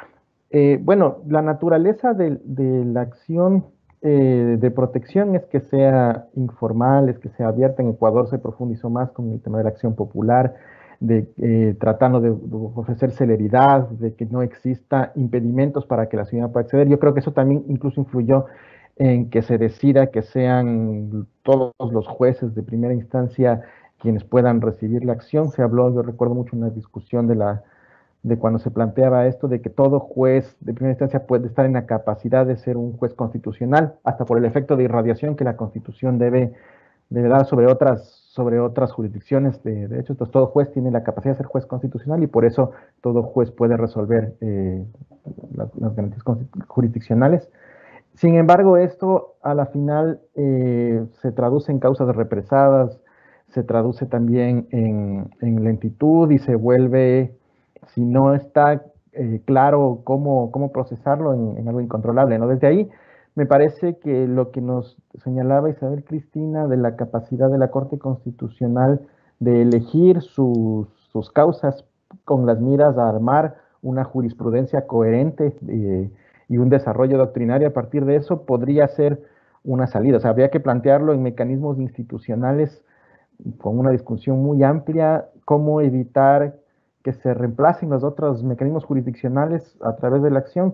Eh, bueno, la naturaleza de, de la acción eh, de protección es que sea informal, es que sea abierta. En Ecuador se profundizó más con el tema de la acción popular, de, eh, tratando de, de ofrecer celeridad, de que no exista impedimentos para que la ciudadanía pueda acceder. Yo creo que eso también incluso influyó en que se decida que sean todos los jueces de primera instancia quienes puedan recibir la acción. Se habló, yo recuerdo mucho una discusión de la de cuando se planteaba esto de que todo juez de primera instancia puede estar en la capacidad de ser un juez constitucional, hasta por el efecto de irradiación que la Constitución debe, debe dar sobre otras, sobre otras jurisdicciones de derechos. Entonces, todo juez tiene la capacidad de ser juez constitucional y por eso todo juez puede resolver eh, las, las garantías jurisdiccionales. Sin embargo, esto a la final eh, se traduce en causas represadas, se traduce también en, en lentitud y se vuelve, si no está eh, claro cómo, cómo procesarlo, en, en algo incontrolable, ¿no? Desde ahí, me parece que lo que nos señalaba Isabel Cristina de la capacidad de la Corte Constitucional de elegir sus, sus causas con las miras a armar una jurisprudencia coherente eh, y un desarrollo doctrinario a partir de eso podría ser una salida. O sea, habría que plantearlo en mecanismos institucionales con una discusión muy amplia, cómo evitar que se reemplacen los otros mecanismos jurisdiccionales a través de la acción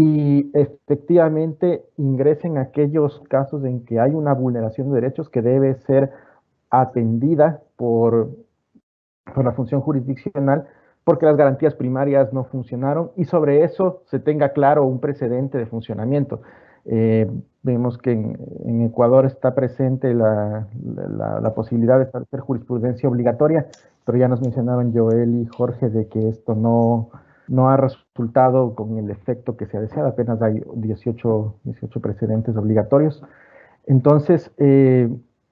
y efectivamente ingresen aquellos casos en que hay una vulneración de derechos que debe ser atendida por, por la función jurisdiccional porque las garantías primarias no funcionaron y sobre eso se tenga claro un precedente de funcionamiento. Eh, vemos que en, en Ecuador está presente la, la, la posibilidad de establecer jurisprudencia obligatoria, pero ya nos mencionaban Joel y Jorge de que esto no, no ha resultado con el efecto que se ha deseado, apenas hay dieciocho, dieciocho precedentes obligatorios. Entonces, eh,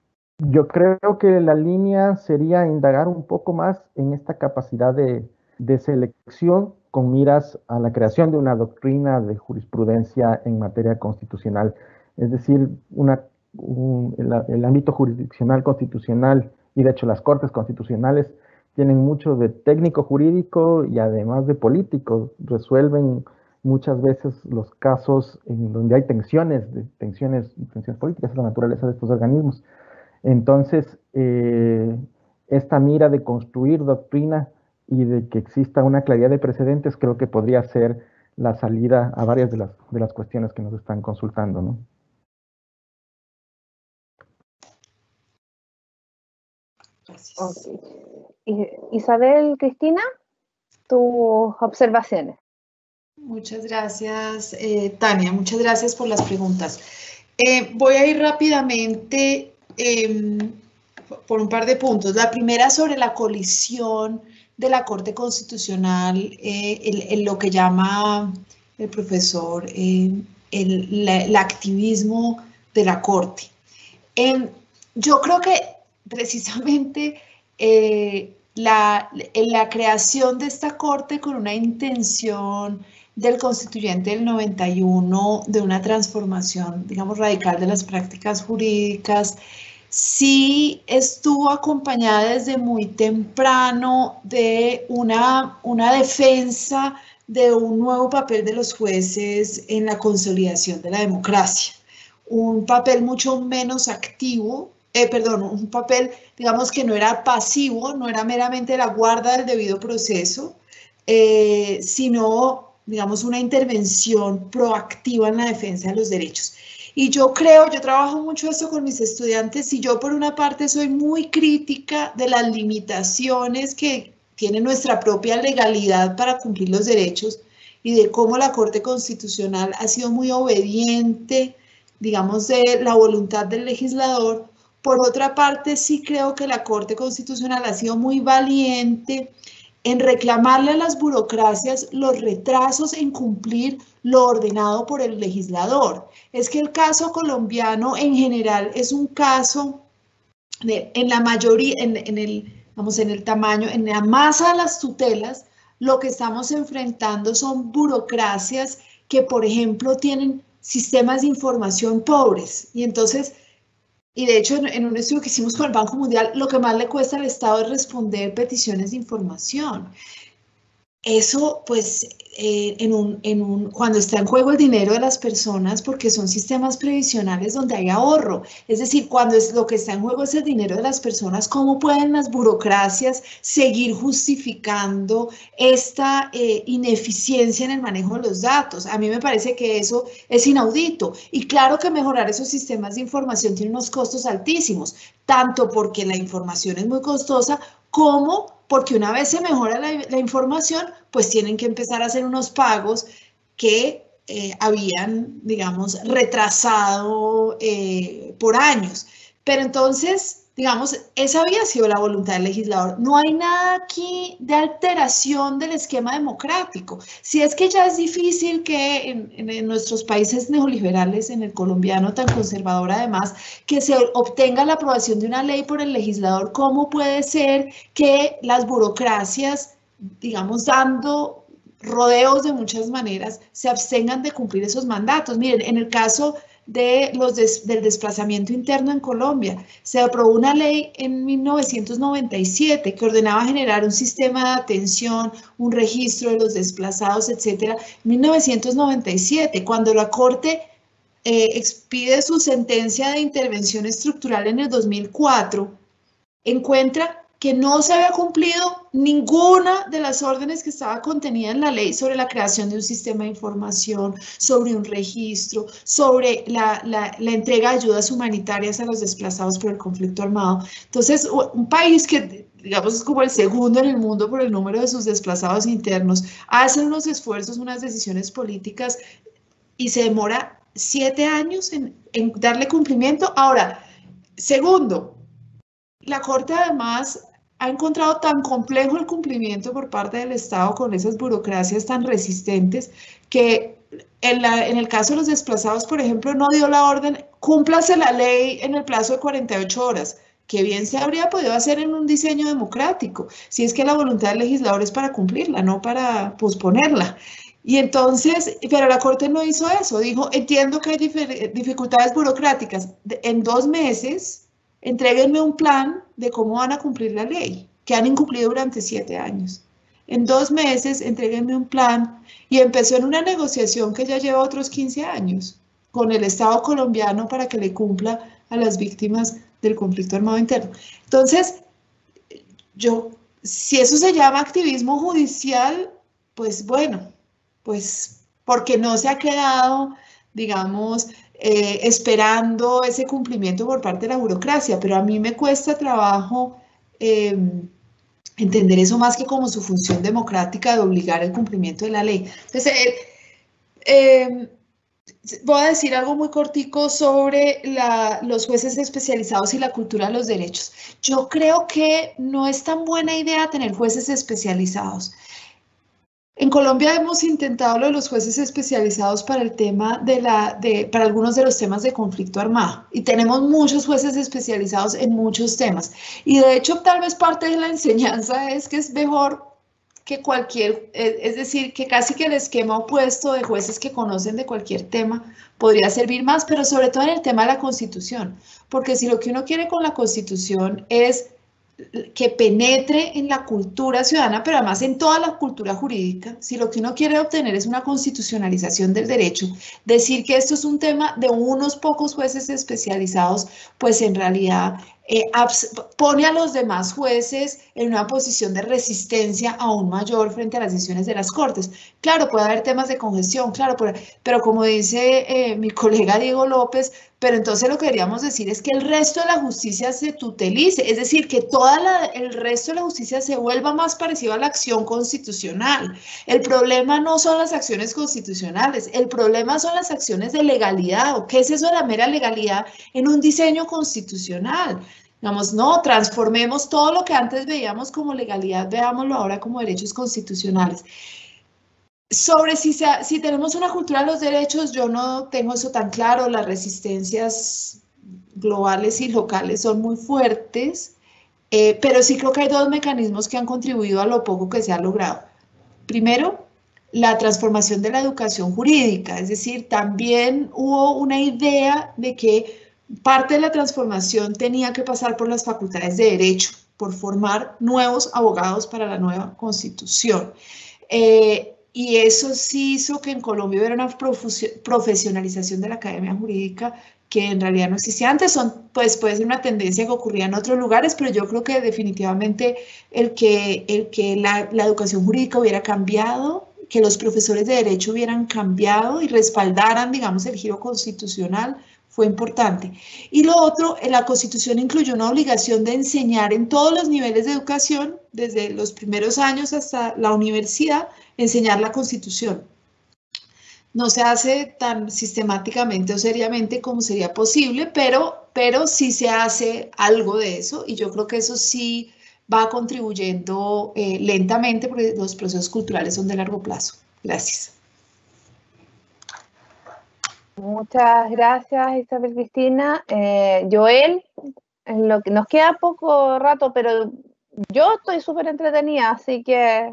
yo creo que la línea sería indagar un poco más en esta capacidad de, de selección con miras a la creación de una doctrina de jurisprudencia en materia constitucional. Es decir, una, un, el, el ámbito jurisdiccional constitucional y de hecho las cortes constitucionales tienen mucho de técnico jurídico y además de político. Resuelven muchas veces los casos en donde hay tensiones, de, tensiones, tensiones políticas, es la naturaleza de estos organismos. Entonces, eh, esta mira de construir doctrina y de que exista una claridad de precedentes, creo que podría ser la salida a varias de las, de las cuestiones que nos están consultando, ¿no? Okay. Isabel Cristina, tus observaciones. Muchas gracias, eh, Tania, muchas gracias por las preguntas. Eh, voy a ir rápidamente eh, por un par de puntos. La primera sobre la colisión de la Corte Constitucional, eh, el, el, lo que llama el profesor eh, el, la, el activismo de la Corte. Eh, yo creo que precisamente eh, la, la creación de esta Corte con una intención del constituyente del noventa y uno, de una transformación, digamos, radical de las prácticas jurídicas, sí estuvo acompañada desde muy temprano de una, una defensa de un nuevo papel de los jueces en la consolidación de la democracia. Un papel mucho menos activo, eh, perdón, un papel, digamos, que no era pasivo, no era meramente la guarda del debido proceso, eh, sino, digamos, una intervención proactiva en la defensa de los derechos. Y yo creo, yo trabajo mucho eso con mis estudiantes y yo por una parte soy muy crítica de las limitaciones que tiene nuestra propia legalidad para cumplir los derechos y de cómo la Corte Constitucional ha sido muy obediente, digamos, de la voluntad del legislador. Por otra parte, sí creo que la Corte Constitucional ha sido muy valiente en reclamarle a las burocracias los retrasos en cumplir lo ordenado por el legislador. Es que el caso colombiano en general es un caso, de, en la mayoría, en, en el vamos, en el tamaño, en la masa de las tutelas, lo que estamos enfrentando son burocracias que, por ejemplo, tienen sistemas de información pobres. Y entonces, y de hecho, en, en un estudio que hicimos con el Banco Mundial, lo que más le cuesta al Estado es responder peticiones de información. Eso, pues, eh, en un, en un, cuando está en juego el dinero de las personas, porque son sistemas previsionales donde hay ahorro, es decir, cuando es, lo que está en juego es el dinero de las personas, ¿cómo pueden las burocracias seguir justificando esta eh, ineficiencia en el manejo de los datos? A mí me parece que eso es inaudito. Y claro que mejorar esos sistemas de información tiene unos costos altísimos, tanto porque la información es muy costosa, como porque una vez se mejora la, la información, pues tienen que empezar a hacer unos pagos que eh, habían, digamos, retrasado eh, por años. Pero entonces, digamos, esa había sido la voluntad del legislador. No hay nada aquí de alteración del esquema democrático. Si es que ya es difícil que en, en, en nuestros países neoliberales, en el colombiano tan conservador además, que se obtenga la aprobación de una ley por el legislador, ¿cómo puede ser que las burocracias, digamos, dando rodeos de muchas maneras, se abstengan de cumplir esos mandatos? Miren, en el caso de los des, del desplazamiento interno en Colombia, se aprobó una ley en mil novecientos noventa y siete que ordenaba generar un sistema de atención, un registro de los desplazados, etcétera. mil novecientos noventa y siete, cuando la Corte eh, expide su sentencia de intervención estructural en el dos mil cuatro, encuentra que no se había cumplido ninguna de las órdenes que estaba contenida en la ley sobre la creación de un sistema de información, sobre un registro, sobre la, la, la entrega de ayudas humanitarias a los desplazados por el conflicto armado. Entonces, un país que, digamos, es como el segundo en el mundo por el número de sus desplazados internos, hace unos esfuerzos, unas decisiones políticas y se demora siete años en, en darle cumplimiento. Ahora, segundo, la Corte además ha encontrado tan complejo el cumplimiento por parte del Estado con esas burocracias tan resistentes que en, la, en el caso de los desplazados, por ejemplo, no dio la orden, cúmplase la ley en el plazo de cuarenta y ocho horas, que bien se habría podido hacer en un diseño democrático, si es que la voluntad del legislador es para cumplirla, no para posponerla. Y entonces, pero la Corte no hizo eso, dijo, entiendo que hay dificultades burocráticas, en dos meses entréguenme un plan de cómo van a cumplir la ley, que han incumplido durante siete años. En dos meses, entréguenme un plan, y empezó en una negociación que ya lleva otros quince años con el Estado colombiano para que le cumpla a las víctimas del conflicto armado interno. Entonces, yo, si eso se llama activismo judicial, pues bueno, pues porque no se ha quedado, digamos, Eh, esperando ese cumplimiento por parte de la burocracia, pero a mí me cuesta trabajo eh, entender eso más que como su función democrática de obligar el cumplimiento de la ley. Entonces, eh, eh, voy a decir algo muy cortico sobre la, los jueces especializados y la cultura de los derechos. Yo creo que no es tan buena idea tener jueces especializados. En Colombia hemos intentado lo de los jueces especializados para el tema de la, de, para algunos de los temas de conflicto armado, y tenemos muchos jueces especializados en muchos temas, y de hecho tal vez parte de la enseñanza es que es mejor que cualquier, es decir, que casi que el esquema opuesto de jueces que conocen de cualquier tema podría servir más, pero sobre todo en el tema de la Constitución, porque si lo que uno quiere con la Constitución es que penetre en la cultura ciudadana, pero además en toda la cultura jurídica, si lo que uno quiere obtener es una constitucionalización del derecho, decir que esto es un tema de unos pocos jueces especializados, pues en realidad eh, pone a los demás jueces en una posición de resistencia aún mayor frente a las decisiones de las Cortes. Claro, puede haber temas de congestión, claro, pero como dice eh, mi colega Diego López, pero entonces lo que deberíamos decir es que el resto de la justicia se tutelice, es decir, que todo el resto de la justicia se vuelva más parecido a la acción constitucional. El problema no son las acciones constitucionales, el problema son las acciones de legalidad, o qué es eso de la mera legalidad en un diseño constitucional. Digamos, no, transformemos todo lo que antes veíamos como legalidad, veámoslo ahora como derechos constitucionales. Sobre si, se, si tenemos una cultura de los derechos, yo no tengo eso tan claro, las resistencias globales y locales son muy fuertes, Eh, pero sí creo que hay dos mecanismos que han contribuido a lo poco que se ha logrado. Primero, la transformación de la educación jurídica, es decir, también hubo una idea de que parte de la transformación tenía que pasar por las facultades de Derecho, por formar nuevos abogados para la nueva Constitución. Eh, y eso sí hizo que en Colombia hubiera una profesionalización de la academia jurídica que en realidad no existía antes. Son, pues, puede ser una tendencia que ocurría en otros lugares, pero yo creo que definitivamente el que, el que la, la educación jurídica hubiera cambiado, que los profesores de Derecho hubieran cambiado y respaldaran, digamos, el giro constitucional, fue importante. Y lo otro, la Constitución incluyó una obligación de enseñar en todos los niveles de educación, desde los primeros años hasta la universidad, enseñar la Constitución. No se hace tan sistemáticamente o seriamente como sería posible, pero, pero sí se hace algo de eso, y yo creo que eso sí va contribuyendo eh, lentamente, porque los procesos culturales son de largo plazo. Gracias. Muchas gracias, Isabel Cristina. Eh, Joel, en lo que nos queda poco rato, pero yo estoy súper entretenida, así que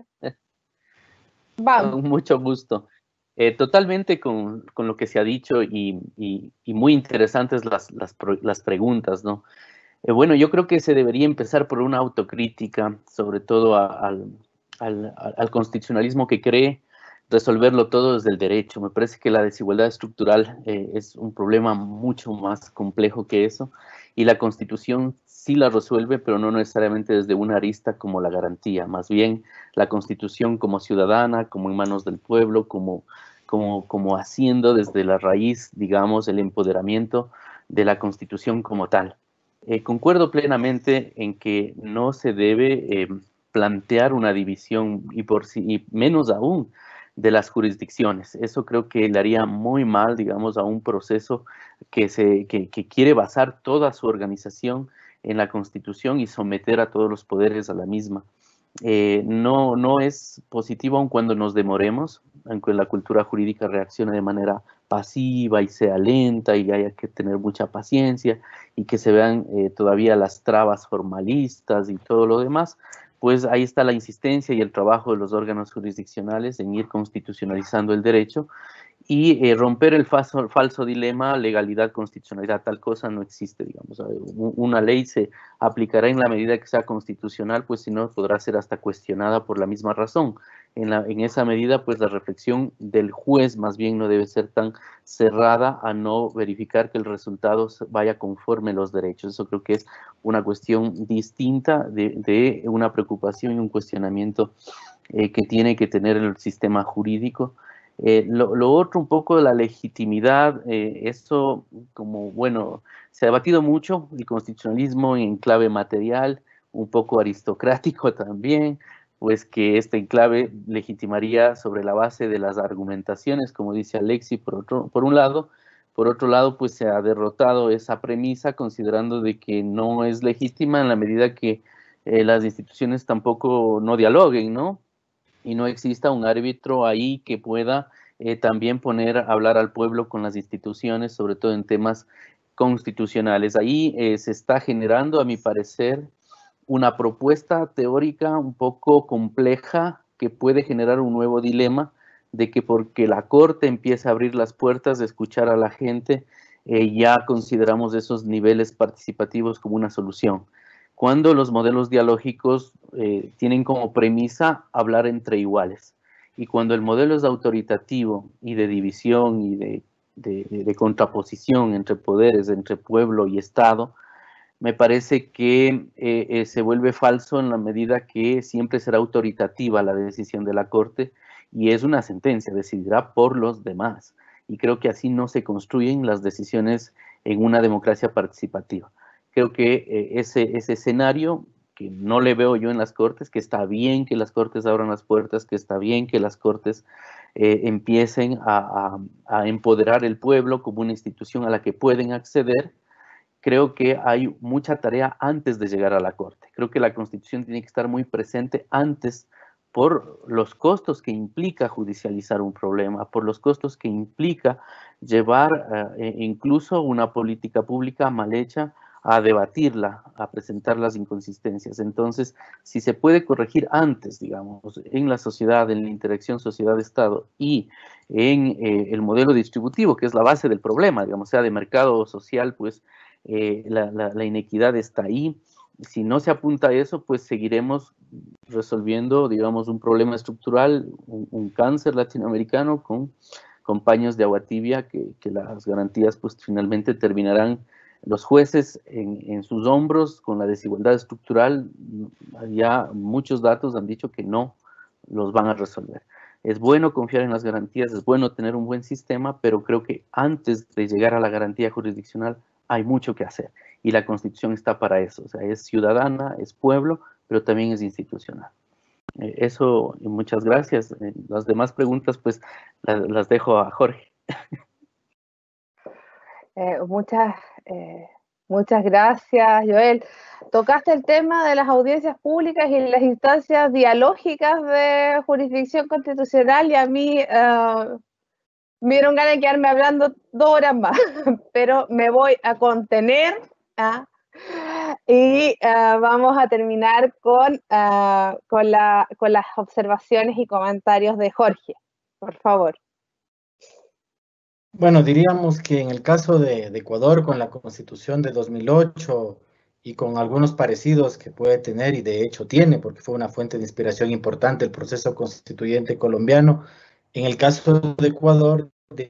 vamos. Mucho gusto. Eh, totalmente con, con lo que se ha dicho y, y, y muy interesantes las, las, las preguntas, ¿no? Eh, bueno, yo creo que se debería empezar por una autocrítica, sobre todo a, al, al, al constitucionalismo que cree resolverlo todo desde el derecho. Me parece que la desigualdad estructural eh, es un problema mucho más complejo que eso, y la Constitución sí la resuelve, pero no necesariamente desde una arista como la garantía. Más bien, la Constitución como ciudadana, como en manos del pueblo, como, como, como haciendo desde la raíz, digamos, el empoderamiento de la Constitución como tal. Eh, concuerdo plenamente en que no se debe eh, plantear una división, y, por sí, y menos aún, de las jurisdicciones. Eso creo que le haría muy mal, digamos, a un proceso que, se, que, que quiere basar toda su organización en la Constitución y someter a todos los poderes a la misma. Eh, no, no es positivo aun cuando nos demoremos, aunque la cultura jurídica reaccione de manera pasiva y sea lenta y haya que tener mucha paciencia y que se vean eh, todavía las trabas formalistas y todo lo demás. Pues ahí está la insistencia y el trabajo de los órganos jurisdiccionales en ir constitucionalizando el derecho y eh, romper el falso, falso dilema legalidad-constitucionalidad. Tal cosa no existe, digamos. Una ley se aplicará en la medida que sea constitucional, pues si no podrá ser hasta cuestionada por la misma razón. En, la, en esa medida, pues la reflexión del juez más bien no debe ser tan cerrada a no verificar que el resultado vaya conforme a los derechos. Eso creo que es una cuestión distinta de, de una preocupación y un cuestionamiento eh, que tiene que tener el sistema jurídico. Eh, lo, lo otro, un poco de la legitimidad, eh, eso como, bueno, se ha debatido mucho el constitucionalismo en clave material, un poco aristocrático también, pues que este enclave legitimaría sobre la base de las argumentaciones, como dice Alexi, por, otro, por un lado. Por otro lado, pues se ha derrotado esa premisa, considerando de que no es legítima en la medida que eh, las instituciones tampoco no dialoguen, ¿no? Y no exista un árbitro ahí que pueda eh, también poner a hablar al pueblo con las instituciones, sobre todo en temas constitucionales. Ahí eh, se está generando, a mi parecer, una propuesta teórica un poco compleja que puede generar un nuevo dilema de que porque la Corte empieza a abrir las puertas de escuchar a la gente, eh, ya consideramos esos niveles participativos como una solución. Cuando los modelos dialógicos eh, tienen como premisa hablar entre iguales. Y cuando el modelo es autoritativo y de división y de, de, de contraposición entre poderes, entre pueblo y Estado, me parece que eh, eh, se vuelve falso en la medida que siempre será autoritativa la decisión de la Corte y es una sentencia, decidirá por los demás. Y creo que así no se construyen las decisiones en una democracia participativa. Creo que eh, ese, ese escenario que no le veo yo en las Cortes, que está bien que las Cortes abran las puertas, que está bien que las Cortes eh, empiecen a, a, a empoderar el pueblo como una institución a la que pueden acceder. Creo que hay mucha tarea antes de llegar a la Corte. Creo que la Constitución tiene que estar muy presente antes por los costos que implica judicializar un problema, por los costos que implica llevar eh, incluso una política pública mal hecha a debatirla, a presentar las inconsistencias. Entonces, si se puede corregir antes, digamos, en la sociedad, en la interacción sociedad-estado y en eh, el modelo distributivo, que es la base del problema, digamos, sea de mercado o social, pues eh, la, la, la inequidad está ahí. Si no se apunta a eso, pues seguiremos resolviendo, digamos, un problema estructural, un, un cáncer latinoamericano con, con paños de agua tibia, que, que las garantías pues finalmente terminarán los jueces en, en sus hombros con la desigualdad estructural. Ya muchos datos han dicho que no los van a resolver. Es bueno confiar en las garantías, es bueno tener un buen sistema, pero creo que antes de llegar a la garantía jurisdiccional hay mucho que hacer. Y la Constitución está para eso. O sea, es ciudadana, es pueblo, pero también es institucional. Eh, eso, y muchas gracias. Eh, las demás preguntas, pues, las, las dejo a Jorge. Eh, muchas, eh, muchas gracias, Joel. Tocaste el tema de las audiencias públicas y las instancias dialógicas de jurisdicción constitucional y a mí uh, me dieron ganas de quedarme hablando dos horas más, pero me voy a contener ¿ah? y uh, vamos a terminar con, uh, con, la, con las observaciones y comentarios de Jorge, por favor. Bueno, diríamos que en el caso de, de Ecuador, con la Constitución de dos mil ocho y con algunos parecidos que puede tener, y de hecho tiene, porque fue una fuente de inspiración importante el proceso constituyente colombiano, en el caso de Ecuador, de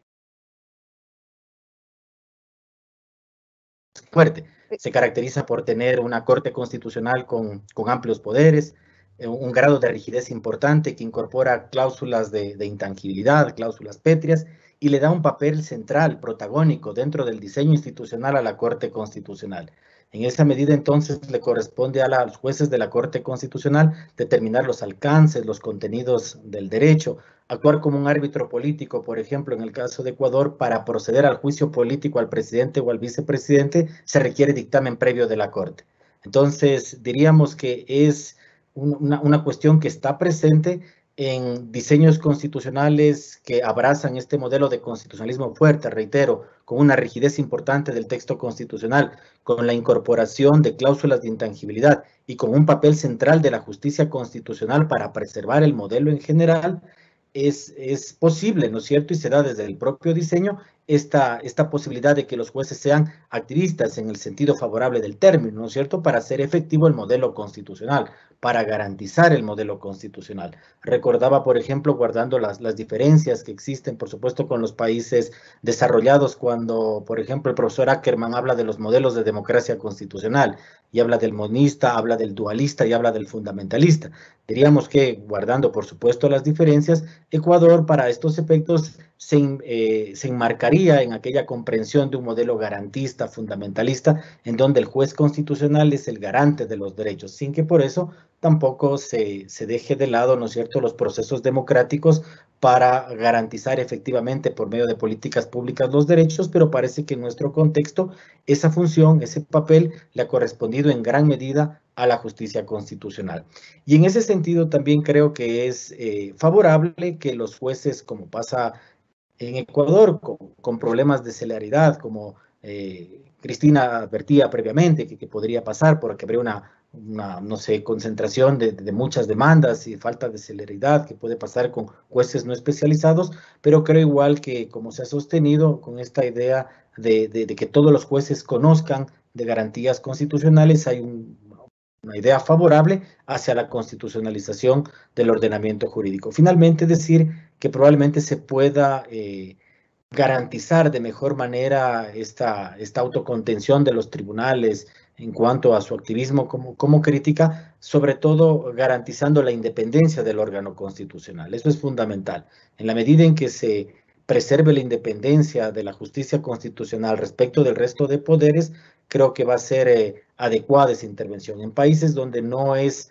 fuerte, se caracteriza por tener una corte constitucional con, con amplios poderes, eh, un grado de rigidez importante que incorpora cláusulas de, de intangibilidad, cláusulas pétreas, y le da un papel central, protagónico, dentro del diseño institucional a la Corte Constitucional. En esa medida, entonces, le corresponde a, la, a los jueces de la Corte Constitucional determinar los alcances, los contenidos del derecho, actuar como un árbitro político, por ejemplo, en el caso de Ecuador, para proceder al juicio político al presidente o al vicepresidente, se requiere dictamen previo de la Corte. Entonces, diríamos que es una, una cuestión que está presente en diseños constitucionales que abrazan este modelo de constitucionalismo fuerte, reitero, con una rigidez importante del texto constitucional, con la incorporación de cláusulas de intangibilidad y con un papel central de la justicia constitucional para preservar el modelo en general, es, es posible, ¿no es cierto? Y se da desde el propio diseño esta, esta posibilidad de que los jueces sean activistas en el sentido favorable del término, ¿no es cierto?, para hacer efectivo el modelo constitucional, para garantizar el modelo constitucional. Recordaba, por ejemplo, guardando las, las diferencias que existen, por supuesto, con los países desarrollados, cuando, por ejemplo, el profesor Ackerman habla de los modelos de democracia constitucional, y habla del monista, habla del dualista y habla del fundamentalista. Diríamos que, guardando, por supuesto, las diferencias, Ecuador, para estos efectos, se, eh, se enmarcaría en aquella comprensión de un modelo garantista, fundamentalista, en donde el juez constitucional es el garante de los derechos, sin que por eso tampoco se, se deje de lado, ¿no es cierto?, los procesos democráticos para garantizar efectivamente por medio de políticas públicas los derechos, pero parece que en nuestro contexto esa función, ese papel, le ha correspondido en gran medida a la justicia constitucional. Y en ese sentido también creo que es eh, favorable que los jueces, como pasa en Ecuador, con, con problemas de celeridad, como eh, Cristina advertía previamente que, que podría pasar porque habría una, una, no sé, concentración de, de muchas demandas y falta de celeridad que puede pasar con jueces no especializados, pero creo igual que, como se ha sostenido con esta idea de, de, de que todos los jueces conozcan de garantías constitucionales, hay un, una idea favorable hacia la constitucionalización del ordenamiento jurídico. Finalmente, decir que probablemente se pueda eh, garantizar de mejor manera esta, esta autocontención de los tribunales en cuanto a su activismo como, como crítica, sobre todo garantizando la independencia del órgano constitucional. Eso es fundamental. En la medida en que se preserve la independencia de la justicia constitucional respecto del resto de poderes, creo que va a ser eh, adecuada esa intervención. En países donde no es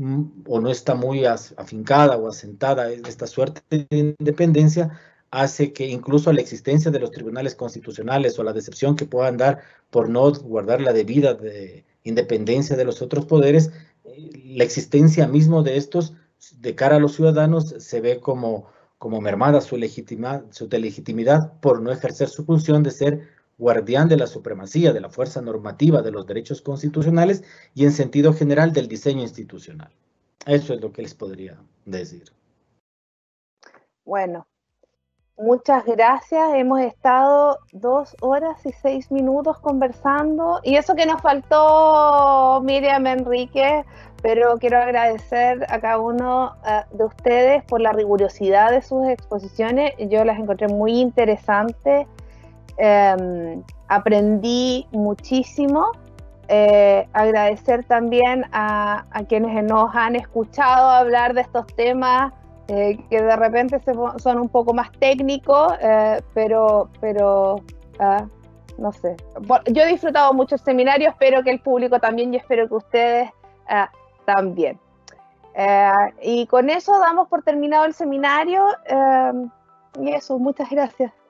o no está muy afincada o asentada esta suerte de independencia, hace que incluso la existencia de los tribunales constitucionales o la decepción que puedan dar por no guardar la debida de independencia de los otros poderes, la existencia mismo de estos de cara a los ciudadanos se ve como, como mermada su, legitima, su legitimidad por no ejercer su función de ser guardián de la supremacía, de la fuerza normativa de los derechos constitucionales y en sentido general del diseño institucional. Eso es lo que les podría decir. Bueno, muchas gracias. Hemos estado dos horas y seis minutos conversando. Y eso que nos faltó Miriam Enríquez, pero quiero agradecer a cada uno uh, de ustedes por la rigurosidad de sus exposiciones. Yo las encontré muy interesantes. Um, aprendí muchísimo. Eh, agradecer también a, a quienes nos han escuchado hablar de estos temas eh, que de repente se, son un poco más técnicos, eh, pero, pero uh, no sé. Yo he disfrutado mucho el seminario, espero que el público también y espero que ustedes uh, también. Eh, y con eso damos por terminado el seminario uh, y eso, muchas gracias.